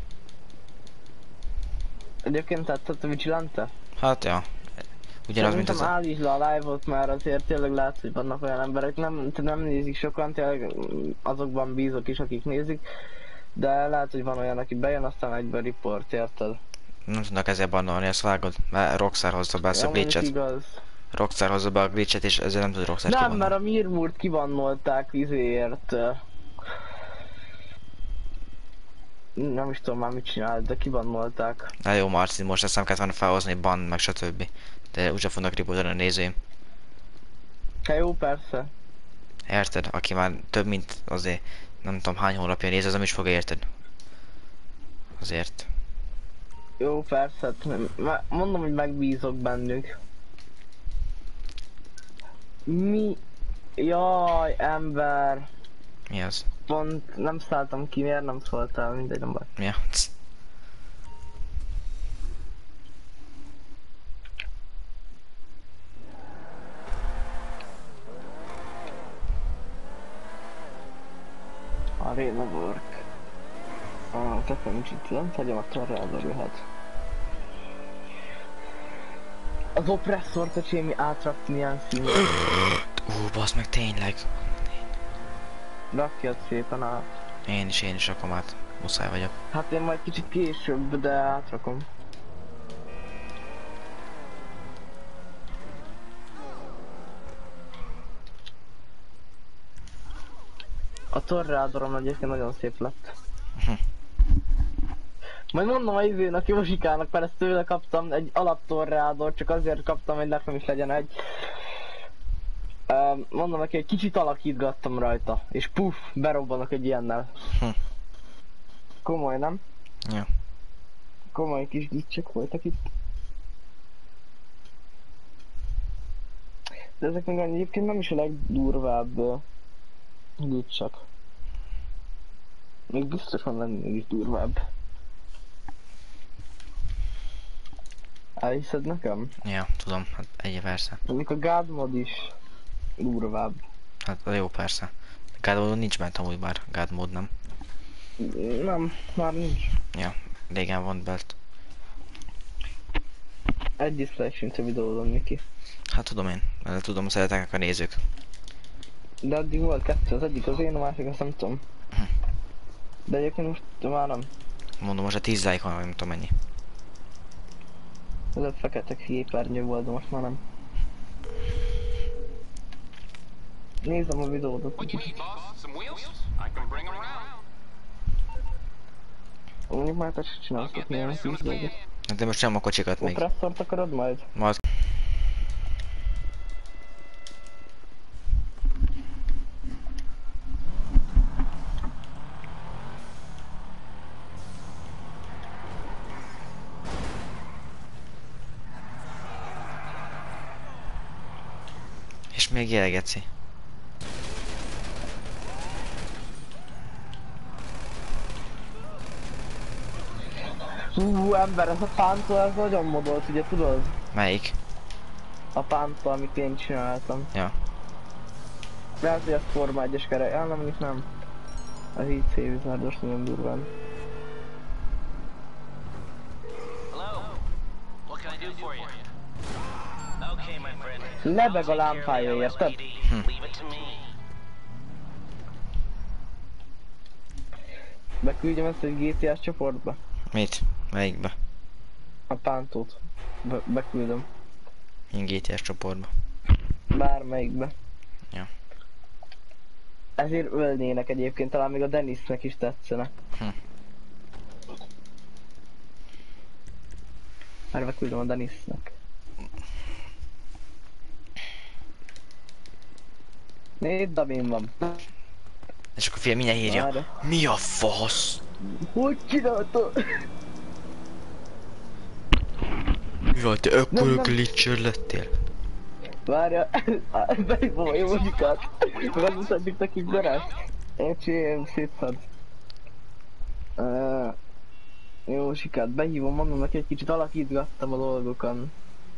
Egyébként tetszett a vigilante? Hát ja. Ugyanaz, mint Szerintem ez a... állítsd le a live-ot, mert azért tényleg látsz, hogy vannak olyan emberek, nem, nem nézik sokan, tényleg azokban bízok is, akik nézik. De lehet, hogy van olyan, aki bejön, aztán egyből report, érted? Nem tudnak ezért bannolni, ezt vágod, mert Rockstar hozza be ezt a Ja, mondjuk glitchet. igaz. Rockstar hozza be a glitchet, és ezzel nem tud Rockstar Nem, kibannolni. mert a Mirmurt kibannolták izéért. ö, Nem is tudom már mit csinált, de kibannolták. Na jó, Marci, most ezt nem kellett volna felhozni, ban, meg stb. De úgyse fognak riportolni a nézőim. Hát jó, persze. Érted? Aki már több mint azért nem tudom hány hónapja néz, az nem is fog érted. Azért. Jó, persze. hát m- m- Mondom, hogy megbízok bennük. Mi? Jaj, ember. Mi az? Pont nem szálltam ki, miért nem szóltál, mindegy, nem baj. Mi a? Cs. Arena work. Ah, tettem nincs itt lent, hagyom a torrádra jöhet. Az oppresszort a csémi átrakni ilyen színű. Ú, bassz meg tényleg. Rakjad szépen át. Én is, én is rakom át. Muszáj vagyok. Hát én majd kicsit később, de átrakom. A torrádorom egyébként nagyon szép lett. Hm. Majd mondom a izének, Jósikának, mert ezt tőle kaptam egy alaptorrádor, csak azért kaptam, hogy nekem is legyen egy. Uh, mondom neki, egy kicsit alakítgattam rajta, és puff, berobbanok egy ilyennel. Hm. Komoly, nem? Ja. Komoly kis glitchek voltak itt. De ezek még egyébként nem is a legdurvább uh, glitchek. Még biztos van lenni is durvább. Elhiszed nekem? Ja, tudom, hát egy persze. Mondjuk a God mod is durvább. Hát jó, persze. God módon nincs bent amúgy már, God mód nem. Nem, már nincs. Ja, régen van belt. Egy dislike sincs a videódon, Miki. Hát tudom én, mert tudom, szeretnek a nézők. De addig volt kettő, az egyik az én, a másik azt nem tudom. De egyébként most már nem. Mondom, most a tíz like van, vagy nem tudom mennyi. Ez a fekete képernyő volt, de most már nem. Nézem a videódat. What you need, boss? Some wheels? I can bring them around. Mondjuk már te se csinálsz milyen kis dolgot. De most sem a kocsikat még. Oppresszort akarod majd? Majd. És még jelgeci. Hú, ember, ez a pántól, ez nagyon modolt, ugye tudod? Melyik? A pántól, amit én csináltam. Ja. Lehet, hogy ez Forma egyes kere, el nem, mondjuk nem. A Heat Savizardos nagyon durván. Hello? What can I do for you? Okay, my friend. Lebeg a lámpája, érted? Hm. Leave it to me. Beküldjem ezt egy gé té es csoportba. Mit? Melyikbe? A pántót. Be beküldöm. Én gé té es csoportba. Bármelyikbe. Ja. Ezért ölnének egyébként, talán még a Dennisnek is tetszene. Hm. Már beküldöm a Dennisnek. Négy dabén van. És akkor fél mindjárt írja. Várj. Mi a fasz? Hogy csináltad? Mivel te Nem, ekkora nem. glitcher lettél? Várja, beívom a jó muzsikát. Megmutatjuk nekik Beresz. Öcsém, szétszad. Uh, jó muzsikát, behívom, mondom neki, egy kicsit alakítgattam a dolgokon.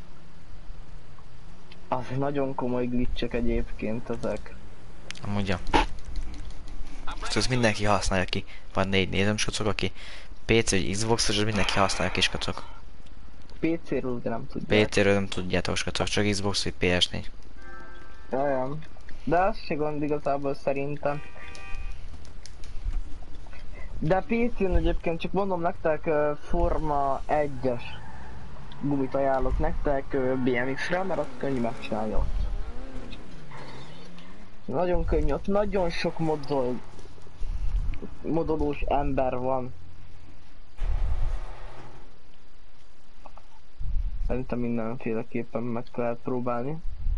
Az nagyon komoly glitchek egyébként ezek. Amúgy ja. Szóval ezt mindenki használja ki. Van négy nézem skacok, aki pé cé vagy Xbox-os, és mindenki használja ki skacok. pé cé-ről ugye nem tudják. pé cé-ről nem tudjátok skacok, csak Xbox vagy pé es négy. Jajam. De az se gond igazából szerintem. De pé cén egyébként csak mondom nektek uh, Forma egyes gumit ajánlok nektek uh, bé em iksz-re, mert azt könnyű megcsinálni ott. Nagyon könnyű, ott nagyon sok modol, modolós ember van. Szerintem mindenféleképpen meg lehet próbálni.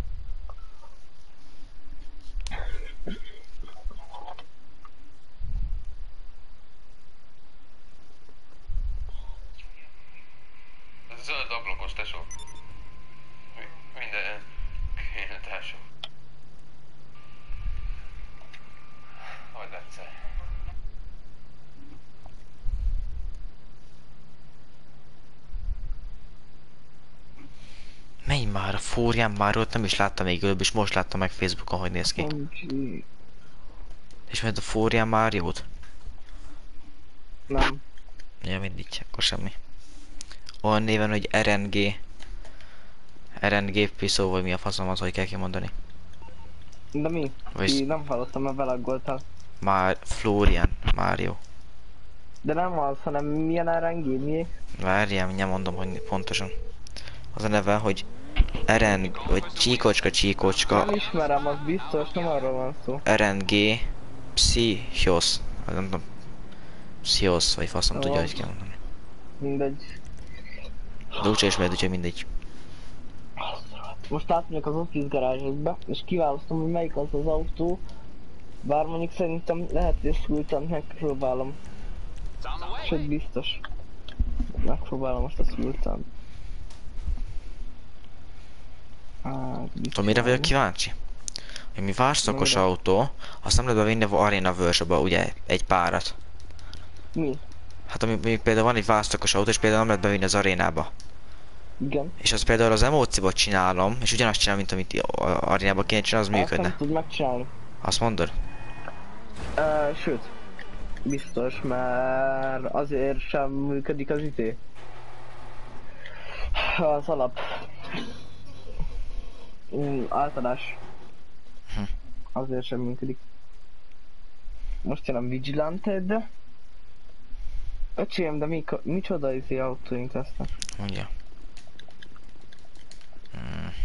Ez zöld ablakos, tesó. Mi- Minden kéne, hogy egyszer. Menj már, a fúrján már ott nem is láttam még előbb, és most láttam meg Facebookon, hogy néz ki. Hancsi. És mert a fúrján már jót? Nem. Ja, mindig, akkor semmi. Olyan néven, hogy er en gé. er en gé piszó, vagy mi a faszom az, hogy kell kimondani. De mi? Vagy- Ki nem hallottam, mert belaggoltál. Már Florian, már jó. De nem az, hanem milyen er en gé, mi? Várjál, mindjárt mondom, hogy pontosan. Az a neve, hogy er en, vagy csíkocska, csíkocska, Nem ismerem, az biztos, nem arról van szó. er en gé Psychos. Nem tudom. Psychos, vagy faszom tudja, hogy kell mondani. Mindegy. De úgyse ismered, úgyhogy mindegy. Most átmegyek az office garázsba, és kiválasztom, hogy melyik az az autó. Bár mondjuk szerintem lehet, hogy ezt Sultant megpróbálom. Sőt, biztos. Megpróbálom most a Sultant. Hát, Tudom, mire vagyok kíváncsi? Hogy mi várszakos Mire? autó, azt nem lehet bevinni a Arena workshopba, ugye, egy párat. Mi? Hát ami mondjuk például van egy várszakos autó, és például nem lehet bevinni az arénába. Igen. És az például az emóciót csinálom, és ugyanazt csinálom, mint amit a arénába kéne csinálni, az Azt működne. nem tud megcsinálni. Azt mondod? Uh, sőt. Biztos, mert azért sem működik az izé. Az alap. Mm, általános. Hm. Azért sem működik. Most jön a Vigilante-de. Öcsém, de mi, micsoda izé autóink lesznek? Mondja. Hmm.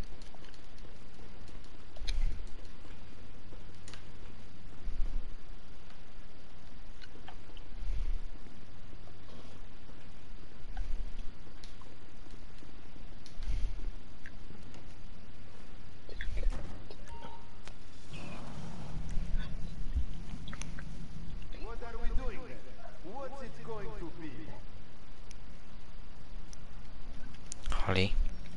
What are we doing then? What's it going to be? Hali.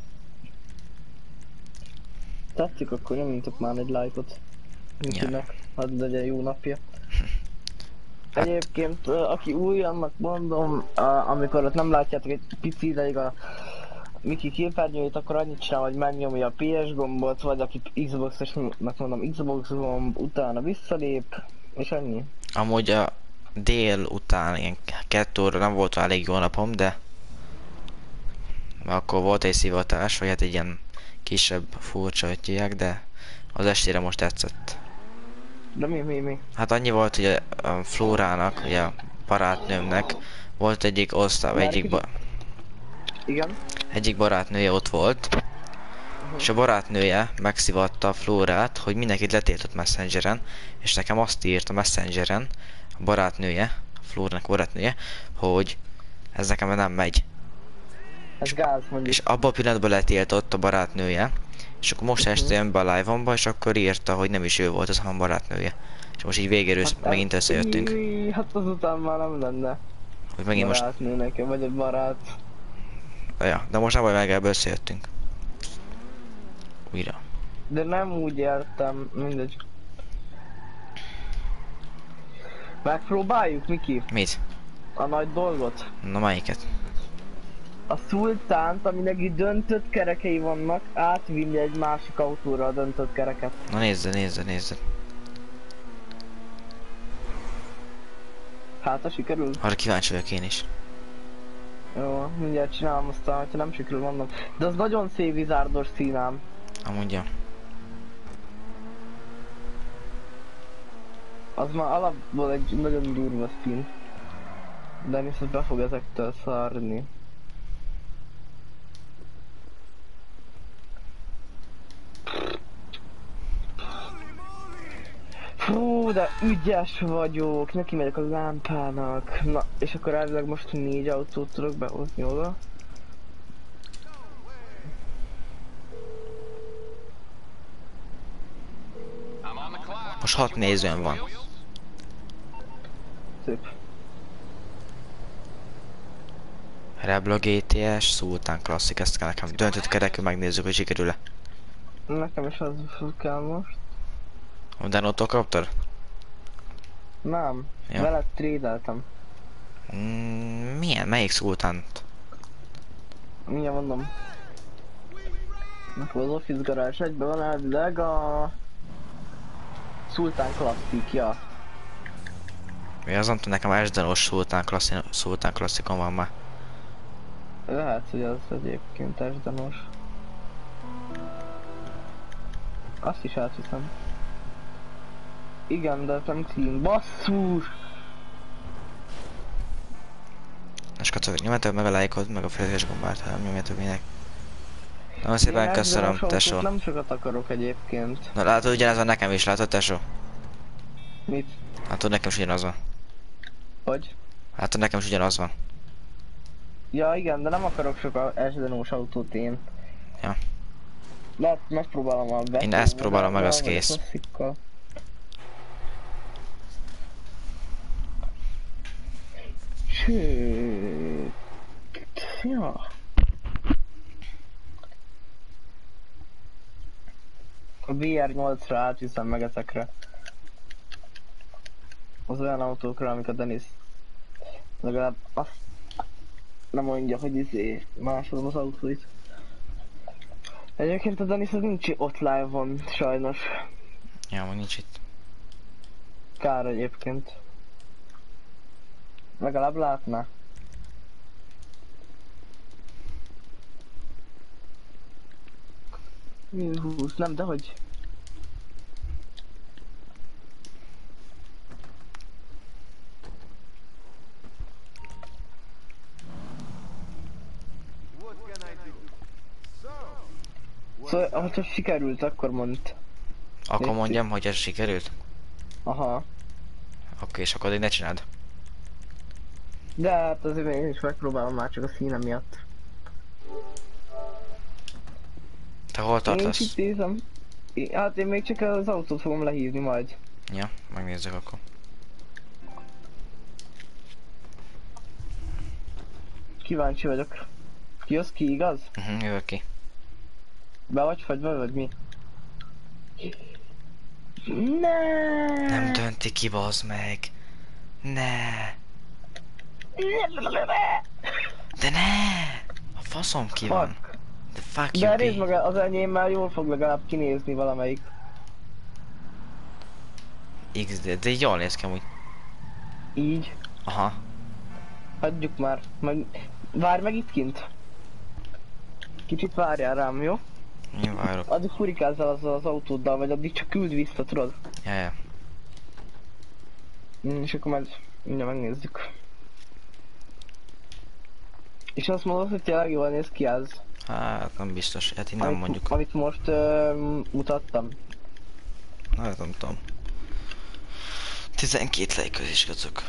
Tetszik, akkor nyomjatok már egy lájkot. Mindenkinek, hadd legyen jó napja. Hát- Egyébként, ö, aki új, annak mondom, uh, amikor ott nem látjátok egy pici ideig a Miki képernyőjét, akkor annyit csinál, hogy megnyomja a pé es gombot, vagy aki Xbox-osnak mondom Xbox gomb, utána visszalép, és ennyi. Amúgy a dél után, ilyen kettő óra nem volt elég jó napom, de akkor volt egy szivatás, vagy hát egy ilyen kisebb furcsa, hogy hívják, de az estére most tetszett. De mi, mi, mi? Hát annyi volt, hogy a, a Flórának, ugye a barátnőmnek volt egyik osztály, Már egyik, ba, Igen? egyik barátnője ott volt, és a barátnője megszivatta a Flórát, hogy mindenkit letiltott Messengeren, és nekem azt írt a Messengeren, a barátnője, a Flórának barátnője, hogy ez nekem nem megy. Ez gáz mondjuk. És abban a pillanatban letiltott a barátnője, és akkor most este jön be a live-omba, és akkor írta, hogy nem is ő volt az, hanem a barátnője. És most így végéről hát, megint összejöttünk. Íj, hát azután már nem lenne. Hogy megint most... Barátnő nekem, vagy egy barát. Ja, de most nem baj, meg ebből összejöttünk. Újra. De nem úgy értem, mindegy. Megpróbáljuk, Miki? Mit? A nagy dolgot. Na melyiket? A Sultánt, aminek így döntött kerekei vannak, átvinni egy másik autóra a döntött kereket. Na nézze, nézze, nézze. Hát, ha sikerül? Arra kíváncsi vagyok én is. Jó, mindjárt csinálom, aztán, ha nem sikerül, mondom. De az nagyon szép vizárdos színám. Amúgy Az már alapból egy nagyon durva szín. Dennis az be fog ezektől szarni. Fú, de ügyes vagyok, neki megyek a lámpának. Na, és akkor elvileg most négy autót tudok behozni oda. Most hat nézőn van. Szép. Rebla gé té es, Sultan Classic, ezt kell nekem döntött kerekül, megnézzük, hogy sikerül-e. Nekem is az kell most. Utána kaptad? Nem, Ja. veled trédeltem. Mm, milyen? Melyik Sultant? Mindjárt mondom. Akkor az Office Garage egyben van elvileg a... Sultan Classic, ja. Mi az, nem tudom, nekem Esdenos Sultan Classic, Sultan Classicon van már. Lehet, hogy az egyébként esdenos. Azt is átviszem. Igen, de nem cím. Basszus! És kacagok, nyomjátok meg a lájkot, meg a feliratkozás gombát, ha nem nyomjátok minek. Nagyon szépen Ilyen köszönöm, esdenos tesó. autót nem sokat akarok egyébként. Na látod, ugyanez van nekem is, látod, tesó? Mit? Látod, nekem is ugyanaz van. Hogy? Látod, nekem is ugyanaz van. Ja igen, de nem akarok sok esdenos autót én. Ja. Lehet, megpróbálom a Vectróval, Én ezt próbálom meg, az vagy a kész. Classical. Sőt. Ja. A vé er nyolcra átviszem meg ezekre. Az olyan autókra, amik a Dennis legalább azt nem mondja, hogy izé másolom az autóit. Egyébként a Dennis az nincs ott live-on, sajnos. Ja, meg nincs itt. Kár egyébként. Legalább látná. húsz, nem, de hogy? What can I do? So, Szóval, ha csak sikerült, akkor mondd. Akkor Légy mondjam, hogy ez sikerült? Aha. Oké, és akkor addig ne csináld. De hát azért én is megpróbálom már csak a színe miatt. Te hol Én tartasz? itt nézem. Én- Hát én még csak az autót fogom lehívni majd. Ja, megnézzük akkor. Kíváncsi vagyok. Jössz ki, igaz? Uh -huh, jövök ki. Be vagy fagyva, vagy mi? Ne. Nem dönti ki, bazd meg. Ne. De ne! A faszom ki van. Fuck. The fuck De you nézd be. meg, az enyémmel jól fog legalább kinézni valamelyik. iksz dé, de jól néz ki amúgy. Így. Aha. Hagyjuk már. Majd... Várj meg itt kint. Kicsit várjál rám, jó? Én várok. Addig furikázzál azzal az autóddal, vagy addig csak küld vissza, tudod? Ja, ja. Mm, és akkor majd mindjárt megnézzük. És azt mondod, hogy tényleg jól néz ki az, Hát nem biztos, hát így nem amit, mondjuk. amit most uh, mutattam. Hát nem tudom. tizenkét lejközés gacok.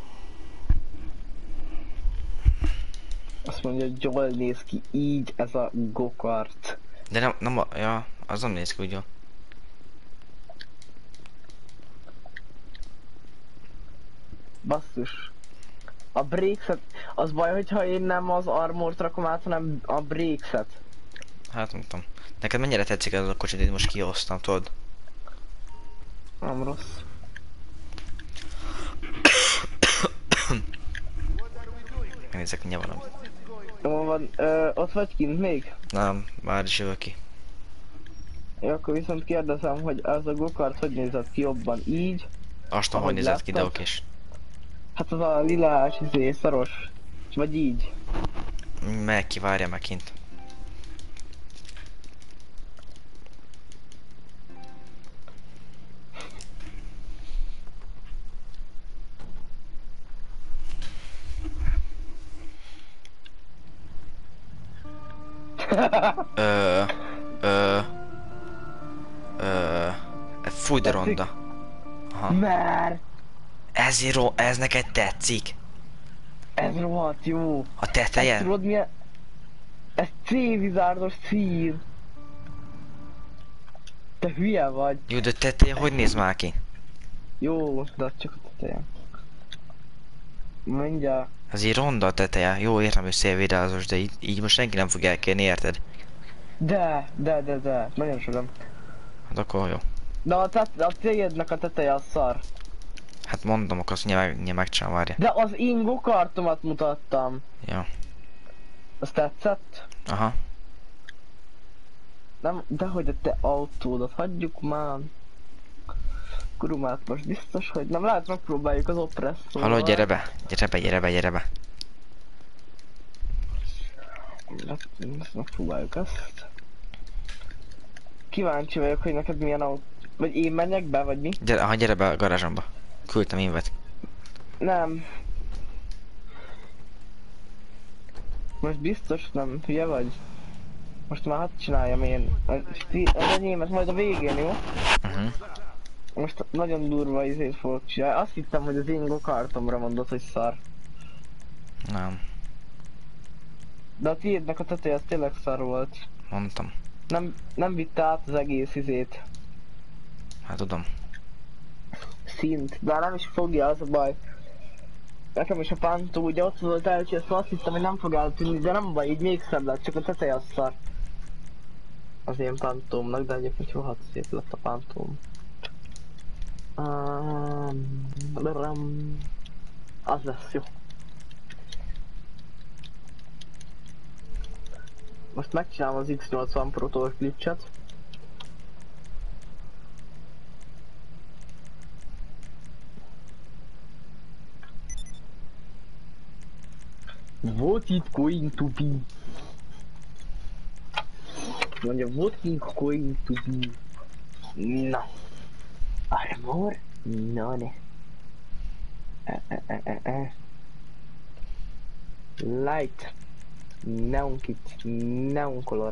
Azt mondja, hogy jól néz ki így ez a go-kart. De nem, nem a, ja, az nem néz ki úgy jól. Basszus. A brakes-et, az baj, hogyha én nem az armort rakom át, hanem a brakes-et. Hát nem tudom. Neked mennyire tetszik ez a kocsit, itt most kihoztam, tudod? Nem rossz. Megnézzek mindjárt valamit. Jó van, ö, ott vagy kint még? Nem, már is jövök ki. Jó, akkor viszont kérdezem, hogy ez a go-kart hogy nézett ki jobban? Így? Azt tudom, hogy Ahogy nézett ki, de láttad? okés. Hát az a lilás, izé, szaros. Vagy így? Meg ki, várja meg kint. Ö... Ö... Ö... Fúj de ronda. Aha. Mert Ez, ro ez neked tetszik? ez rohadt jó. A Ezt teteje? tudod milyen? Ez C-vizárdos szín. Te hülye vagy. Jó, de teteje hogy néz már ki? Jó, de az csak a teteje. Mondja. Az így ronda a teteje. Jó, értem, hogy szélvédázos, de így, így most senki nem fog elkérni, érted? De, de, de, de. Nagyon sokan. Hát akkor jó. De a, tet a cégednek a teteje a szar. Hát mondom, akkor azt nyilván, nyilván megcsinálom, várja. De az én gokartomat mutattam. Jó. Az tetszett? Aha. Nem, dehogy a te autódat, hagyjuk már. Kurumát most biztos, hogy nem lehet, megpróbáljuk az oppresszóval. Halló, gyere be, gyere be, gyere be, gyere be. Hát, megpróbáljuk ezt. Kíváncsi vagyok, hogy neked milyen autó... Vagy én menjek be, vagy mi? Gyere, aha, gyere be a garázsomba. Küldtem invet. Nem. Most biztos nem, hülye vagy? Most már hadd csináljam én. Az enyémet majd a végén, jó? Uh-huh. Most nagyon durva izét fogok csinálni. Azt hittem, hogy az én gokartomra mondod, hogy szar. Nem, De a tiédnek a teteje az tényleg szar volt. mondtam. Nem, nem vitte át az egész izét. Hát tudom. Szint. De nem is fogja, az a baj. Nekem is a pántó ugye ott volt elcseszve, azt hittem, hogy nem fog eltűnni, de nem baj, így még szebb lett, csak a teteje az szar. Az én pántómnak, de egyébként rohadt szép lett a pántóm. Um, az lesz jó. Most megcsinálom az X nyolcvan Pro-tól glitchet. What it going to be? Mondja, what it going to be? Na. Armor? No, ne. Uh, uh, uh, uh, uh. Light. Neon kit. Neon color.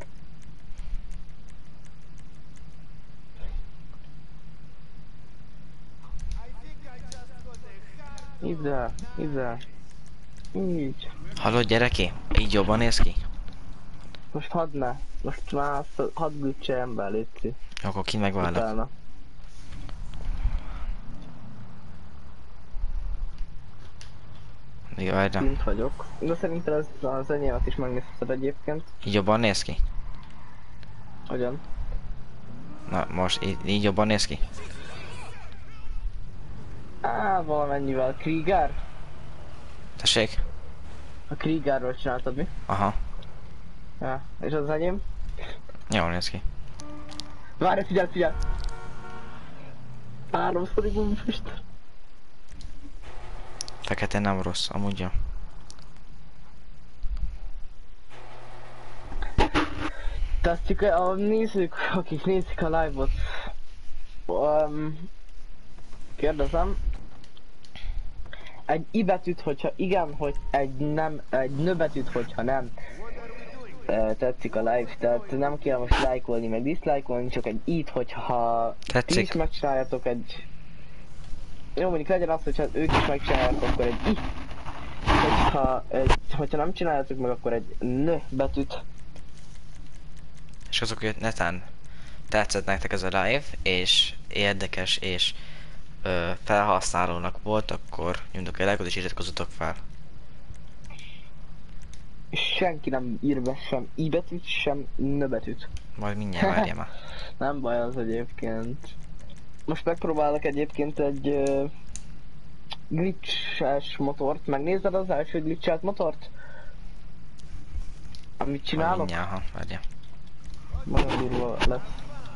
Ide, ide. Így. Halló, gyere ki? Így jobban néz ki? Most hadd ne. Most már azt hadd glitcheljen be, létszik. Jó, akkor ki megválok. Utána. Jó, várjál. Kint vagyok. De szerintem ez az enyémet is megnézheted egyébként. Így jobban néz ki? Hogyan? Na, most így, így jobban néz ki? Á, valamennyivel. Krieger? Tessék? A Kriegerről csináltad mi? Aha. Ja, és az enyém? Jól néz ki. Várj, figyelj, figyelj! Háromszorig most. Fekete nem rossz, amúgy jó. Tehát csak a nézők, akik nézik a live-ot, um, kérdezem, egy i betűt, hogyha igen, hogy egy nem, egy nö betűt, hogyha nem uh, tetszik a live, tehát nem kell most lájkolni meg diszlájkolni, csak egy i-t, hogyha Tetszik. ti is megcsináljátok egy... Jó, mondjuk legyen az, hogyha ők is megcsinálják, akkor egy i. Hogyha, egy, hogyha nem csináljátok meg, akkor egy nö betűt. És azok, hogy netán tetszett nektek ez a live, és érdekes, és ö, felhasználónak volt, akkor nyomjatok egy lájkot és iratkozzatok fel. Senki nem ír be sem i betűt, sem nö betűt. Majd mindjárt várja már. Nem baj az egyébként. Most megpróbálok egyébként egy uh, glitches motort. Megnézed az első glitchelt motort? Amit Majd csinálok? mindjárt, ha, várja. Nagyon durva lesz.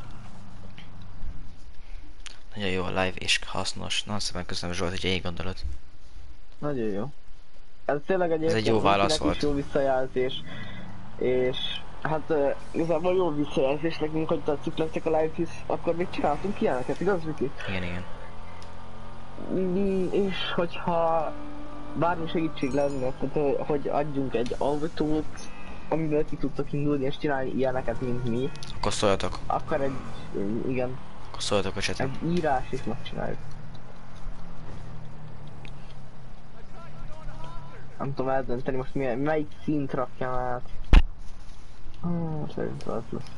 Nagyon jó a live és hasznos. Nagyon szépen köszönöm, Zsolt, hogy így gondolod. Nagyon jó. Ez tényleg egyébként egy jó válasz mindenkinek is volt. jó visszajelzés. És hát uh, igazából jó visszajelzés nekünk, hogy tetszik nektek a live hisz, akkor még csináltunk ilyeneket, igaz Viki? Igen, igen. Mm, és hogyha bármi segítség lenne, tehát hogy adjunk egy autót, amiből ki tudtok indulni és csinálni ilyeneket, mint mi, Akkor szóljatok. akkor egy, igen, Akkor szóljatok a chaten. egy írás is megcsináljuk. Nem tudom eldönteni most milyen, melyik szint rakjam át. Hmm, szerintem az lesz.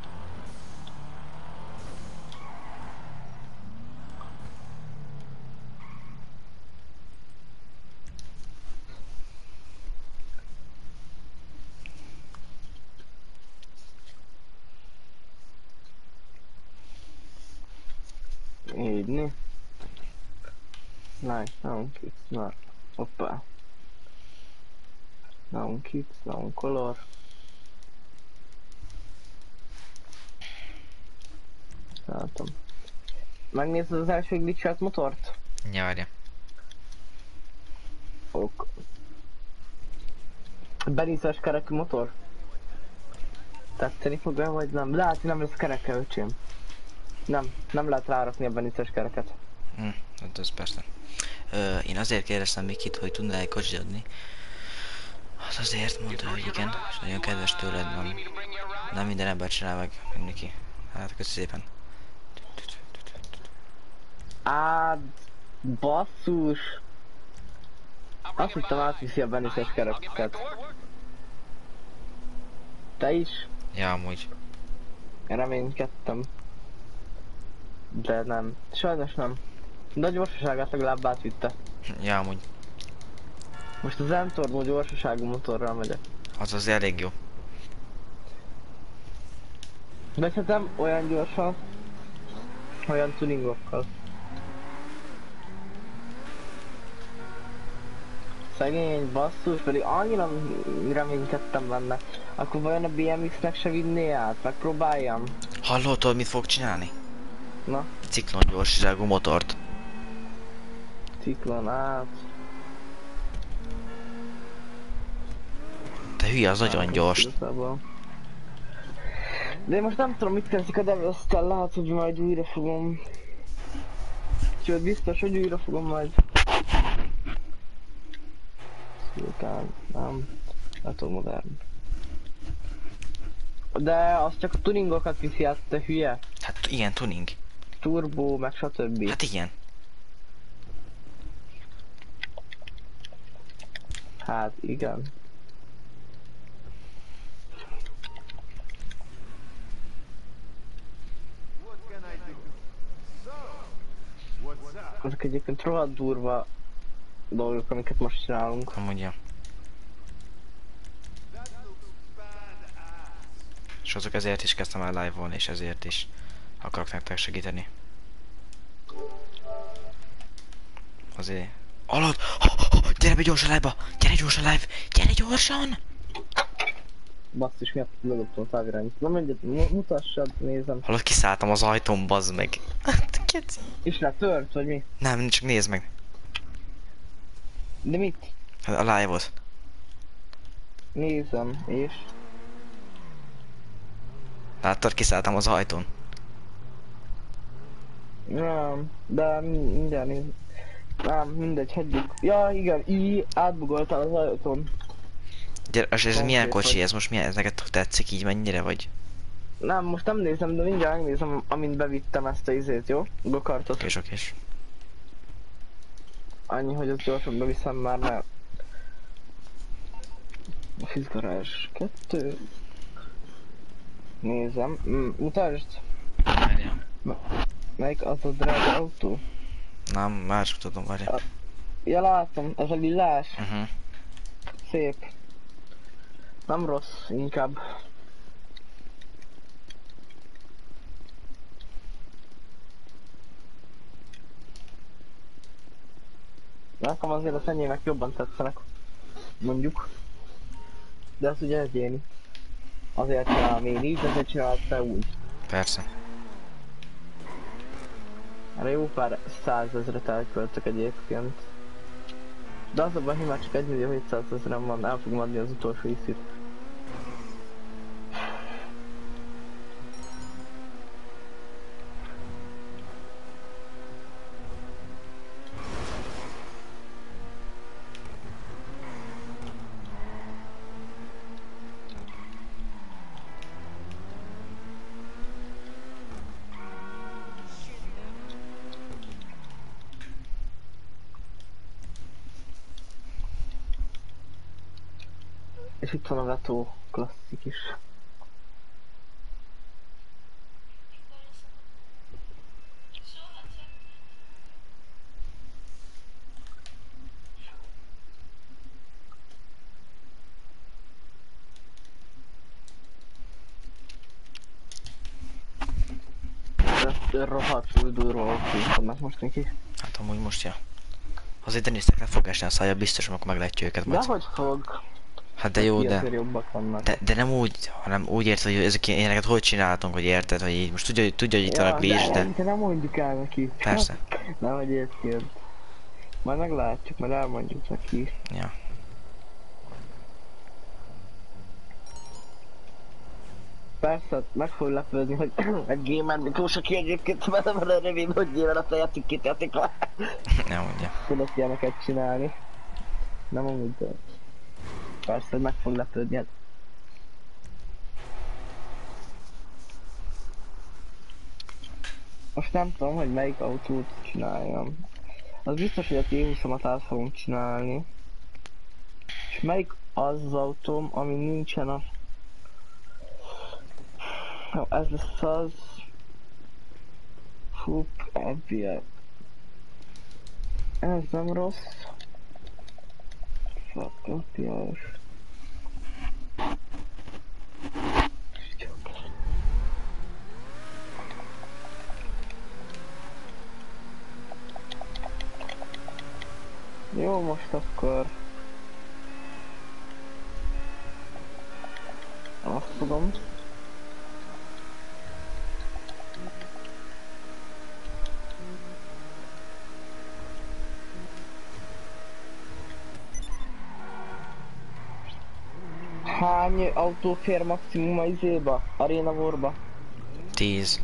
Így, né? Nice, down kits, na, hoppá. Down kits, down color. Látom. Megnézed az első glitchelt motort? Ja, várja. Ok. Beniszes kerekű motor? Tetszeni fog el vagy nem? Lehet, hogy nem lesz kereke, öcsém. Nem, nem lehet rárakni a beniszes kereket. Hm, hát ez persze. Ö, én azért kérdeztem Mikit, hogy tudná egy kocsit adni. Hát azért mondta, hogy igen, és nagyon kedves tőled, nem, nem minden ember csinál meg, mint Miki. Hát köszi szépen. Á, basszus! Azt hittem átviszi a beniszes kerekeket. Te is? Ja, amúgy. Reménykedtem. De nem. Sajnos nem. De a gyorsaságát legalább átvitte. Ja, amúgy. Most az M-tornó gyorsaságú motorral megyek. Az az elég jó. Vezetem olyan gyorsan, olyan tuningokkal. Szegény basszus, pedig annyira reménykedtem benne. Akkor vajon a bé em iksz-nek se vinné át? Megpróbáljam? Hallotod, mit fog csinálni? Na, Ciklon gyorsaságú motort. ciklon át. Te hülye, az nagyon gyors. Igazából. De én most nem tudom, mit teszik a Devil's-tel, lehet, hogy majd újra fogom. Sőt, biztos, hogy újra fogom majd. Szultán, nem. Letó modern. De az csak a tuningokat viszi át, te hülye. Hát ilyen tuning. Turbo, meg stb. Hát igen. Hát igen. What can I do? So, what's up? Ezek egyébként rohadt durva dolgok, amiket most csinálunk. Amúgy ja. That looks badass. És azok ezért is kezdtem el live-olni, és ezért is akarok nektek segíteni. Azért... Hallod? Gyere be gyorsan live-ba! Gyere gyorsan live! Gyere gyorsan! Basszus, miatt ledobtam a távirányít. Na mindegy, mu- mutassad, nézem. Hallod, kiszálltam az ajtón, bazd meg. Hát, keci. És letört, vagy mi? Nem, csak nézd meg. De mit? Hát a live-ot. Nézem, és... Láttad, kiszálltam az ajtón. Nem, de mi- mindjárt néz... Nem, mindegy, hagyjuk. Ja, igen, így átbugoltál az ajtón. Gyere, és ez Konkrét milyen vagy. kocsi? Ez most milyen? Ez neked tetszik így mennyire, vagy? Nem, most nem nézem, de mindjárt megnézem, amint bevittem ezt a izét, jó? Gokartot. Okés, okés. Annyi, hogy azt gyorsan beviszem már, mert... Fizgarázs kettő... Nézem, mm, mutasd! Várjál. Melyik az a drága autó? Nem, már csak tudom, várjál. Ja, látom, ez a lilás. Uh-huh. Szép. Nem rossz, inkább. Nekem azért a enyémek jobban tetszenek. Mondjuk. De ez ugye egyéni. Azért csinálom én így, azért csinálod te úgy. Persze. Erre jó pár százezret elköltök egyébként. De az a baj, hogy már csak egymillió-hétszázezren van, el fogom adni az utolsó iszit. És itt van a vetó, klasszik is. De rohadtul durva vannak most neki. Hát amúgy most ja. Azért Denisnek le fog esni a szája, biztos, amikor meglátja őket majd. Dehogy fog. Hát de jó, de... Azért jobbak vannak. De, de nem úgy, hanem úgy érted, hogy ezek ilyeneket hogy csináltunk, hogy érted, hogy így most tudja, hogy, tudja, hogy itt van a glitch, de... de... nem mondjuk el neki. Persze. Nem, hogy érted. Majd meglátjuk, majd elmondjuk neki. Ja. Persze, meg fog lepődni, hogy egy gamer Miklós, aki egyébként vele van a rövid, hogy nyilván a fejetik kitértik le. Nem mondja. Tudok ilyeneket csinálni. Nem amúgy, de... Persze, hogy meg fog lepődni, hát. Most nem tudom, hogy melyik autót csináljam. Az biztos, hogy a té húszomat át fogom csinálni. És melyik az az autóm, ami nincsen a... No, ez lesz az... Fuk, ebbiek. Ez nem rossz. Fuck, ebbiek. Jó, most akkor... Azt tudom. Hány autó fér maximum a izéba? Arena Warba? Tíz.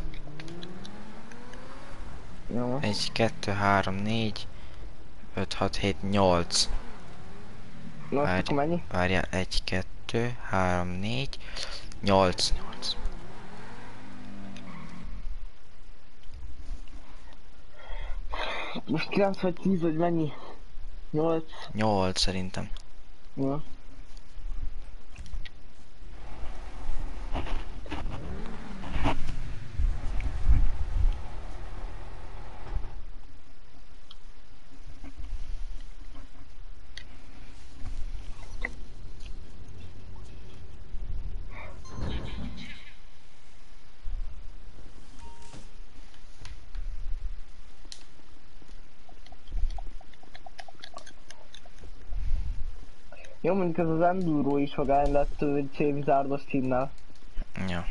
Jó. Egy, kettő, három, négy, öt, hat, hét, nyolc. Na, Várj, akkor mennyi? várjál, egy, kettő, három, négy, nyolc, nyolc. Most kilenc vagy tíz, vagy mennyi? nyolc. nyolc szerintem. Ja. Jó, mondjuk ez az Enduro is vagány lett egy C-vizárdos színnel. Ja.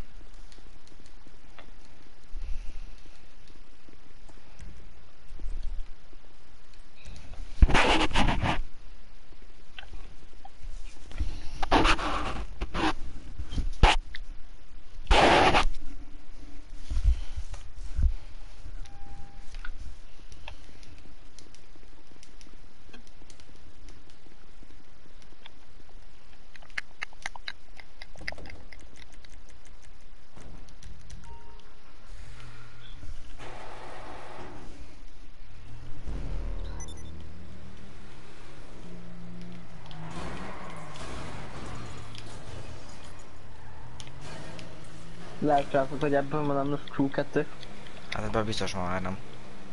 Lehet csináltok, hogy ebből van nem lesz Crew kettő. Hát ebben biztos van már nem.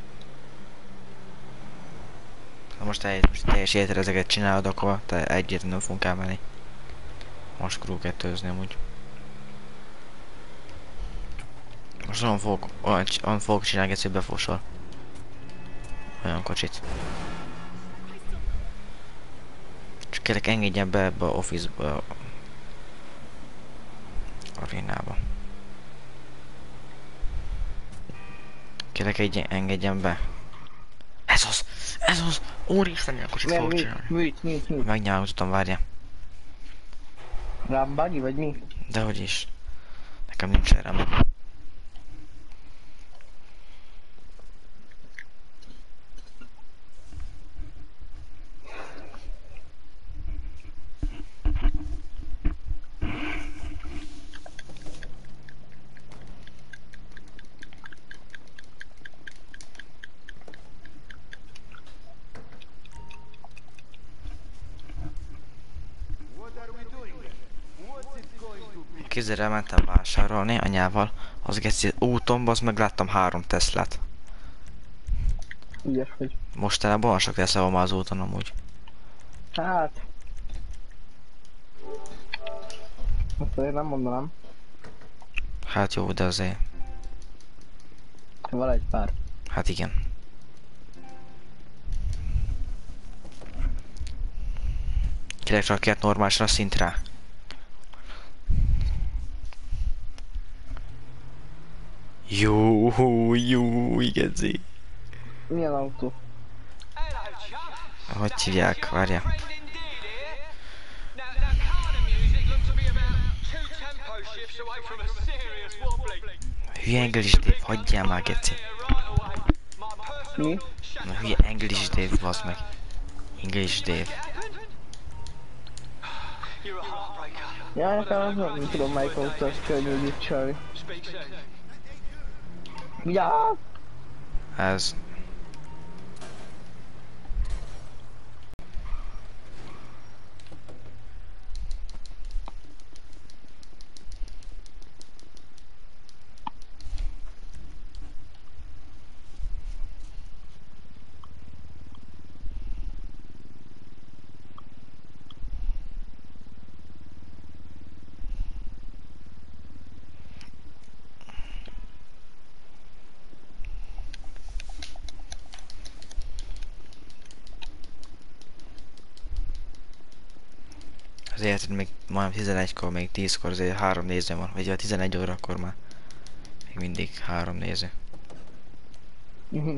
Ha most, egy, most teljes életre ezeket csinálod, akkor te egyértelműen fogunk elmenni. Most Crew kettőzni amúgy. Most olyan fogok, olyan, olyan fogok csinálni, hogy befosol. Olyan kocsit. Csak kérlek engedjen be ebbe a office-ba. A arénába. Kérlek egy engedjen be. Ez az! Ez az! Úristen, ilyen kocsit Nem, fogok mi? csinálni. Mit, mit, mit? Megnyálogtam, várja. Rambagi vagy mi? Dehogy is. Nekem nincs erre. What are we doing? Kézzel elmentem vásárolni anyával. Az geci úton, az meg láttam három Teslát. Ügyes vagy. Mostanában van sok Tesla van már az úton amúgy. Hát... Azt azért nem mondanám. Hát jó, de azért. Van egy pár. Hát igen. Kérlek csak két normálisra szintre. Jó, jó, igazí. Milyen autó? Hogy hívják? Várja. Hülye English Dave, hagyjál már, geci. Mi? Na hülye English Dave, bazd meg. English Dave. Ja, nekem az nem tudom melyik autó, ezt könnyű viccelni. Ja! Ez. Azért még majdnem tizenegykor, még tízkor, azért három néző van. Vagy a tizenegy órakor már. Még mindig három néző. Mhm.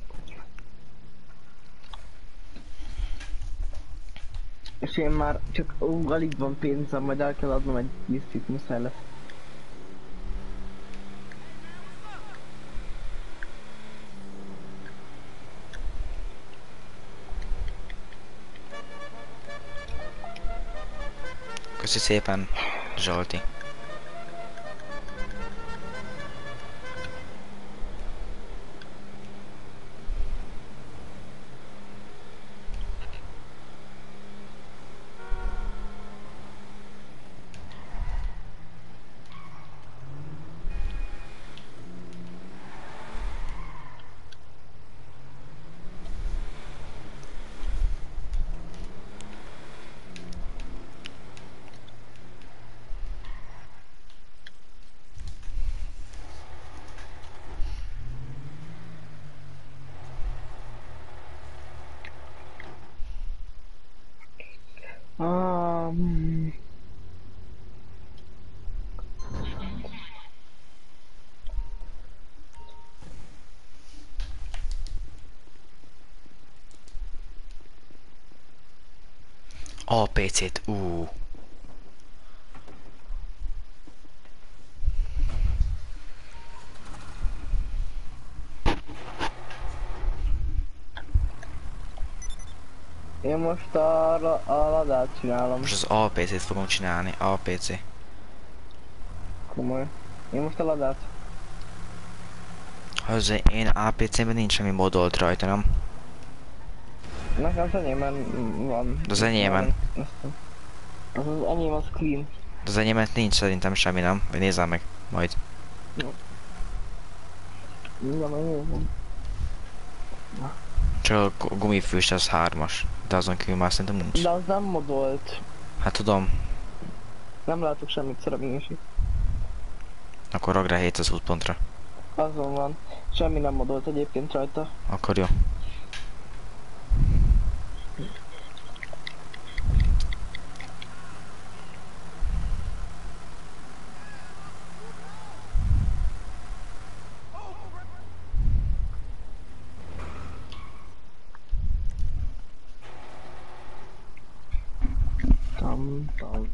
És én már csak ó, alig van pénzem, majd el kell adnom egy lisztit, muszáj lesz. Köszi szépen, Zsolti. Um... A pé cét, ú. Én most a, a ladát csinálom. Most az á pé cét fogom csinálni, á pé cé. Komoly. Én most a ladát. Hozzá én á pé cében nincs semmi modolt rajta, nem? Nekem az enyémben van. De az enyémben. Az az enyém az clean. De az enyémet nincs szerintem semmi, nem? Vagy nézzem meg, majd. Igen, enyém van. Csak a gumifűs az hármas. De azon kívül már szerintem nincs. De az nem modolt. Hát tudom. Nem látok semmit szerepelni. Akkor ragd rá hétszáz útpontra. Azon van. Semmi nem modolt egyébként rajta. Akkor jó. Tam, tam.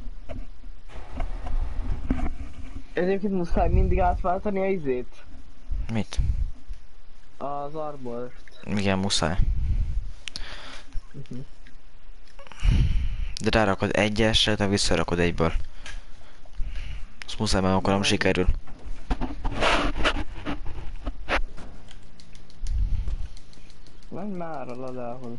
Egyébként muszáj mindig átváltani a izét. Mit? Az armort. Igen, muszáj. Uh-huh. De rárakod egyesre, de visszarakod egyből. Azt muszáj, mert akkor nem sikerül. Menj már a ladához.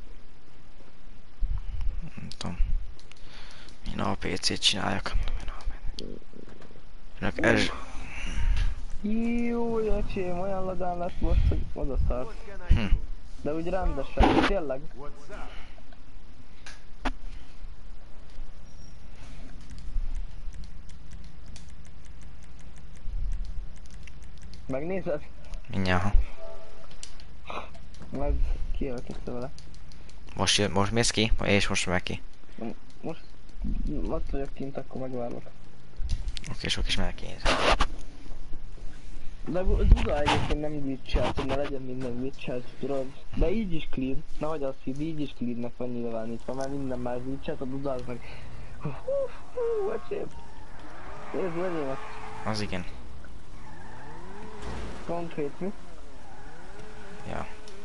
Nem tudom. Én á pé cét csináljak. Én á pé Önök ez... Jó, öcsém, olyan ladán lett most, hogy odaszart. Hm. De úgy rendesen, tényleg. What's up? Megnézed? Mindjárt. Meg kijelölkedte vele. Most, jö, most mész ki, és most meg ki. Most ott vagyok kint, akkor megvárlak. Oké, sok is megyek én. De Duda egyébként nem glitchelt, hogy ne legyen minden glitchelt, tudod. De így is clean, nehogy azt hidd, így is cleannek van nyilvánítva, mert minden már glitchelt, a Duda az meg... Hú, hú, öcsém. Nézd, legyémet. Az igen. Konkrét mi? Ja.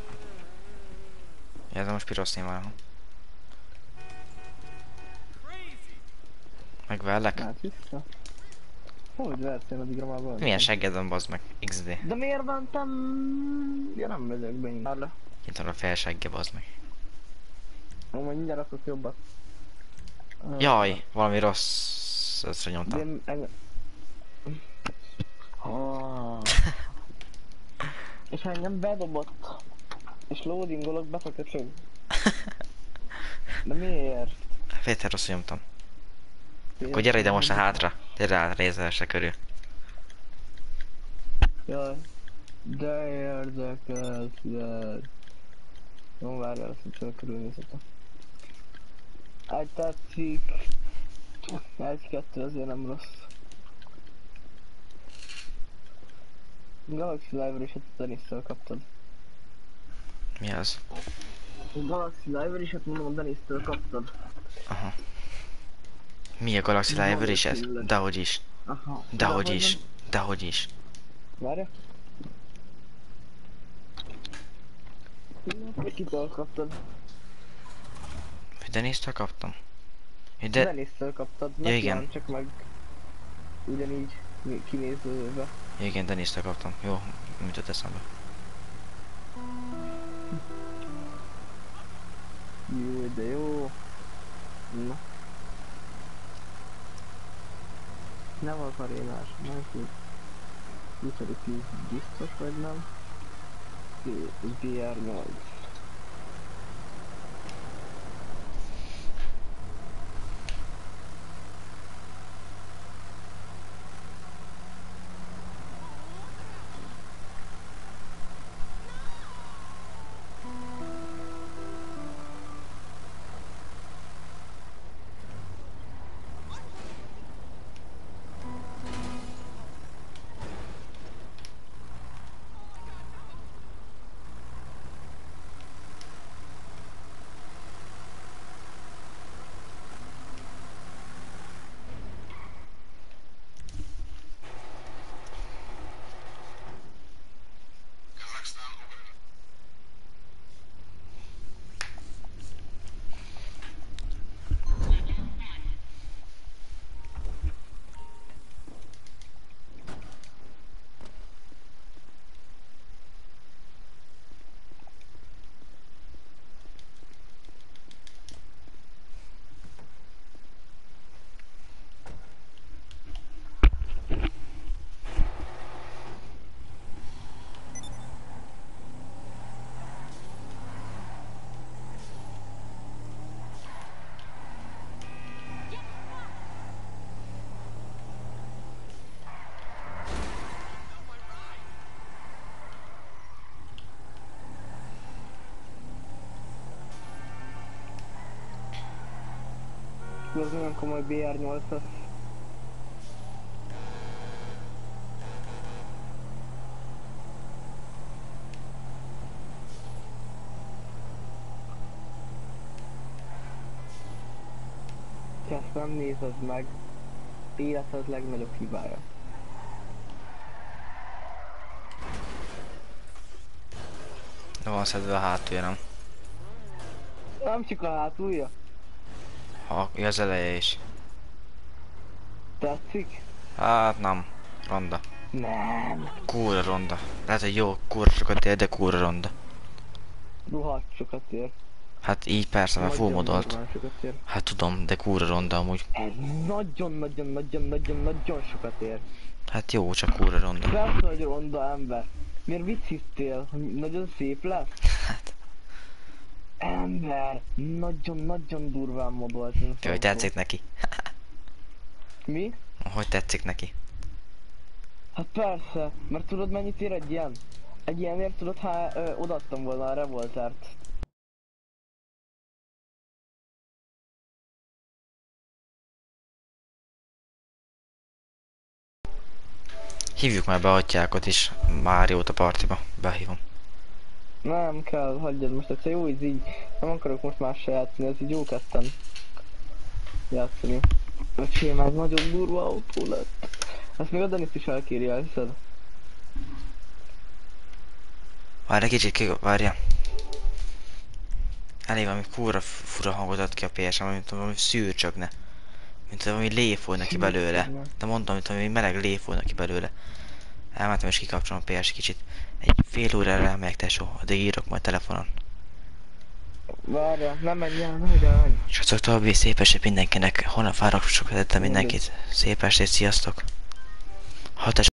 Ja, ez most piroszném van. Megverlek? Hát vissza. Hogy vertél addigra már valami? Milyen segged van, bazd meg? iksz dé. De miért mentem? Ja, nem megyek be inkább. Itt van a felsegge, bazd meg. Amúgy mindjárt rakok jobbat. Jaj, valami rossz... Összre nyomtam. Én engem... Ah. És ha engem bedobott, és loadingolok, befekecsög. De miért? Féter rosszul nyomtam. Akkor gyere ide most a hátra. Gyere át rézzelesre körül. Jaj. De érdekes, de... Jó, várjál, azt hiszem, körülnézhetem. Egy tetszik. Egy-kettő azért nem rossz. Galaxy Library-set a Dennis-től kaptad. Mi az? Galaxy Library-set mondom a Dennis-től kaptad. Aha. Mi a Galaxy Library is ez? Dehogy is. Aha. Dehogy is. Dehogy is. Várja. Kitől kaptad? Dennis-től kaptam. De... Dennis-től kaptad. Ja, igen. Meg csak meg... Ugyanígy kinézőbe. Ja, igen, Dennis-től kaptam. Jó, mit jött eszembe. Jó, de jó. Na. Nem az arénás, nem Utodik tíz biztos vagy nem. bé er nyolc. Az olyan komoly bé er nyolcas. Ezt nem nézed meg. Életed legnagyobb hibája. De van szedve a hátulja, nem? Nem csak a hátulja. Ha, az eleje is. Tetszik? Hát nem. Ronda. Nem. Kurva ronda. Lehet, hogy jó, kurva sokat ér, de kurva ronda. Rohadt sokat ér. Hát így persze, mert fullmodolt. Nagyon sokat ér. Hát tudom, de kúra ronda amúgy. Ez nagyon-nagyon-nagyon-nagyon-nagyon sokat ér. Hát jó, csak kúra ronda. Persze, hogy ronda ember. Miért vicciztél? Hogy nagyon szép lesz? Hát, Ember, nagyon-nagyon durván modolt. ez a hogy autó. tetszik neki? Mi? Hogy tetszik neki? Hát persze, mert tudod mennyit ér egy ilyen? Egy ilyenért tudod, ha ö, odaadtam volna a revoltert. Hívjuk már be Atyákot is, Máriót a partiba. Behívom. Nem kell, hagyjad most, egyszer jó így, így. Nem akarok most mással játszani, ez így jó kezdtem játszani. Öcsém, ez nagyon durva autó lett. Ezt még a Denis is elkéri, elhiszed? Várj egy kicsit, ki... várja. Elég valami kúra fura hangot ad ki a pé es, mint valami szűrcsögne. Mint valami lé folyna ki belőle. De mondtam, mint valami meleg lé folyna ki belőle. Elmentem és kikapcsolom a pé es kicsit. Egy fél órára elmegyek, tesó, addig írok majd telefonon. Várja, nem menj el, nem menj el. Srácok, további szép estét mindenkinek. Holnap várok sok vezettem mindenkit. Szép estét, sziasztok. Hat